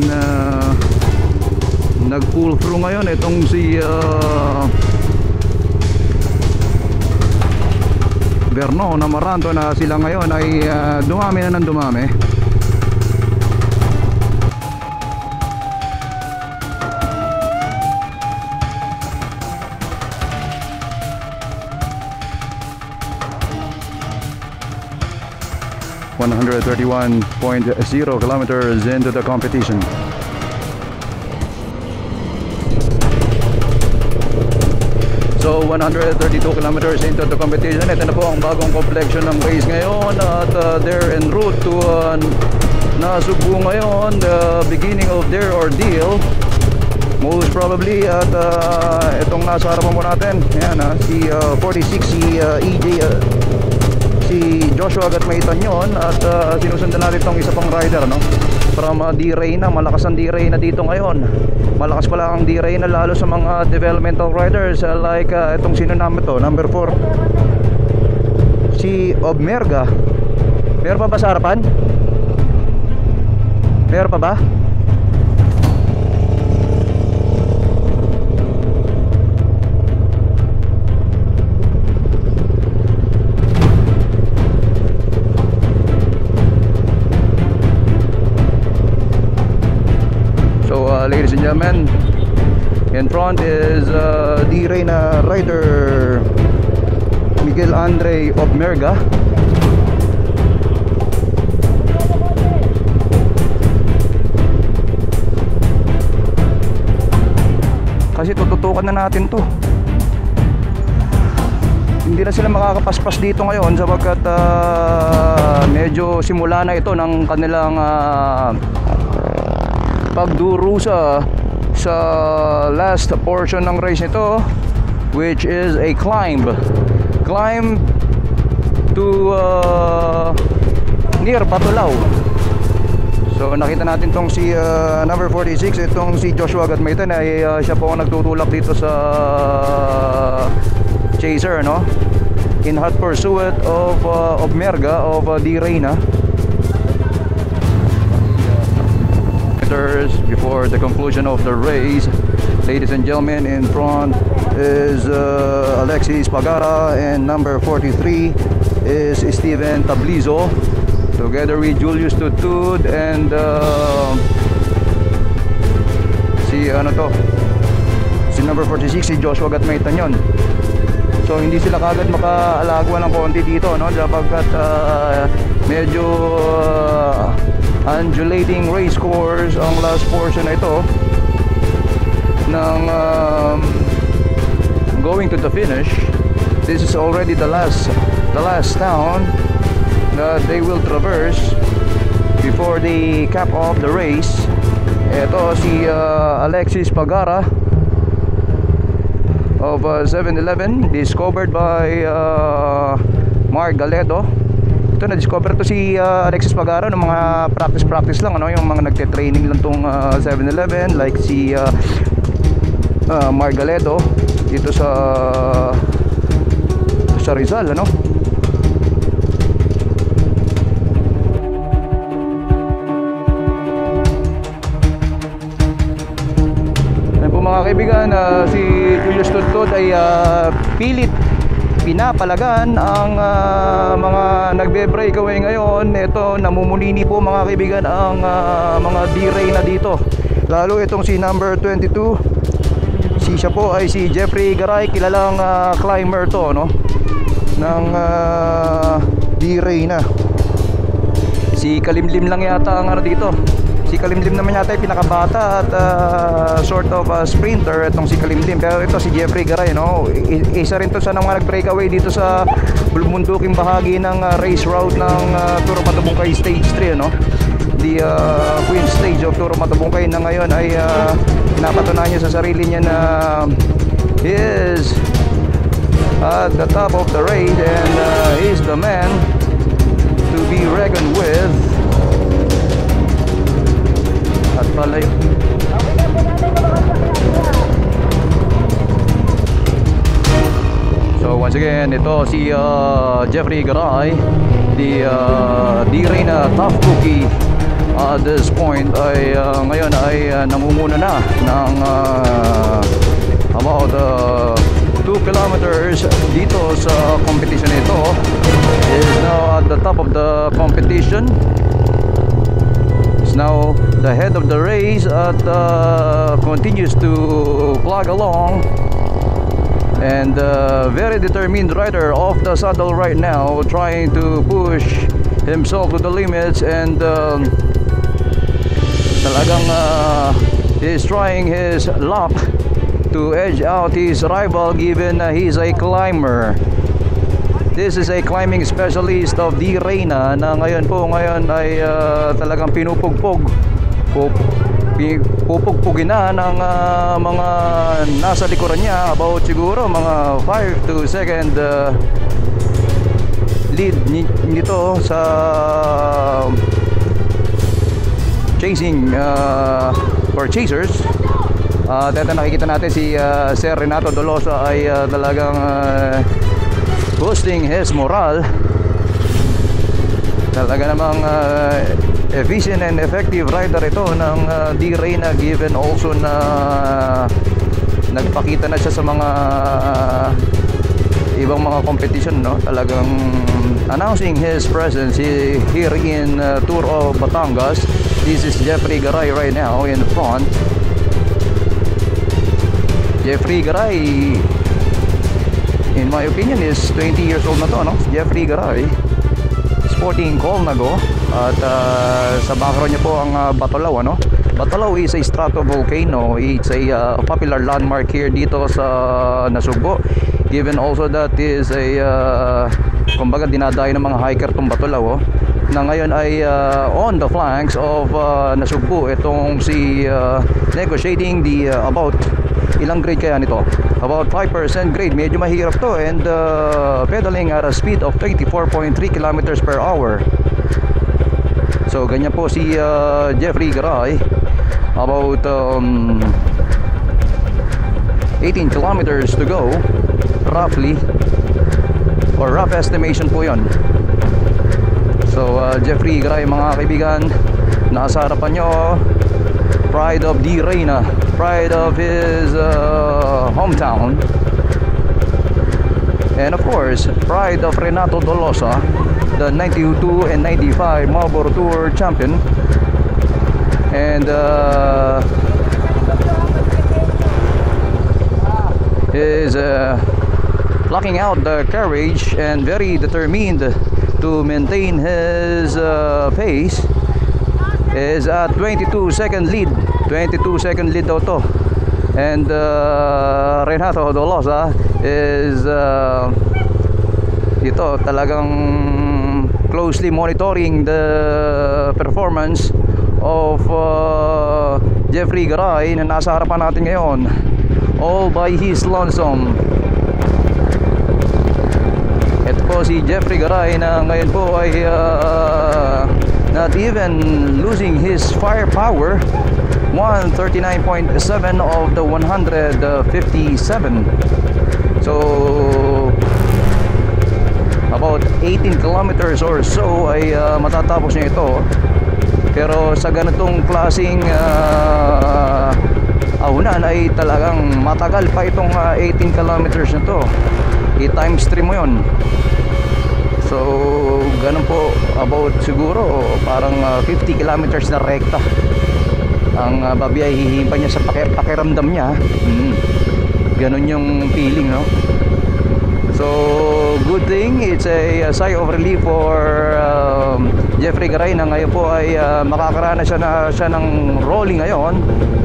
nag-pull through ngayon itong si Vernon Amaranto, na sila ngayon ay dumami na ng dumami. .0 kilometers into the competition. So 132 kilometers into the competition. Ito na po ang bagong complexion ng race ngayon at they're en route to Nasugbu ngayon, the beginning of their ordeal most probably. At itong nasa harapan po natin, ayan, si 46 si EJ si Joshua Gatmaitan yun, at sinusundan natin itong isa pang rider, no? From D-Ray na, malakas ang D-Ray na dito ngayon. Malakas pala ang D-Ray na lalo sa mga developmental riders like itong sino naman to, number 4 si Obmerga. Meron pa ba sa harapan? Meron pa ba? In front is D. Reyna rider Miguel Andre Obmerga. Kasi tututukan na natin to. Hindi na sila makakapaspas dito ngayon sapagkat medyo simula na ito ng kanilang pagdurusa sa last portion ng race nito, which is a climb to near Patulao. So nakita natin tong si number 46, itong si Joshua Gatmaytan ay siya po ang nagtutulak dito sa chaser, no? In hot pursuit of Obmerga of D. Reyna. Before the conclusion of the race, ladies and gentlemen, in front is Alexis Pagara, and number 43 is Steven Tablizo, together with Julius Tutud and si number 46, si Joshua Gatmaytan yon. So hindi sila kagad makaalagwa ng konti dito, no? Sapagkat medyo undulating race course ang last portion na ito ng going to the finish. This is already the last town that they will traverse before the cap of the race. Ito si Alexis Pagara of 7-Eleven, discovered by Mark Galedo. Ito, na-discover to si Alexis Pagara ng mga practice lang, ano, yung mga nagte-training lang tong 7-Eleven, like si Mark Galedo dito sa Rizal, ano. Mga kaibigan, si Julius Tutud ay pilit pinapalagan ang mga nagbe-breakaway ngayon. Ito, namumunini po mga kaibigan ang mga D. Reyna dito, lalo itong si number 22. Siya po ay si Jeffrey Garay, kilalang climber to, no, ng D. Reyna. Si Kalimlim lang yata ang dito. Si Kalimlim naman yata ay pinakabata at sort of sprinter itong si Kalimlim. Pero ito si Jeffrey Garay, no? Isa rin to sa mga nag-breakaway dito sa bulmunduking bahagi ng race route ng Tour of Matabungkay Stage 3, no? The Queen Stage of Tour of Matabungkay na ngayon ay pinapatunayan niya sa sarili niya na he is at the top of the race and he is the man to be reckoned with. At pala so once again, ito si Jeffrey Garay, the D. Reyna Tough Cookie. At this point ay ngayon ay namumuna na ng about 2 kilometers dito sa competition. Ito is now at the top of the competition. Now the head of the race at continues to plug along, and very determined rider off the saddle right now, trying to push himself to the limits, and talagang he's trying his luck to edge out his rival, given he's a climber. This is a climbing specialist of D. Reyna na ngayon ay talagang pupugpugin na ng mga nasa likuran niya, about siguro mga 5 to second lead nito sa chasing for chasers. Dito nakikita natin si Sir Renato Dolosa ay talagang boosting his moral. Talaga namang efficient and effective rider ito ng D. Reyna, given also na nagpakita na siya sa mga ibang mga competition, no? Talagang announcing his presence here in Tour of Batangas. This is Jeffrey Garay right now in front. Jeffrey Garay, in my opinion, is 20 years old na to, no? Jeffrey Garay, sporting Colnago. At sa background niya po ang Batolao, ano? Batolao is a stratovolcano. It's a popular landmark here dito sa Nasugbo. Given also that is a kumbaga dinadayo ng mga hiker tong Batolao, na ngayon ay on the flanks of Nasugbo. Itong si negotiating the about ilang grade kaya nito? About 5% grade. Medyo mahirap to, and pedaling at a speed of 34.3 kilometers per hour. So ganyan po si Jeffrey Garay. About 18 kilometers to go roughly, or rough estimation po yon. So Jeffrey Garay, mga kaibigan, nasa harapan nyo, pride of Di Reyna, pride of his hometown, and of course pride of Renato Dolosa, the 92 and 95 Marlboro Tour champion. And is blocking out the carriage and very determined to maintain his pace. Is at 22-second lead. 22-second lead daw to. And Renato Dolosa is ito talagang closely monitoring the performance of Jeffrey Garay na nasa harapan natin ngayon, all by his lonesome. Ito po si Jeffrey Garay na ngayon po ay not even losing his firepower. 139.7 of the 157. So about 18 kilometers or so ay matatapos niya ito. Pero sa ganitong klaseng ahunan ay talagang matagal pa itong 18 kilometers na to. I-times 3 mo yun. So ganun po, about siguro parang 50 kilometers na rekta ang babiyahihin pa niya sa pakiramdam niya. Ganun yung feeling, no? So good thing, it's a sigh of relief for Jeffrey Garay na ngayon po ay makakaranas siya ng rolling ngayon.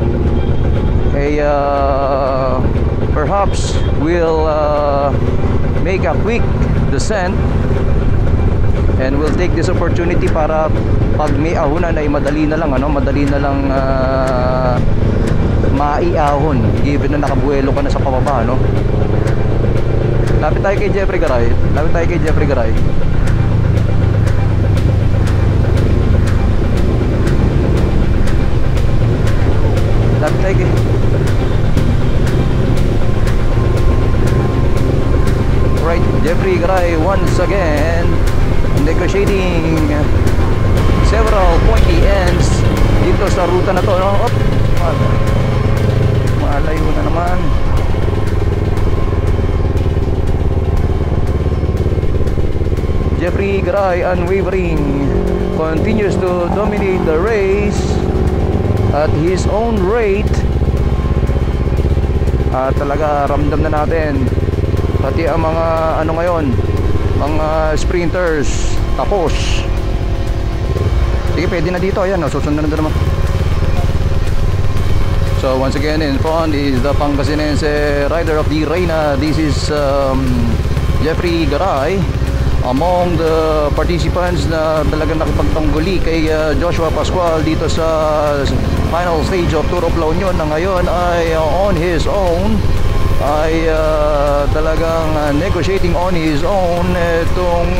Perhaps will make a quick descent, and we'll take this opportunity para pag may ahunan ay madali na lang maiahon, given na nakabuelo ka na sa pababa, no? Lapit tayo kay Jeffrey Garay. Lapit tayo kay Jeffrey Garay. Lapit tayo kay... Right, Jeffrey Garay once again negotiating several pointy ends dito sa ruta na to, no? Op, malayo na naman. Jeffrey Garay, unwavering, continues to dominate the race at his own rate. Talaga ramdam na natin, pati ang mga ano ngayon, mga sprinters tapos. Sige, pwede na dito. Ayan, susunod na naman. So once again, in front is the Pangasinense rider of Di Reyna. This is Jeffrey Garay, among the participants na talagang nakipagtangguli kay Joshua Pascual dito sa final stage of Tour of La Union, na ngayon ay on his own, ay talagang negotiating on his own itong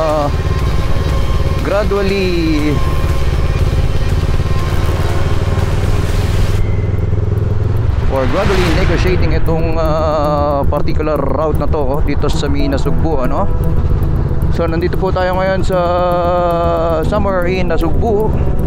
gradually negotiating itong particular route na to dito sa Nasugbu, ano? So nandito po tayo ngayon sa somewhere in Nasugbu.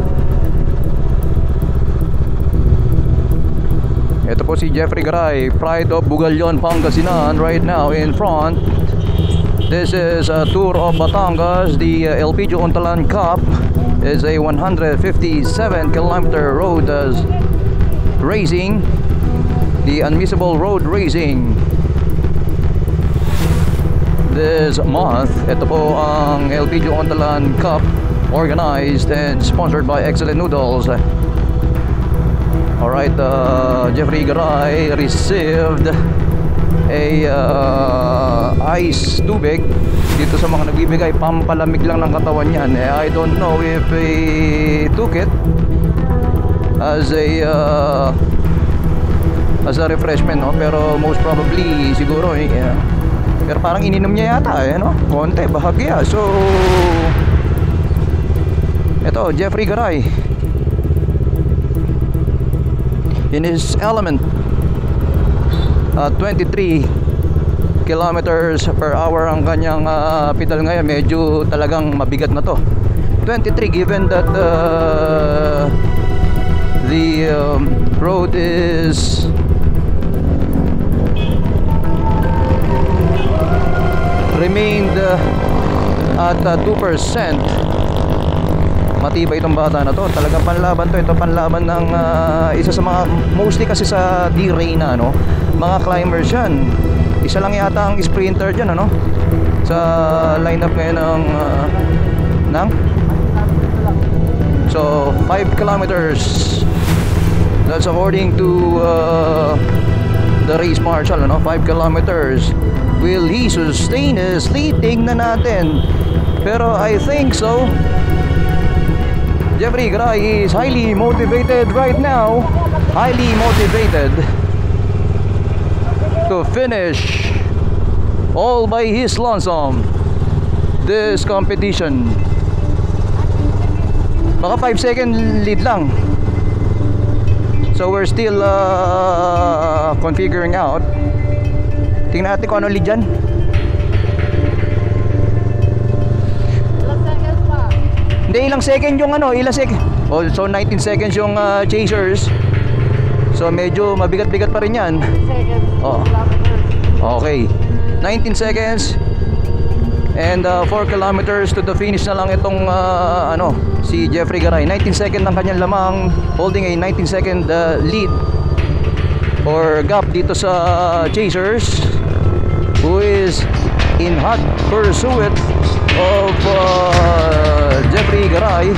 Ito po si Jeffrey Garay, pride of Bugalyon, Pangasinan, right now in front. This is a Tour of Batangas. The Elpidio Untalan Cup is a 157 kilometer road racing. the Unmissable Road Racing this month. Ito po ang LPG Ontalan Cup, organized and sponsored by Excellent Noodles. Alright, Jeffrey Garay received a ice tubig dito sa mga nagbibigay, pampalamig lang ng katawan yan. I don't know if he took it as a refreshment, no? Pero most probably siguro pero parang ininom niya yata no? Konti, bahagya. So ito, Jeffrey Garay in his element. 23 kilometers per hour ang kanyang pedal ngayon. Medyo talagang mabigat na to. 23, given that the road is remained at 2%. Matibay itong bata na to. Talagang panlaban to. Ito panlaban ng isa sa mga, mostly kasi sa D-Reyna, no? Mga climbers yan. Isa lang yata ang sprinter dyan, ano? Sa lineup ngayon ng so 5 kilometers. That's according to the race marshal, ano? 5 kilometers. Will he sustain his lead? Tingnan natin. Pero I think so. Jeffrey Garay is highly motivated right now. Highly motivated to finish all by his lonesome this competition. Baka 5 second lead lang. So we're still configuring out. Tingnan natin kung ano lead dyan. Ilang seconds pa? Hindi, ilang second yung ilang second. Oh, so 19 seconds yung chasers. So medyo mabigat-bigat pa rin yan. 10 seconds. Oh. Okay, 19 seconds and 4 kilometers to the finish na lang itong si Jeffrey Garay. 19 second ang kanyang lamang, holding a 19 second lead or gap dito sa chasers, who is in hot pursuit of Jeffrey Garay.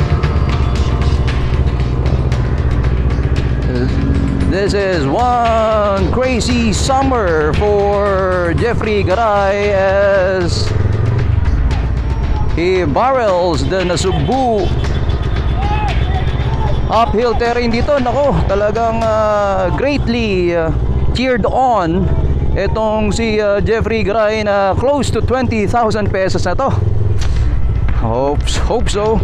This is one crazy summer for Jeffrey Garay as he barrels the Nasugbu uphill terrain dito. Nako, talagang greatly cheered on itong si Jeffrey Garay na close to 20,000 pesos na to. Hope so.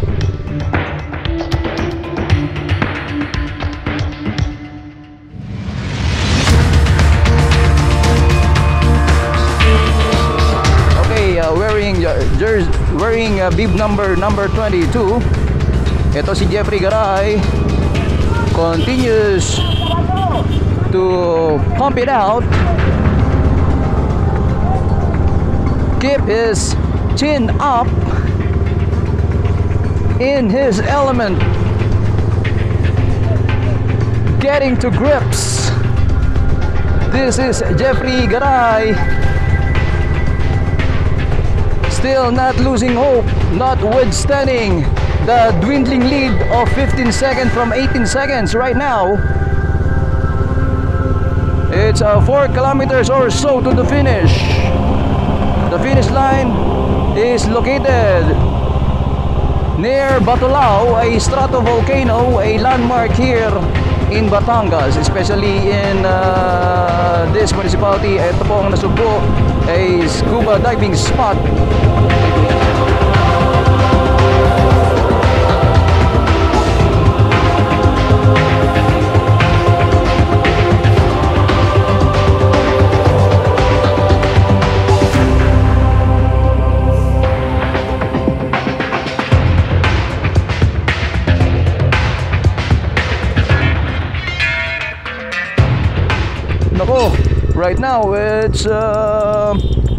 Wearing bib number 22. Ito si Jeffrey Garay continues to pump it out, keep his chin up, in his element, getting to grips. This is Jeffrey Garay, still not losing hope, notwithstanding the dwindling lead of 15 seconds from 18 seconds right now. It's 4 kilometers or so to the finish. The finish line is located near Batulao, a stratovolcano, a landmark here in Batangas, especially in this municipality. Ito po ang Nasugbu, a scuba diving spot. Right now it's a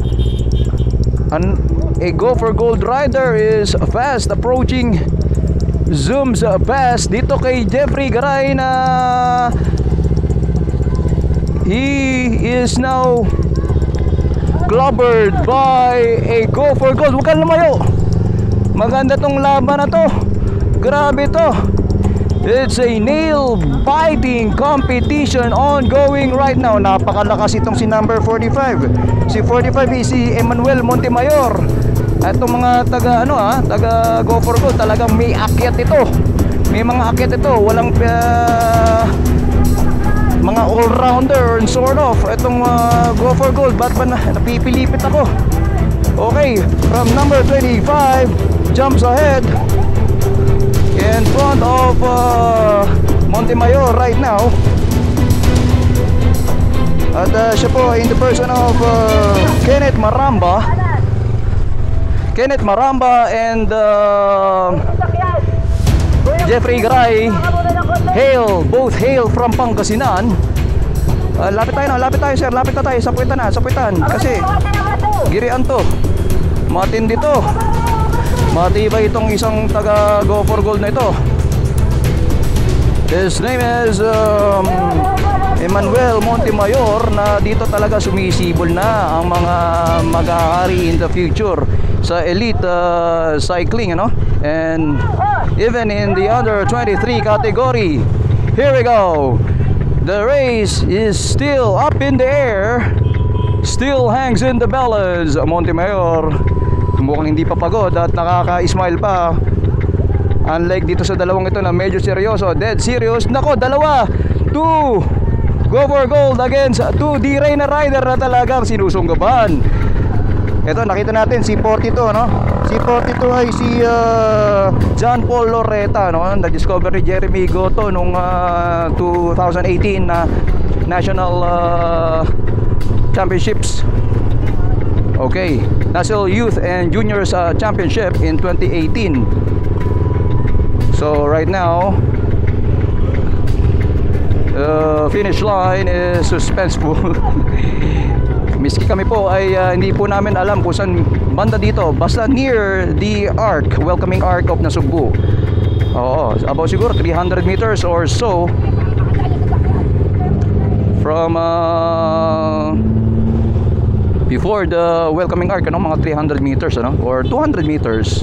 Go for Gold rider is fast approaching, zooms past dito kay Jeffrey Garay na he is now clobbered by a Go for Gold. Huwag kang lumayo. Maganda tong laban na to. Grabe to. It's a nail-biting competition ongoing right now. Napakalakas itong si number 45. Si 45 is si Emmanuel Montemayor. At itong mga taga Go for Gold, talagang may akyat ito. May mga akyat ito. Walang mga all-rounder and sort of. Itong Go for Gold, ba't ba napipilipit ako? Okay, from number 25, jumps ahead in front of Montemayor right now. At siya po in the person of Kenneth Maramba and Jeffrey Garay. Both hail from Pangasinan. Lapit tayo sir, lapit na tayo, sapuitan kasi girian to, matindi to, matibay itong isang taga Go for Gold na ito. His name is Emmanuel Montemayor, na dito talaga sumisibol na ang mga mag-aari in the future sa elite cycling, and even in the under 23 category. Here we go. The race is still up in the air, still hangs in the balance. Montemayor mukhang hindi pa pagod at nakaka-smile pa, unlike dito sa dalawang ito na medyo seryoso, dead serious. Nako, dalawa, 2 Go for Gold against 2 D-Ray na rider na talagang sinusunggaban. Ito, nakita natin si 42, si 42 ay si John Paul Loretta, na-discover ni Jeremy Goto nung 2018 na National Championships. Okay, National Youth and Juniors Championship in 2018. So right now, finish line is suspenseful. Miski kami po ay hindi po namin alam kung saan banda dito, basta near the arc, welcoming arc of Nasugbu. Oo, about siguro 300 meters or so from before the welcoming arc, mga 300 meters or 200 meters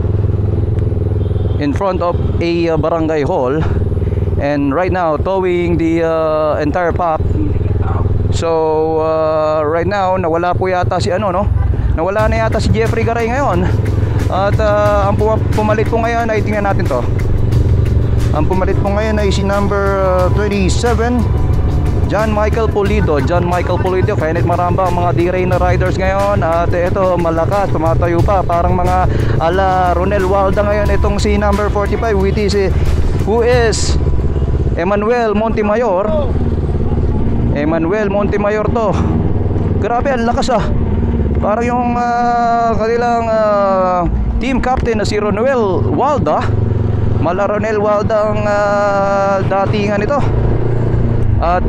in front of a barangay hall. And right now towing the entire pack. So right now nawala po yata si nawala na yata si Jeffrey Garay ngayon. At ang pumalit po ngayon ay, tingnan natin to. Ang pumalit po ngayon ay si number 27, John Michael Pulido. Kenneth Maramba ang mga D-Ray na riders ngayon. At ito, malakas, tumatayo pa, parang mga ala Ronel Walda ngayon itong si number 45, who is Emmanuel Montemayor. To. Grabe, ang lakas Parang yung kanilang team captain na si Ronel Walda. Mala Ronel Walda ang datingan ito. At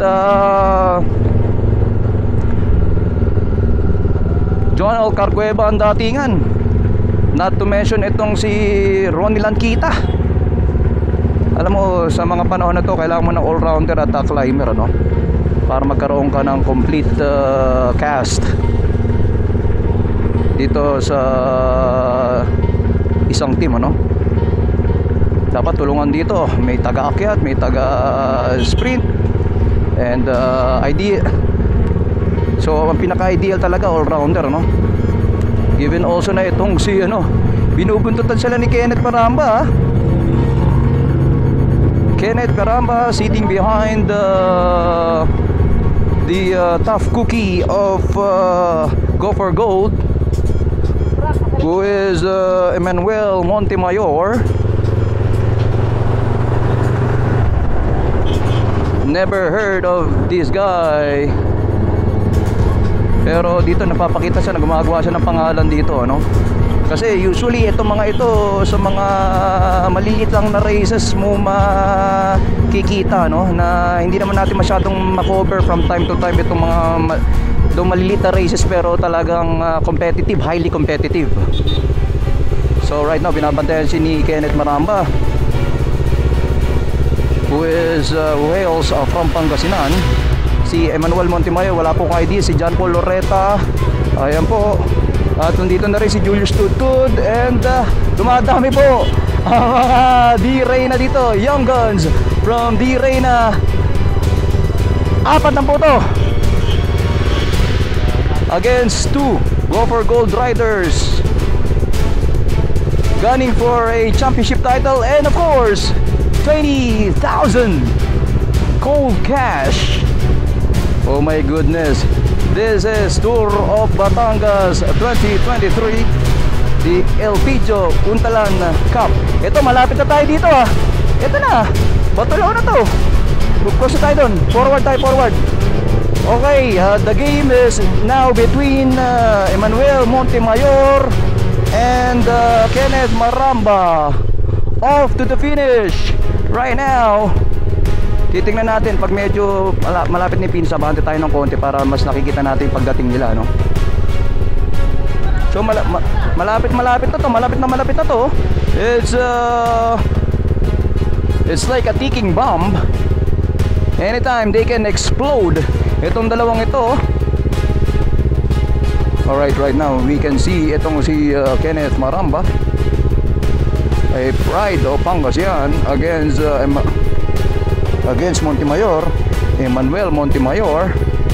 John Alcarcueva ang datingan. Not to mention itong si Ronnie Lankita. Alam mo, sa mga panahon na to, kailangan mo ng all-rounder at climber, para magkaroon ka ng complete cast dito sa isang team, dapat tulungan dito, may taga-akyat, may taga-sprint, and idea. So ang pinaka-ideal talaga all-rounder, given also na itong si binubuntutan sila ni Kenneth Maramba. Kenneth Maramba sitting behind the tough cookie of Go for Gold, who is Emmanuel Montemayor. Never heard of this guy, pero dito napapakita siya na gumagawa siya ng pangalan dito, Kasi usually itong mga ito sa mga maliliit lang na races mo makikita, na hindi naman natin masyadong makover from time to time itong mga maliliit na races, pero talagang competitive, highly competitive. So right now binabantayan si ni Kenneth Maramba, who hails from Pangasinan. si Emmanuel Montemayor, wala po akong idea. Si John Paul Loretta, ayan po. At nandito na rin si Julius Tudtud. And dumadami po ang mga D-Reyna dito, Young Guns from D-Reyna. 4 na po to against 2 Gopher Gold Riders, gunning for a championship title and of course 20,000 cold cash. Oh my goodness, this is Tour of Batangas 2023, the El Pijo Untalan Cup. Ito, malapit na tayo dito ah. Ito na, batulaw na to. Cross tayo dun, forward tayo, forward. Okay, the game is now between Emmanuel Montemayor and Kenneth Maramba. Off to the finish right now. Titingnan natin pag medyo malapit ni Pinsa, bante tayo ng konti para mas nakikita natin yung pagdating nila, no? So malapit na to, malapit na to. It's like a ticking bomb. Anytime they can explode. Itong dalawang ito. Alright, right now we can see itong si Kenneth Maramba, a pride of Pangasinan against Montemayor, Emmanuel Montemayor.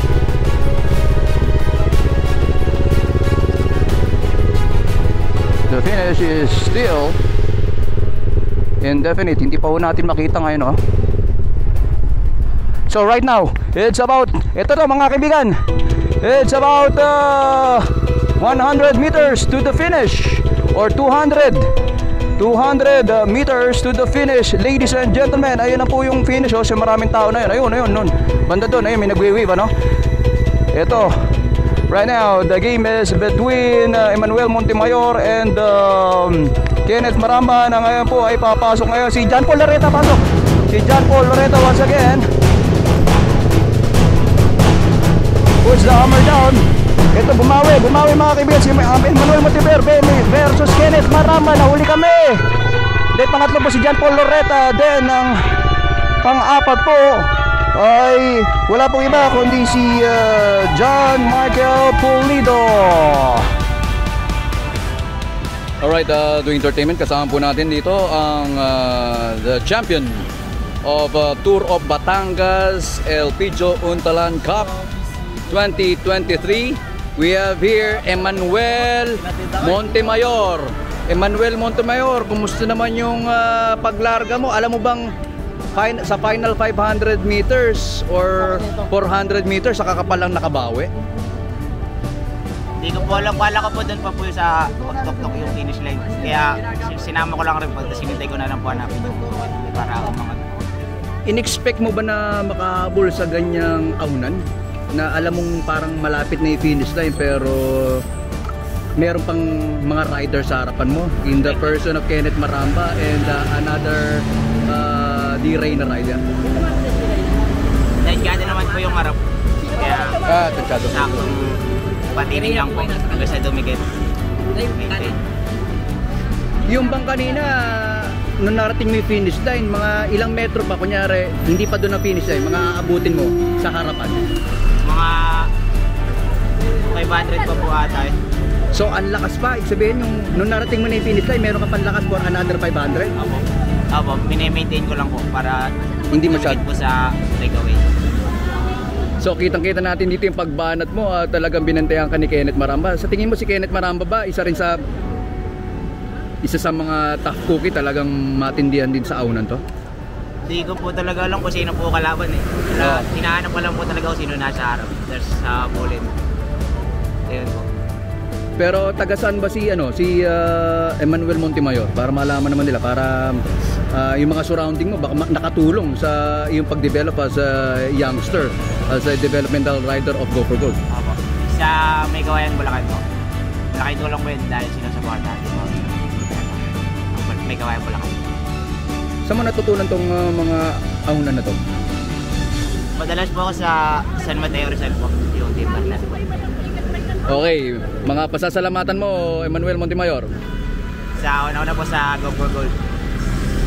The finish is still indefinite. Hindi pa ho natin makita ngayon, oh. So right now, it's about, ito to mga kaibigan, it's about 100 meters to the finish, or 200 meters to the finish, ladies and gentlemen. Ayun na po yung finish, oh. So maraming tao na yun. Ayun, banda doon, ayun, may nagwe-wave, ano. Ito, right now, the game is between Emmanuel Montemayor and Kenneth Maramba, na ngayon po ay papasok ngayon. Si John Paul Loretta, pasok. Si John Paul Loretta once again. Puts the hammer down. Ito, bumawi mga kaibigan. Si Emmanuel Montemayor versus Kenneth Maramba. Nahuli kami. Then pangatlo po si John Paul Loretta. Then ang pang-apat po ay wala pong iba kundi si John Michael Pulido. Alright, doing entertainment, kasama po natin dito ang the champion of Tour of Batangas El Pijo Untalan Cup 2023. We have here Emmanuel Montemayor. Emmanuel Montemayor, kumusta naman yung paglarga mo? Alam mo bang sa final 500 meters or 400 meters sa kakapal lang nakabawi? Hindi ko po alam, kala ko po doon pa po sa pagtok-tok yung finish line. Kaya sinama ko lang rin po, sinintay ko na lang po hanapin yung para umangat. In-expect mo ba na makahabol sa ganyang aunan? Na alam mong parang malapit na yung finish line pero meron pang mga rider sa harapan mo, in the person of Kenneth Maramba and another D-Reyna rider. Tansyado naman po yung harap. Kaya tansyado. Saktong patining lang po hanggang sa dumikit. Yung bang kanina nung narating mo yung finish line, mga ilang metro pa, kunyari hindi pa doon na finish line, mga aabutin mo sa harapan? Mga 500 pa po ata eh. So ang lakas pa, ibig sabihin yung nung narating mo na yung finish line, meron ka pang lakas for another 500? Opo, mini-maintain ko lang po para hindi masyado po sa takeaway. So kitang-kita natin dito yung pagbanat mo, talagang binantayan ka ni Kenneth Maramba. Sa tingin mo si Kenneth Maramba ba isa sa mga tough cookie, talagang matindihan din sa aunan to? Hindi ko po talaga alam kung sino po kalaban eh. Hinahanap ko lang po talaga kung sino nasa harap. There's sa bullet. Ayun po. Pero taga saan ba si Emmanuel Montemayor, para malaman naman nila, para yung mga surrounding mo baka nakatulong sa yung pag-develop as a youngster, as a developmental rider of Go for Gold. Opo. Sa May Kawayan, Bulacan po. Malaking tulong po yun dahil sinusupport natin po. May Kawayan, Bulacan. Saan mo natutunan tong mga aunan na to? Madalas po ako sa San Mateo Rizal po, yung team partner po. Okay, mga pasasalamatan mo, Emmanuel Montemayor. Sa una-una po sa Go for Gold.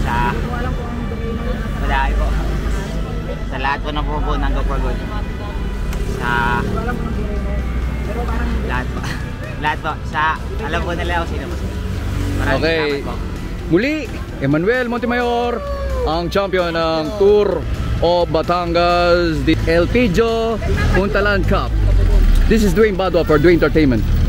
Sa madami po. Sa lahat po na po ng Go for Gold. sa lahat po. Lahat po. Sa alam po nila kung sino po. Maraming Okay. salamat po. Muli, Emmanuel Montemayor, ang champion ng Tour of Batangas, the El Pijo Puntalan Cup. This is Dwayne Badwa for Dwayne Entertainment.